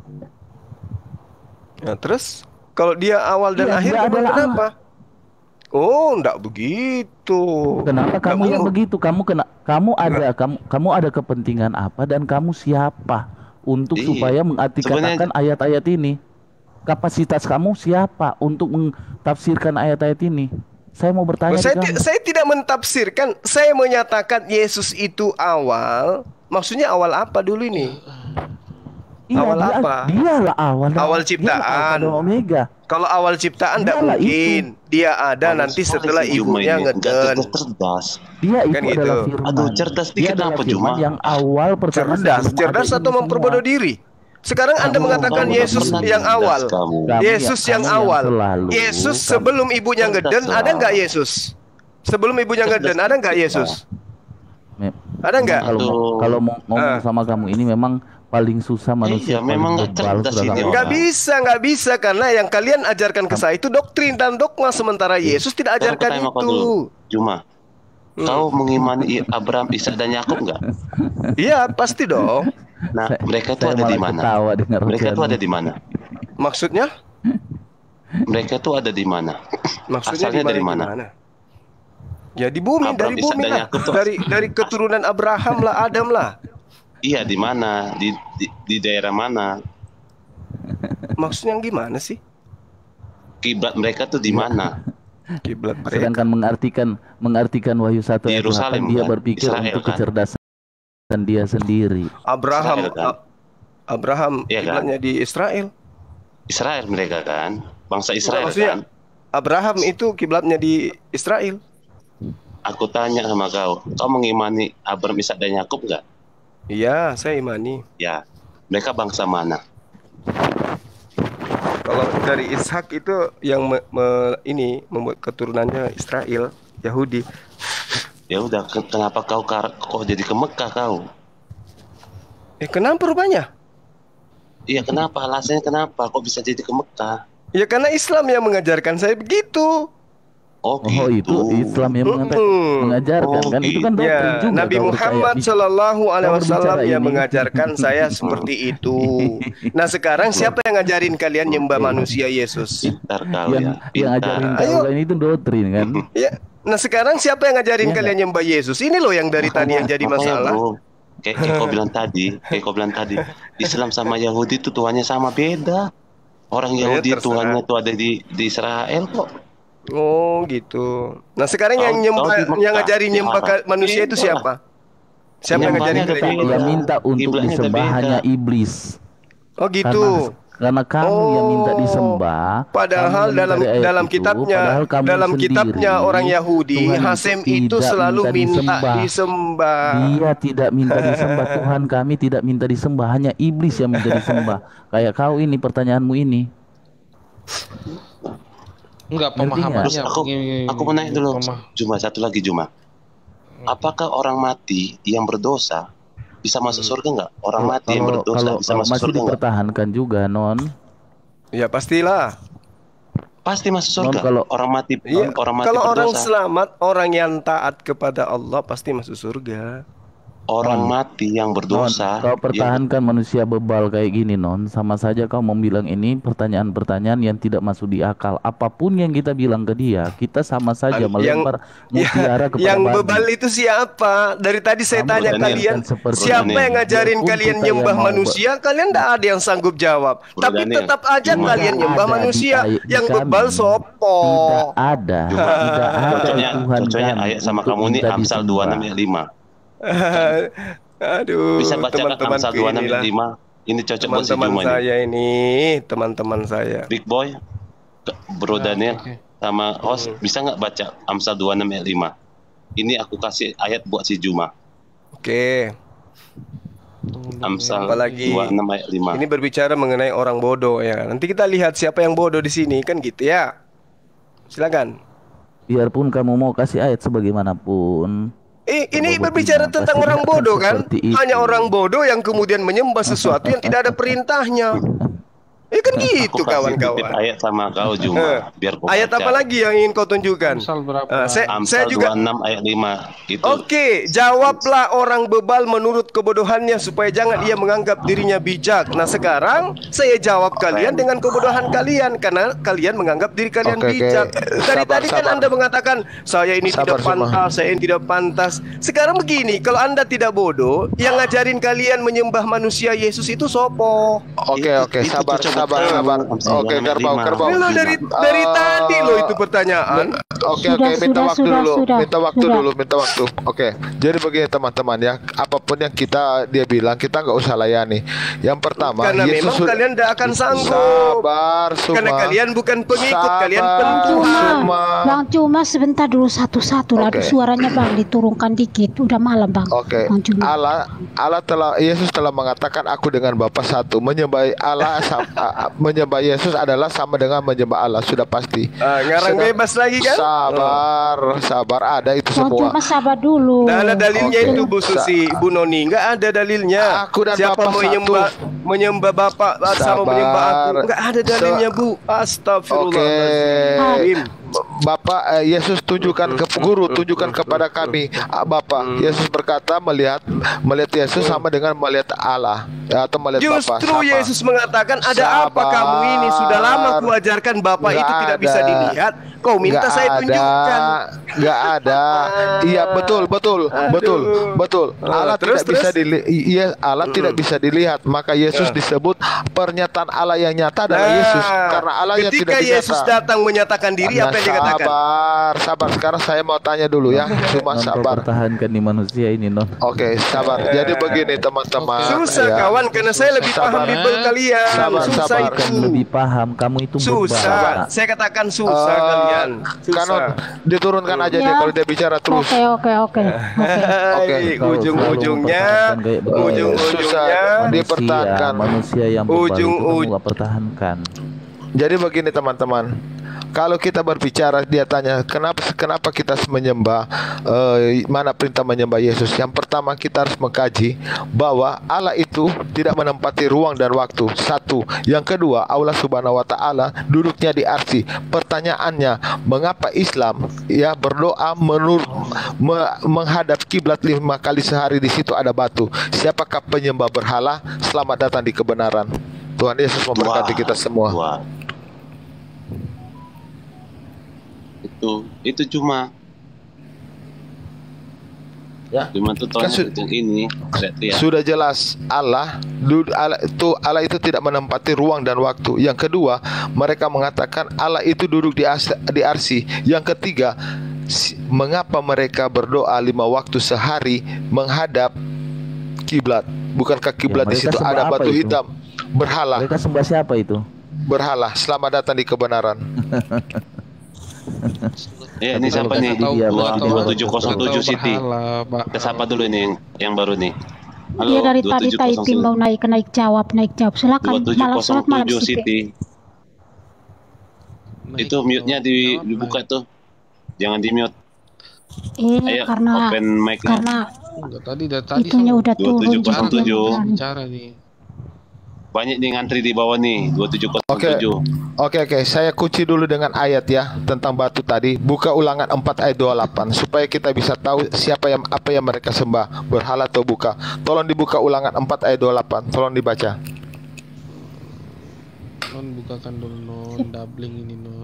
Nah, terus kalau dia awal dan akhir kenapa? Oh, enggak begitu. Kenapa kamu yang begitu? Kamu ada kepentingan apa dan kamu siapa untuk supaya mengartikan ayat-ayat ini? Kapasitas kamu siapa untuk mentafsirkan ayat-ayat ini? Saya mau bertanya. Saya tidak mentafsirkan. Saya menyatakan Yesus itu awal. Maksudnya awal apa dulu ini? Awal apa? Dialah awal. Awal ciptaan. Omega. Kalau awal ciptaan tidak mungkin. Dia ada nanti setelah ibunya ngeden. Dia itu kan gitu. adalah firman. Aduh, cerdas dikit apa cuma? Yang awal pertama. Cerdas atau memperbodoh diri? Sekarang Anda mengatakan Yesus yang awal. Yesus yang awal. Yesus sebelum ibunya ngeden, ada nggak Yesus? Sebelum ibunya ngeden, ada nggak Yesus? Ada nggak? Kalau mau ngomong sama kamu ini memang paling susah manusia. Memang nggak bisa karena yang kalian ajarkan ke saya itu doktrin dan dogma, sementara Yesus tidak ajarkan itu. Cuma kau mengimani Abraham, Ishak dan Yakub nggak? Iya, pasti dong. Nah, mereka itu ada di mana? Mereka itu ada di mana? Maksudnya? Mereka itu ada di mana? Maksudnya asalnya dari mana? Ya di bumi, Abraham, dari bumi lah. Dari keturunan Abraham lah, Adam lah. Iya, di mana? Di daerah mana? Maksudnya gimana sih? Kiblat mereka tuh di mana? Kiblat mereka. Sedangkan mengartikan Wahyu 1 ayat 8, dia berpikir Israel, untuk kecerdasan dia sendiri. Abraham kiblatnya di Israel. Israel mereka kan, bangsa Israel kan. Abraham itu kiblatnya di Israel. Aku tanya sama kau mengimani Abraham, Ishak dan Yakub nggak? Iya, saya imani. Ya, mereka bangsa mana? Kalau dari Ishak itu yang membuat keturunannya Israel, Yahudi. Ya udah, kenapa kau jadi ke Mekah kau? Kenapa rupanya? Iya, kenapa? Alasannya kenapa kok bisa jadi ke Mekah? Ya karena Islam yang mengajarkan saya begitu. Oh gitu. Itu Islam yang mengajarkan kan? Itu kan doktrin juga. Nabi Muhammad Shallallahu Alaihi Wasallam yang mengajarkan saya seperti itu. Nah sekarang siapa yang ngajarin kalian nyembah manusia Yesus? Yang ajarin kalian itu doktrin kan? Ya. Nah sekarang siapa yang ngajarin kalian nyembah Yesus? Ini loh yang dari tadi yang jadi masalah. Kayak kau bilang tadi, Islam sama Yahudi itu Tuhannya sama, beda. Orang Yahudi Tuhannya tuh ada di Israel kok. Oh gitu. Nah sekarang yang ngajarin nyembah manusia itu siapa? Siapa yang ngajarin kalian? Yang minta untuk disembah hanya iblis. Oh gitu. Karena kamu yang minta disembah. Padahal dalam kitabnya orang Yahudi, Hasem itu selalu minta disembah. Dia tidak minta disembah. Tuhan kami tidak minta disembah, hanya iblis yang minta disembah. Kayak kau ini, pertanyaanmu ini. Enggak, pemahamannya. Aku mau nanya dulu. Satu lagi. Apakah orang mati yang berdosa bisa masuk surga enggak? Orang mati yang berdosa bisa masuk surga enggak? Masih dipertahankan juga, Non. Ya pastilah. Pasti masuk surga. Kalau orang mati kalau orang selamat, orang yang taat kepada Allah pasti masuk surga. Orang mati yang berdosa. Kau pertahankan manusia bebal kayak gini, Non. Sama saja kau membilang ini pertanyaan-pertanyaan yang tidak masuk di akal. Apapun yang kita bilang ke dia, kita sama saja melempar mutiara kepada yang bebal itu siapa? Dari tadi saya tanya kalian, siapa yang ngajarin kalian nyembah manusia? Kalian tidak ada yang sanggup jawab. Tapi tetap aja kalian nyembah manusia. Yang bebal sopo? Tidak ada. Cocoknya ayat sama kamu ini Amsal 26 ayat 5. Aduh, bisa baca teman-teman Amsal 26 ayat 5. Ini cocok buat si Juma ini. Teman-teman saya. Big Boy, Bro Daniel, sama host bisa nggak baca Amsal 26 ayat 5? Ini aku kasih ayat buat si Juma. Oke. Amsal 26 ayat 5. Ini berbicara mengenai orang bodoh ya. Nanti kita lihat siapa yang bodoh di sini kan gitu ya. Silakan. Biarpun kamu mau kasih ayat sebagaimanapun. Ini berbicara tentang orang bodoh kan? Hanya orang bodoh yang kemudian menyembah sesuatu yang tidak ada perintahnya. Kan gitu Aku kasih kawan-kawan. titip ayat sama kau Juma, biar kau Ayat baca. apa lagi yang ingin kau tunjukkan? Saya Amsal juga 26 ayat 5 itu. Oke, jawablah orang bebal menurut kebodohannya supaya jangan ia menganggap dirinya bijak. Nah sekarang saya jawab kalian dengan kebodohan kalian karena kalian menganggap diri kalian bijak. Dari tadi kan Anda mengatakan saya ini tidak pantas, saya ini tidak pantas. Sekarang begini, kalau Anda tidak bodoh, yang ngajarin kalian menyembah manusia Yesus itu sopo? Oke, sabar. Oke, kerbau. Lo dari tadi lo itu pertanyaan. Oke, minta waktu dulu. Oke, jadi begini teman-teman ya, apapun yang dia bilang kita nggak usah layani. Yang pertama, karena Yesus memang kalian tidak akan sanggup. Sabar, Suma. Karena kalian bukan pengikut, kalian pentuhan. Bang, cuma sebentar dulu satu-satu lah. Suaranya Bang diturunkan dikit. Udah malam Bang. Oke. Yesus telah mengatakan aku dengan Bapa satu. Menyembah Allah menyembah Yesus adalah sama dengan menyembah Allah, sudah pasti. Ngarang bebas lagi kan? Sabar, ada itu semua. Cuma sabar dulu. Nah, ada dalilnya itu Bu Susi, Bu Noni, nggak ada dalilnya. Aku dan siapa Bapak menyembah Bapak sama menyembah aku? Nggak ada dalilnya Bu. Astagfirullahaladzim. Bapak Yesus tunjukkan kepada kami Bapak. Yesus berkata melihat Yesus sama dengan melihat Allah atau melihat Bapak. Justru Yesus mengatakan ada apa kamu ini? Sudah lama kuajarkan Bapak itu tidak bisa dilihat. Kau minta saya tunjukkan. Nggak ada. Iya betul. Allah tidak bisa dilihat. Allah tidak bisa dilihat. Maka Yesus disebut pernyataan Allah yang nyata adalah Yesus. Karena Allah yang tidak ketika Yesus datang menyatakan diri, apa yang dikatakan? Sabar. Sekarang saya mau tanya dulu ya. Cuma sabar. Pertahankan di manusia ini, Non. Oke, sabar. Jadi begini teman-teman. Susah kawan, karena saya lebih paham Bible kalian. Susah itu. Lebih paham, kamu itu susah. Saya katakan susah kalian. Kanon diturunkan aja dia kalau dia bicara terus. Oke. Ujung-ujungnya dipertahankan. Manusia yang ujung-ujung pertahankan. Jadi begini teman-teman, kalau kita berbicara dia tanya kenapa kita menyembah mana perintah menyembah Yesus. Yang pertama kita harus mengkaji bahwa Allah itu tidak menempati ruang dan waktu. Satu. Yang kedua, Allah Subhanahu wa taala duduknya di arsy. Pertanyaannya, mengapa Islam ya berdoa menghadap kiblat 5 kali sehari, di situ ada batu. Siapakah penyembah berhala? Selamat datang di kebenaran. Tuhan Yesus memberkati kita semua. Itu cuma cuma ini sudah jelas Allah itu tidak menempati ruang dan waktu. Yang kedua, mereka mengatakan Allah itu duduk di arsy. Yang ketiga, mengapa mereka berdoa 5 waktu sehari menghadap kiblat? Bukankah kiblat di situ ada batu hitam? Berhala. Mereka sembah siapa itu? Berhala. Selamat datang di kebenaran. Ini siapa nih? 2707 City. Siapa dulu ini yang baru nih? Halo, dia dari tadi typing mau naik jawab. Silakan. 2707 City. Itu mute-nya dibuka tuh. Jangan di-mute. Ayo, karena open mic-nya. Karena tadi itunya udah turun. 2707. Bicara nih. Banyak nih ngantri di bawah nih 2707. Oke, saya kunci dulu dengan ayat ya tentang batu tadi. Buka Ulangan 4 ayat 28 supaya kita bisa tahu apa yang mereka sembah, berhala atau buka. Tolong dibuka Ulangan 4 ayat 28. Tolong dibaca. Non bukakan dulu Non, doubling ini Non.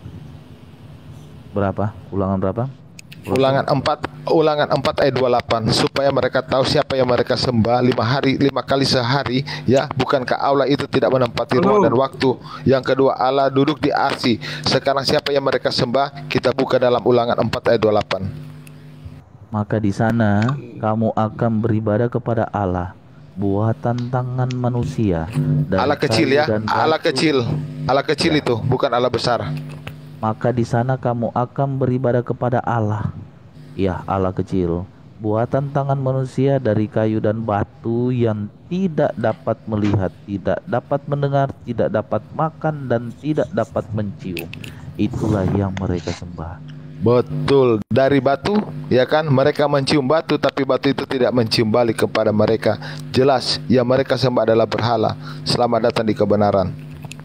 Berapa? Ulangan berapa? Ulangan 4 ayat 28 supaya mereka tahu siapa yang mereka sembah 5 kali sehari ya. Bukankah Allah itu tidak menempati ruang dan waktu? Yang kedua, Allah duduk di arsy. Sekarang siapa yang mereka sembah? Kita buka dalam Ulangan 4 ayat 28. Maka di sana kamu akan beribadah kepada Allah buatan tangan manusia. Allah kecil ya, Allah kecil itu bukan Allah besar. Maka di sana kamu akan beribadah kepada Allah, ya Allah kecil, buatan tangan manusia dari kayu dan batu yang tidak dapat melihat, tidak dapat mendengar, tidak dapat makan, dan tidak dapat mencium. Itulah yang mereka sembah. Betul, dari batu, ya kan? Mereka mencium batu, tapi batu itu tidak mencium balik kepada mereka. Jelas, yang mereka sembah adalah berhala. Selamat datang di kebenaran.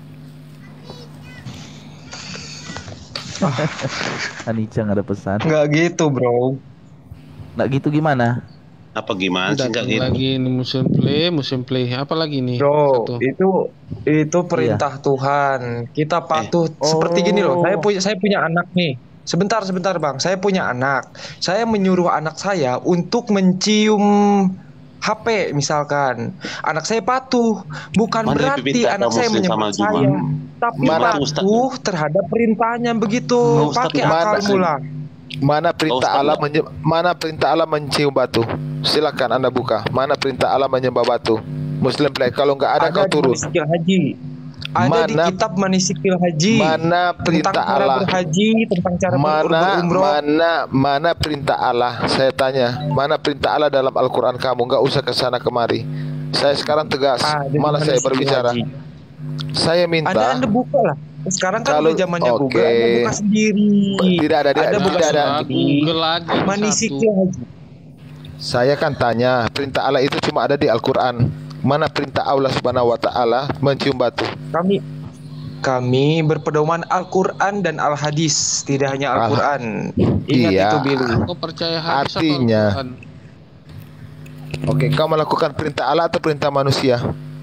Anicang ada pesan. Nggak gitu, bro. Nggak gitu gimana? Apa gimana sih nggak Datang gitu? lagi ini musim play. Apa lagi nih? Bro, Satu. itu perintah Tuhan. Kita patuh seperti gini loh. Saya punya anak nih. Sebentar Bang. Saya punya anak. Saya menyuruh anak saya untuk mencium HP misalkan. Anak saya patuh. Bukan berarti anak saya menyembah saya. Tapi patuh terhadap perintahnya begitu. Pakai akalmu lah. Mana perintah Allah mencium batu? Silakan Anda buka. Mana perintah Allah menyembah batu? Muslim Play. Kalau nggak ada kau turun. Manisik haji. Ada di kitab Manasikil Haji. Mana perintah tentang cara Allah? Berhaji, tentang cara berumroh. Mana perintah Allah? Saya tanya. Mana perintah Allah dalam Al-Quran kamu? Nggak usah ke sana kemari. Saya sekarang tegas. Malah saya berbicara. Haji. Saya minta. Anda buka lah. Sekarang kan udah zamannya Google, Anda buka sendiri. Tidak ada. Google lagi. Manasikil Haji. Saya kan tanya, perintah Allah itu cuma ada di Al-Quran. Mana perintah Allah Subhanahu wa Ta'ala mencium batu? Kami berpedoman Al-Quran dan Al-Hadis, tidak hanya Al-Quran. Ingat itu, Billy. Kau percaya hadis artinya, oke, kau melakukan perintah Allah atau perintah manusia?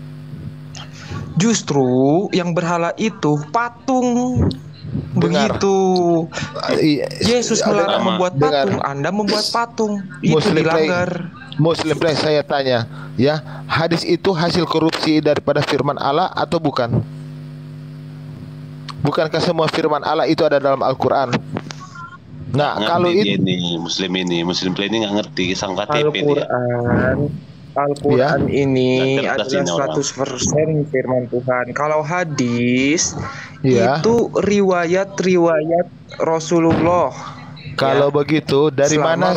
Justru yang berhala itu patung. Begitu Yesus melarang membuat patung, Anda membuat patung. Itu dilanggar. Muslim Play, saya tanya, ya, hadis itu hasil korupsi daripada firman Allah atau bukan? Bukankah semua firman Allah itu ada dalam Al-Quran? Nah, kalau itu Muslim Play ini nggak ngerti sang KTP dia. Al-Quran ini adalah 100% firman Tuhan. Kalau hadis itu riwayat Rasulullah. Kalau begitu, dari mana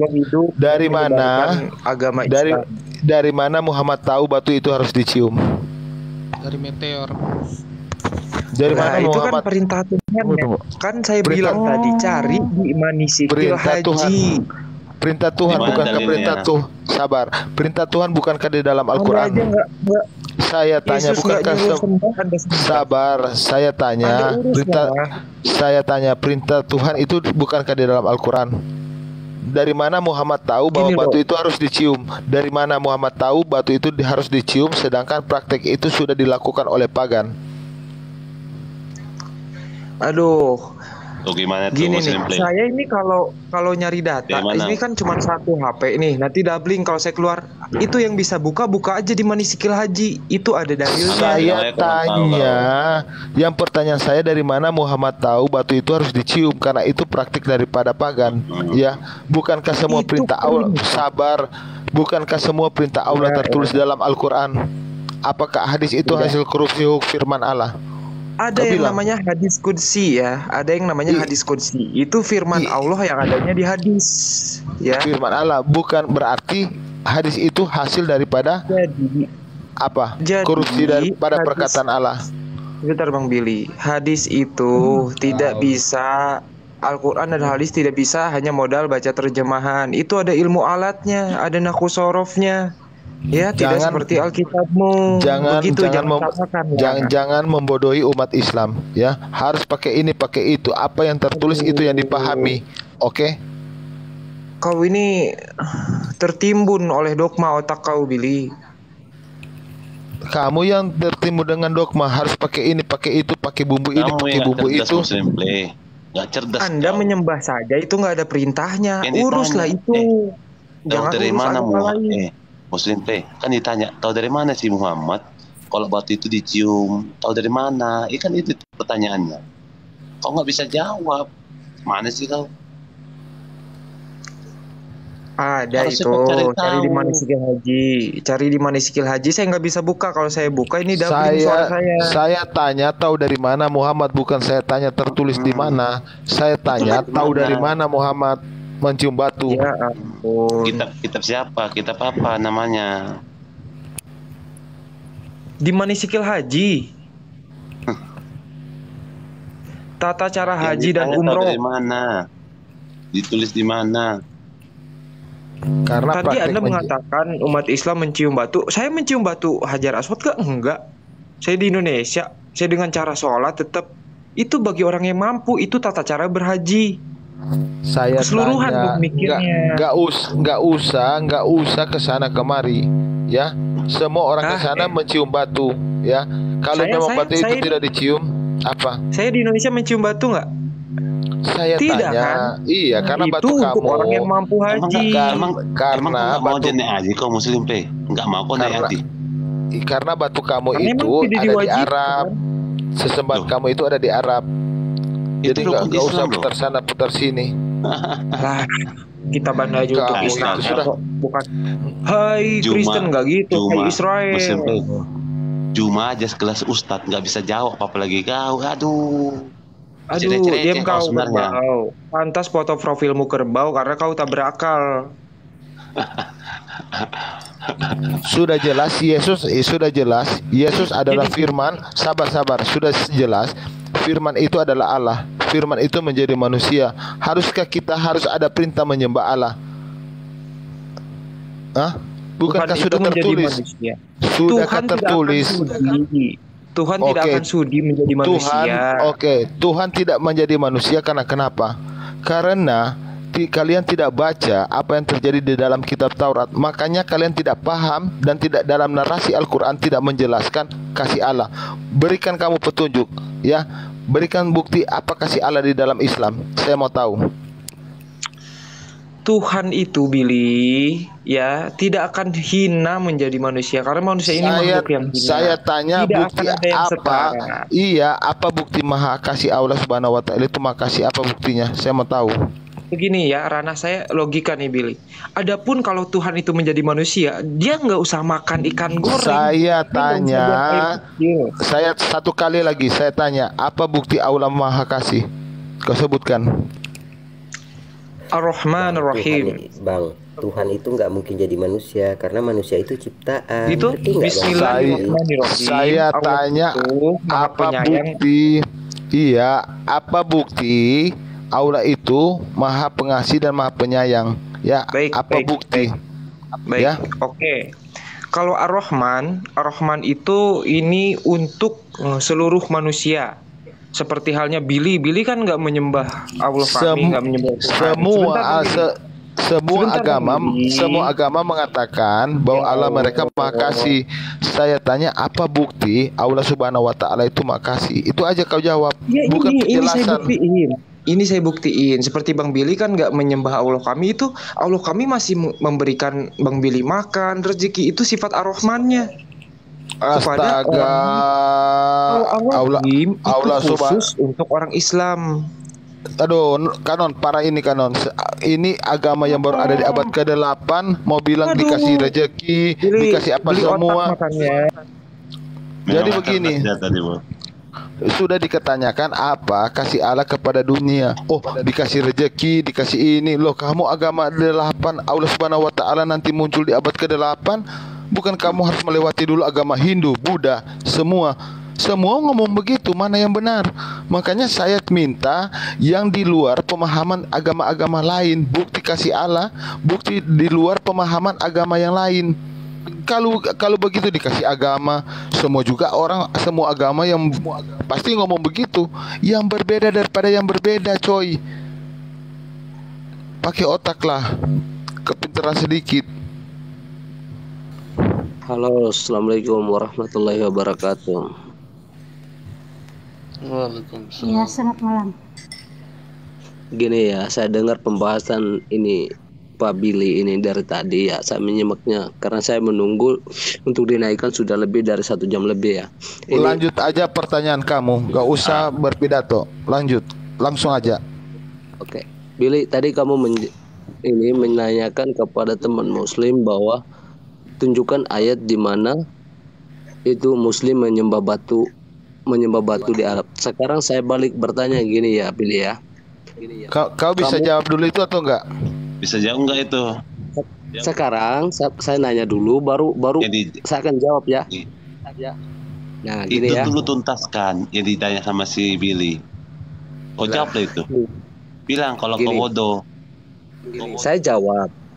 agama Islam? Dari mana Muhammad tahu batu itu harus dicium? Dari meteor. Dari mana itu Muhammad? kan perintah Tuhan. Kan saya bilang tadi cari di Manasikil Haji. Perintah Tuhan bukankah perintah Tuhan? Sabar. Perintah Tuhan bukankah di dalam Al-Quran? Saya tanya, bukankah sabar? Saya tanya, perintah Tuhan itu bukankah di dalam Al-Quran? Dari mana Muhammad tahu bahwa batu itu harus dicium? Dari mana Muhammad tahu batu itu harus dicium sedangkan praktek itu sudah dilakukan oleh pagan? Aduh. Gimana tuh, gini nih, saya ini kalau nyari data, ini kan cuma satu HP nih. Nanti doubling kalau saya keluar, itu yang bisa buka aja di Manasikil Haji. Itu ada dalilnya. Saya tanya, yang pertanyaan saya dari mana Muhammad tahu batu itu harus dicium? Karena itu praktik daripada pagan. Ya, bukankah semua perintah Allah sabar? Bukankah semua perintah Allah tertulis dalam Al-Quran? Apakah hadis itu hasil korupsi firman Allah? Ada yang namanya hadis qudsi ya. Ada yang namanya hadis qudsi. Itu firman Allah yang adanya di hadis. Ya. Firman Allah bukan berarti hadis itu hasil daripada korupsi daripada perkataan Allah. Bentar Bang Billy. Hadis itu tidak bisa, Al-Quran dan hadis tidak bisa hanya modal baca terjemahan. Itu ada ilmu alatnya, ada nahwu sorofnya. Ya, tidak seperti Alkitabmu. Jangan membodohi umat Islam, ya. Harus pakai ini, pakai itu. Apa yang tertulis itu yang dipahami. Oke? Kau ini tertimbun oleh dogma otak kau, Billy. Kamu yang tertimbun dengan dogma, harus pakai ini, pakai itu, pakai bumbu ini, pakai bumbu itu. Nggak cerdas. Anda menyembah saja itu nggak ada perintahnya. Uruslah itu. Jangan dari mana Muslim Play kan ditanya, tahu dari mana sih Muhammad kalau batu itu dicium? Tahu dari mana? Kan itu pertanyaannya. Kau nggak bisa jawab. Mana sih kau? Ada harus itu cari di Manasikil Haji. Cari di Manasikil Haji. Saya nggak bisa buka. Kalau saya buka ini doubling suara saya. Saya tanya tahu dari mana Muhammad, bukan saya tanya tertulis di mana. Saya tanya tahu dari mana Muhammad mencium batu. Ya ampun. Kitab siapa? Kitab apa namanya? Di Manasikil Haji. Tata cara haji dan umroh. Dari mana? Ditulis di mana? Karena tadi Anda mengatakan umat Islam mencium batu. Saya mencium batu Hajar Aswad enggak? Saya di Indonesia. Saya dengan cara sholat tetap Itu bagi orang yang mampu, itu tata cara berhaji. Saya Keseluruhan tanya, mikirnya. nggak usah ke sana kemari, ya. Semua orang ke sana mencium batu, ya. Kalau memang batu itu tidak dicium, apa? Saya di Indonesia mencium batu nggak? Saya tidak, tanya, kan? iya, karena itu batu untuk kamu orang yang mampu haji. karena mau naik haji kau muslim pe, nggak mau kau naik haji. Karena batu kamu Karena itu ada di Arab, sesembahan kamu itu ada di Arab. Jadi nggak usah putar sana putar sini. Lah, kita bandai juga untuk Islam sudah. Bukan. Hai Kristen nggak gitu, hai Israel. Cuma aja sekelas Ustadz nggak bisa jawab, apalagi kau. Aduh, diam kau kerbau. Pantas foto profilmu kerbau karena kau tak berakal. Sudah jelas Yesus adalah firman. Sabar, sudah jelas firman itu adalah Allah. Firman itu menjadi manusia. Haruskah kita harus ada perintah menyembah Allah? Bukankah sudah tertulis? Sudah tertulis. Tuhan tidak akan sudi menjadi manusia. Tuhan tidak menjadi manusia karena kenapa? Karena kalian tidak baca apa yang terjadi di dalam kitab Taurat. Makanya kalian tidak paham dan tidak dalam narasi Al-Quran tidak menjelaskan kasih Allah. Berikan kamu petunjuk, ya. Berikan bukti apa kasih Allah di dalam Islam. Saya mau tahu. Tuhan itu, Billy, ya, tidak akan hina menjadi manusia karena manusia ini makhluk yang hina. Saya tanya tidak bukti apa? Iya, apa bukti maha kasih Allah Subhanahu wa taala itu makasih, apa buktinya? Saya mau tahu. Begini ya, ranah saya logika nih, Billy. Adapun kalau Tuhan itu menjadi manusia, dia nggak usah makan ikan goreng. Saya tanya, saya satu kali lagi saya tanya, apa bukti Allah maha kasih? Kau sebutkan. Ar-Rahman Ar-Rahim. Bang, Tuhan itu nggak mungkin jadi manusia karena manusia itu ciptaan. Itu Bismillahirrahmanirrahim. Saya tanya apa bukti? Iya, apa bukti Allah itu maha pengasih dan maha penyayang? Ya, bukti? Baik. Ya? Oke. Kalau Ar-Rahman itu ini untuk seluruh manusia. Seperti halnya Billy kan nggak menyembah Allah, kami nggak menyembah Tuhan. Semua agama mengatakan bahwa Allah mereka maha kasih. Saya tanya apa bukti Allah Subhanahu wa taala itu maha kasih? Itu aja kau jawab. Ya, bukan penjelasan. Ini saya buktiin. Seperti Bang Billy kan nggak menyembah Allah kami, itu Allah kami masih memberikan Bang Billy makan, rezeki, itu sifat Ar-Rahmannya. Astaga, Allah khusus untuk orang Islam. Aduh, kanon ini agama yang baru ada di abad ke-8 mau bilang dikasih rezeki, dikasih apa semua. Jadi begini, sudah diketanyakan apa kasih Allah kepada dunia. Oh, dikasih rezeki, dikasih ini. Loh, kamu agama 8 Allah Subhanahu wa taala nanti muncul di abad ke-8. Bukan kamu harus melewati dulu agama Hindu, Buddha, semua ngomong begitu. Mana yang benar? Makanya saya minta yang di luar pemahaman agama-agama lain, bukti kasih Allah, bukti di luar pemahaman agama yang lain. Kalau begitu dikasih agama, semua agama yang pasti ngomong begitu. Yang berbeda daripada yang berbeda, coy. Pakai otak lah, kepintaran sedikit. Halo, assalamualaikum warahmatullahi wabarakatuh. Waalaikumsalam. Ya, selamat malam. Gini ya, saya dengar pembahasan ini Pak Billy ini dari tadi ya, saya menyimaknya karena saya menunggu untuk dinaikkan sudah lebih dari 1 jam lebih ya. Lanjut aja pertanyaan kamu, gak usah berpidato. Lanjut, langsung aja. Oke, Billy, tadi kamu menanyakan kepada teman Muslim bahwa tunjukkan ayat di mana itu Muslim menyembah batu di Arab. Sekarang saya balik bertanya gini ya, Billy ya. Kau bisa jawab dulu itu atau enggak? Bisa jawab enggak itu? Sekarang saya nanya dulu, baru saya akan jawab ya. Nah, gini itu ya. Dulu tuntaskan yang ditanya sama si Billy. Kau jawab lah itu. Bilang kalau kau bodoh. Saya jawab.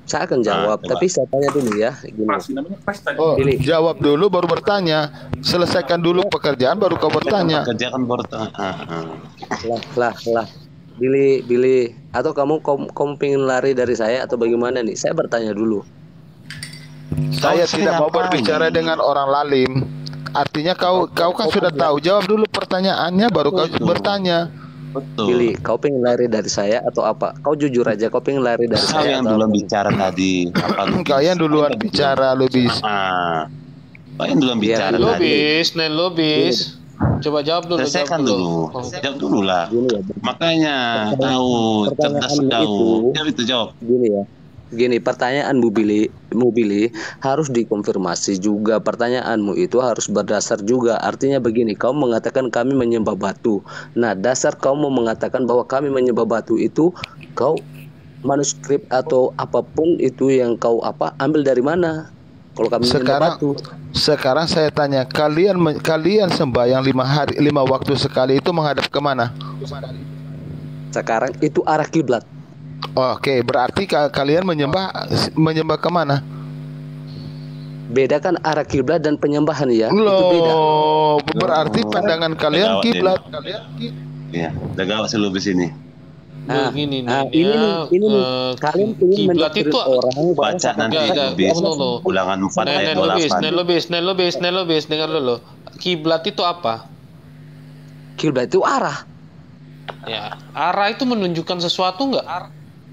Saya akan jawab, tapi saya tanya dulu ya. Gini. Oh, jawab dulu baru bertanya. Selesaikan dulu pekerjaan baru kau bertanya. Pekerjaan baru bertanya. Lah. Billy, atau kamu pengen lari dari saya atau bagaimana nih? Saya bertanya dulu. Saya tidak mau berbicara dengan orang lalim. Artinya kau kan sudah tahu. Jawab dulu pertanyaannya baru kau bertanya. Betul. Billy, kau pengen lari dari saya atau apa? Kau jujur aja, kau pengen lari dari saya yang atau duluan bicara tadi. Kau yang duluan bicara, Lubis. Kau yang duluan bicara tadi. Lubis. Coba jawab dulu. Selesaikan dulu. Jawab dulu lah. Makanya tahu cerdas kau. Jawab. Gini, pertanyaanmu Billy harus dikonfirmasi juga. Pertanyaanmu itu harus berdasar juga. Artinya begini, kau mengatakan kami menyembah batu. Nah, dasar kau mau mengatakan bahwa kami menyembah batu itu, kau manuskrip atau apapun itu yang kau ambil dari mana? Kalau kami menyembah batu. Sekarang saya tanya, kalian sembahyang 5 waktu sekali itu menghadap kemana? Sekarang itu arah kiblat. Oke, berarti kalian menyembah kemana? Beda kan arah kiblat dan penyembahan ya? Loh, itu beda. Berarti pandangan kalian kiblat. Iya, dagang Lubis ini. Ini kalian ingin kiblat itu orang baca nanti ulangan 4 ayat 28. Lubis, dengar dulu. Kiblat itu apa? Kiblat itu arah. Ya, arah itu menunjukkan sesuatu enggak?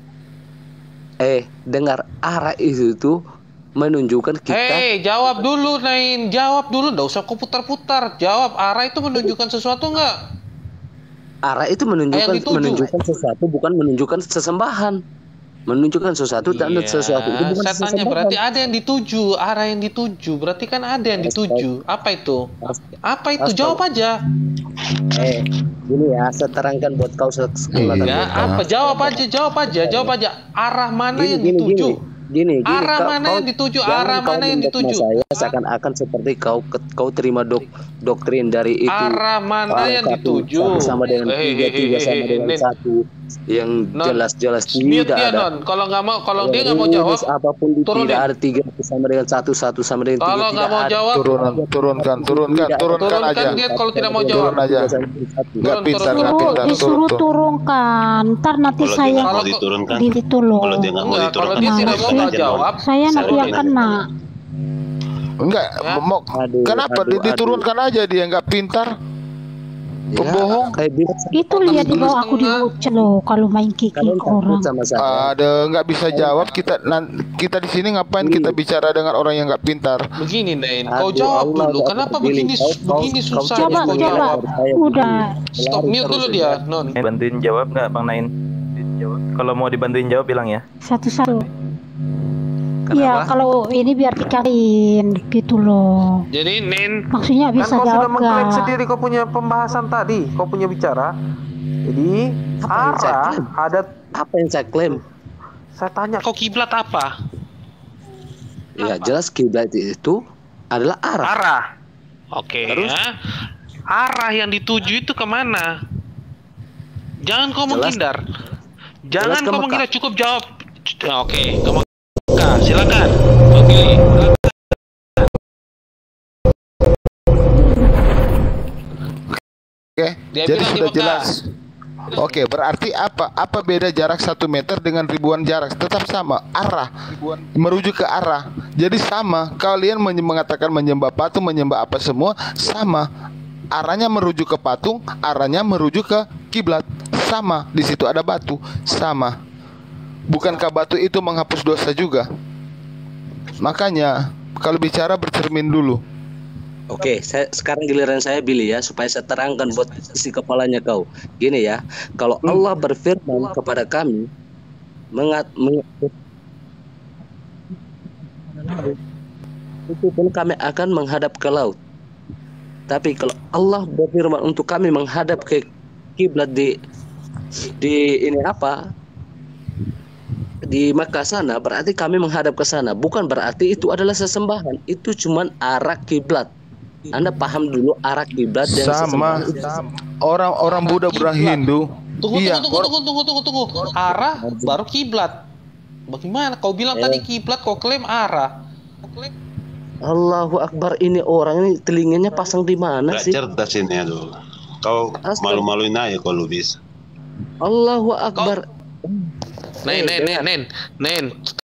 Dengar, arah itu tuh menunjukkan kita. Jawab dulu, Nain. Jawab dulu, enggak usah kau putar-putar. Jawab, arah itu menunjukkan sesuatu enggak? Arah itu menunjukkan sesuatu, bukan menunjukkan sesembahan. Menunjukkan sesuatu dan sesuatu itu bukan saya tanya, sesembahan. berarti ada yang dituju, arah yang dituju. Berarti kan ada yang dituju. Apa itu? Apa itu? Jawab aja. Gini ya, saya terangkan buat kau apa? Jawab aja. Arah mana yang dituju? Gini, arah mana yang dituju? Arah mana yang dituju? Saya seakan-akan seperti kau terima doktrin dari itu. Arah mana yang dituju? Sama dengan 3 sama dengan 1 yang jelas-jelas tidak ada. Kalau dia nggak mau jawab, apapun tidak ada 3 sama dengan 1 sama dengan 3. Kalau nggak mau jawab, turunkan aja. Dia kalau tidak mau jawab, turun aja. Nggak pintar. Disuruh turunkan. Ntar nanti saya ditolong. Kalau dia nggak mau diturunkan, kalau dia tidak mau jawab, saya nanti yang kena. Enggak, kenapa diturunkan aja, dia nggak pintar? Pembohong. Itu lihat di bawah aku dihujat loh kalau main kiki orang. Ada nggak bisa jawab, kita di sini ngapain kita bicara dengan orang yang nggak pintar? Begini, Nain, kau jawab dulu. Kenapa begini susah? Coba. Udah. Stop mute dulu dia, Non. Bantuin jawab nggak, Bang Nain? Kalau mau dibantuin jawab bilang ya. Satu-satu. Iya, kalau ini biar dikaliin gitu loh. Jadi Nen, maksudnya bisa kan kau jawab sudah mengklaim sendiri kau punya pembahasan tadi, kau punya bicara. Jadi arah ada apa yang saya klaim? Saya tanya kau kiblat apa? Ya jelas kiblat itu adalah arah. Arah. Oke. Terus? Ya. Arah yang dituju itu kemana? Jangan kau menghindar. Jangan kau menghindar, cukup jawab. Oke, kamu silakan. Oke. Jadi sudah jelas. Oke, berarti apa beda jarak 1 meter dengan ribuan jarak? Tetap sama, arah merujuk ke arah. Jadi sama. Kalian mengatakan menyembah patung, menyembah apa semua sama. Arahnya merujuk ke patung, arahnya merujuk ke kiblat. Sama. Di situ ada batu, sama. Bukankah batu itu menghapus dosa juga? Makanya kalau bicara bercermin dulu. Oke, sekarang giliran saya Billy ya, supaya saya terangkan buat isi kepalanya kau. Gini ya, kalau Allah berfirman kepada kami, itu pun kami akan menghadap ke laut. Tapi kalau Allah berfirman untuk kami menghadap ke kiblat di ini apa? Di Makkah sana, berarti kami menghadap ke sana. Bukan berarti itu adalah sesembahan. Itu cuman arah kiblat. Anda paham dulu arah kiblat dan sama. Orang Buddha, orang Hindu. Tunggu. Arah baru kiblat. Bagaimana? Kau bilang tadi kiblat, kau klaim arah. Allahu Akbar, ini orang ini telinganya pasang di mana sih? Cerdas ini aduh. Kau malu-maluin aja kalau bisa. Allahu Akbar. Nen.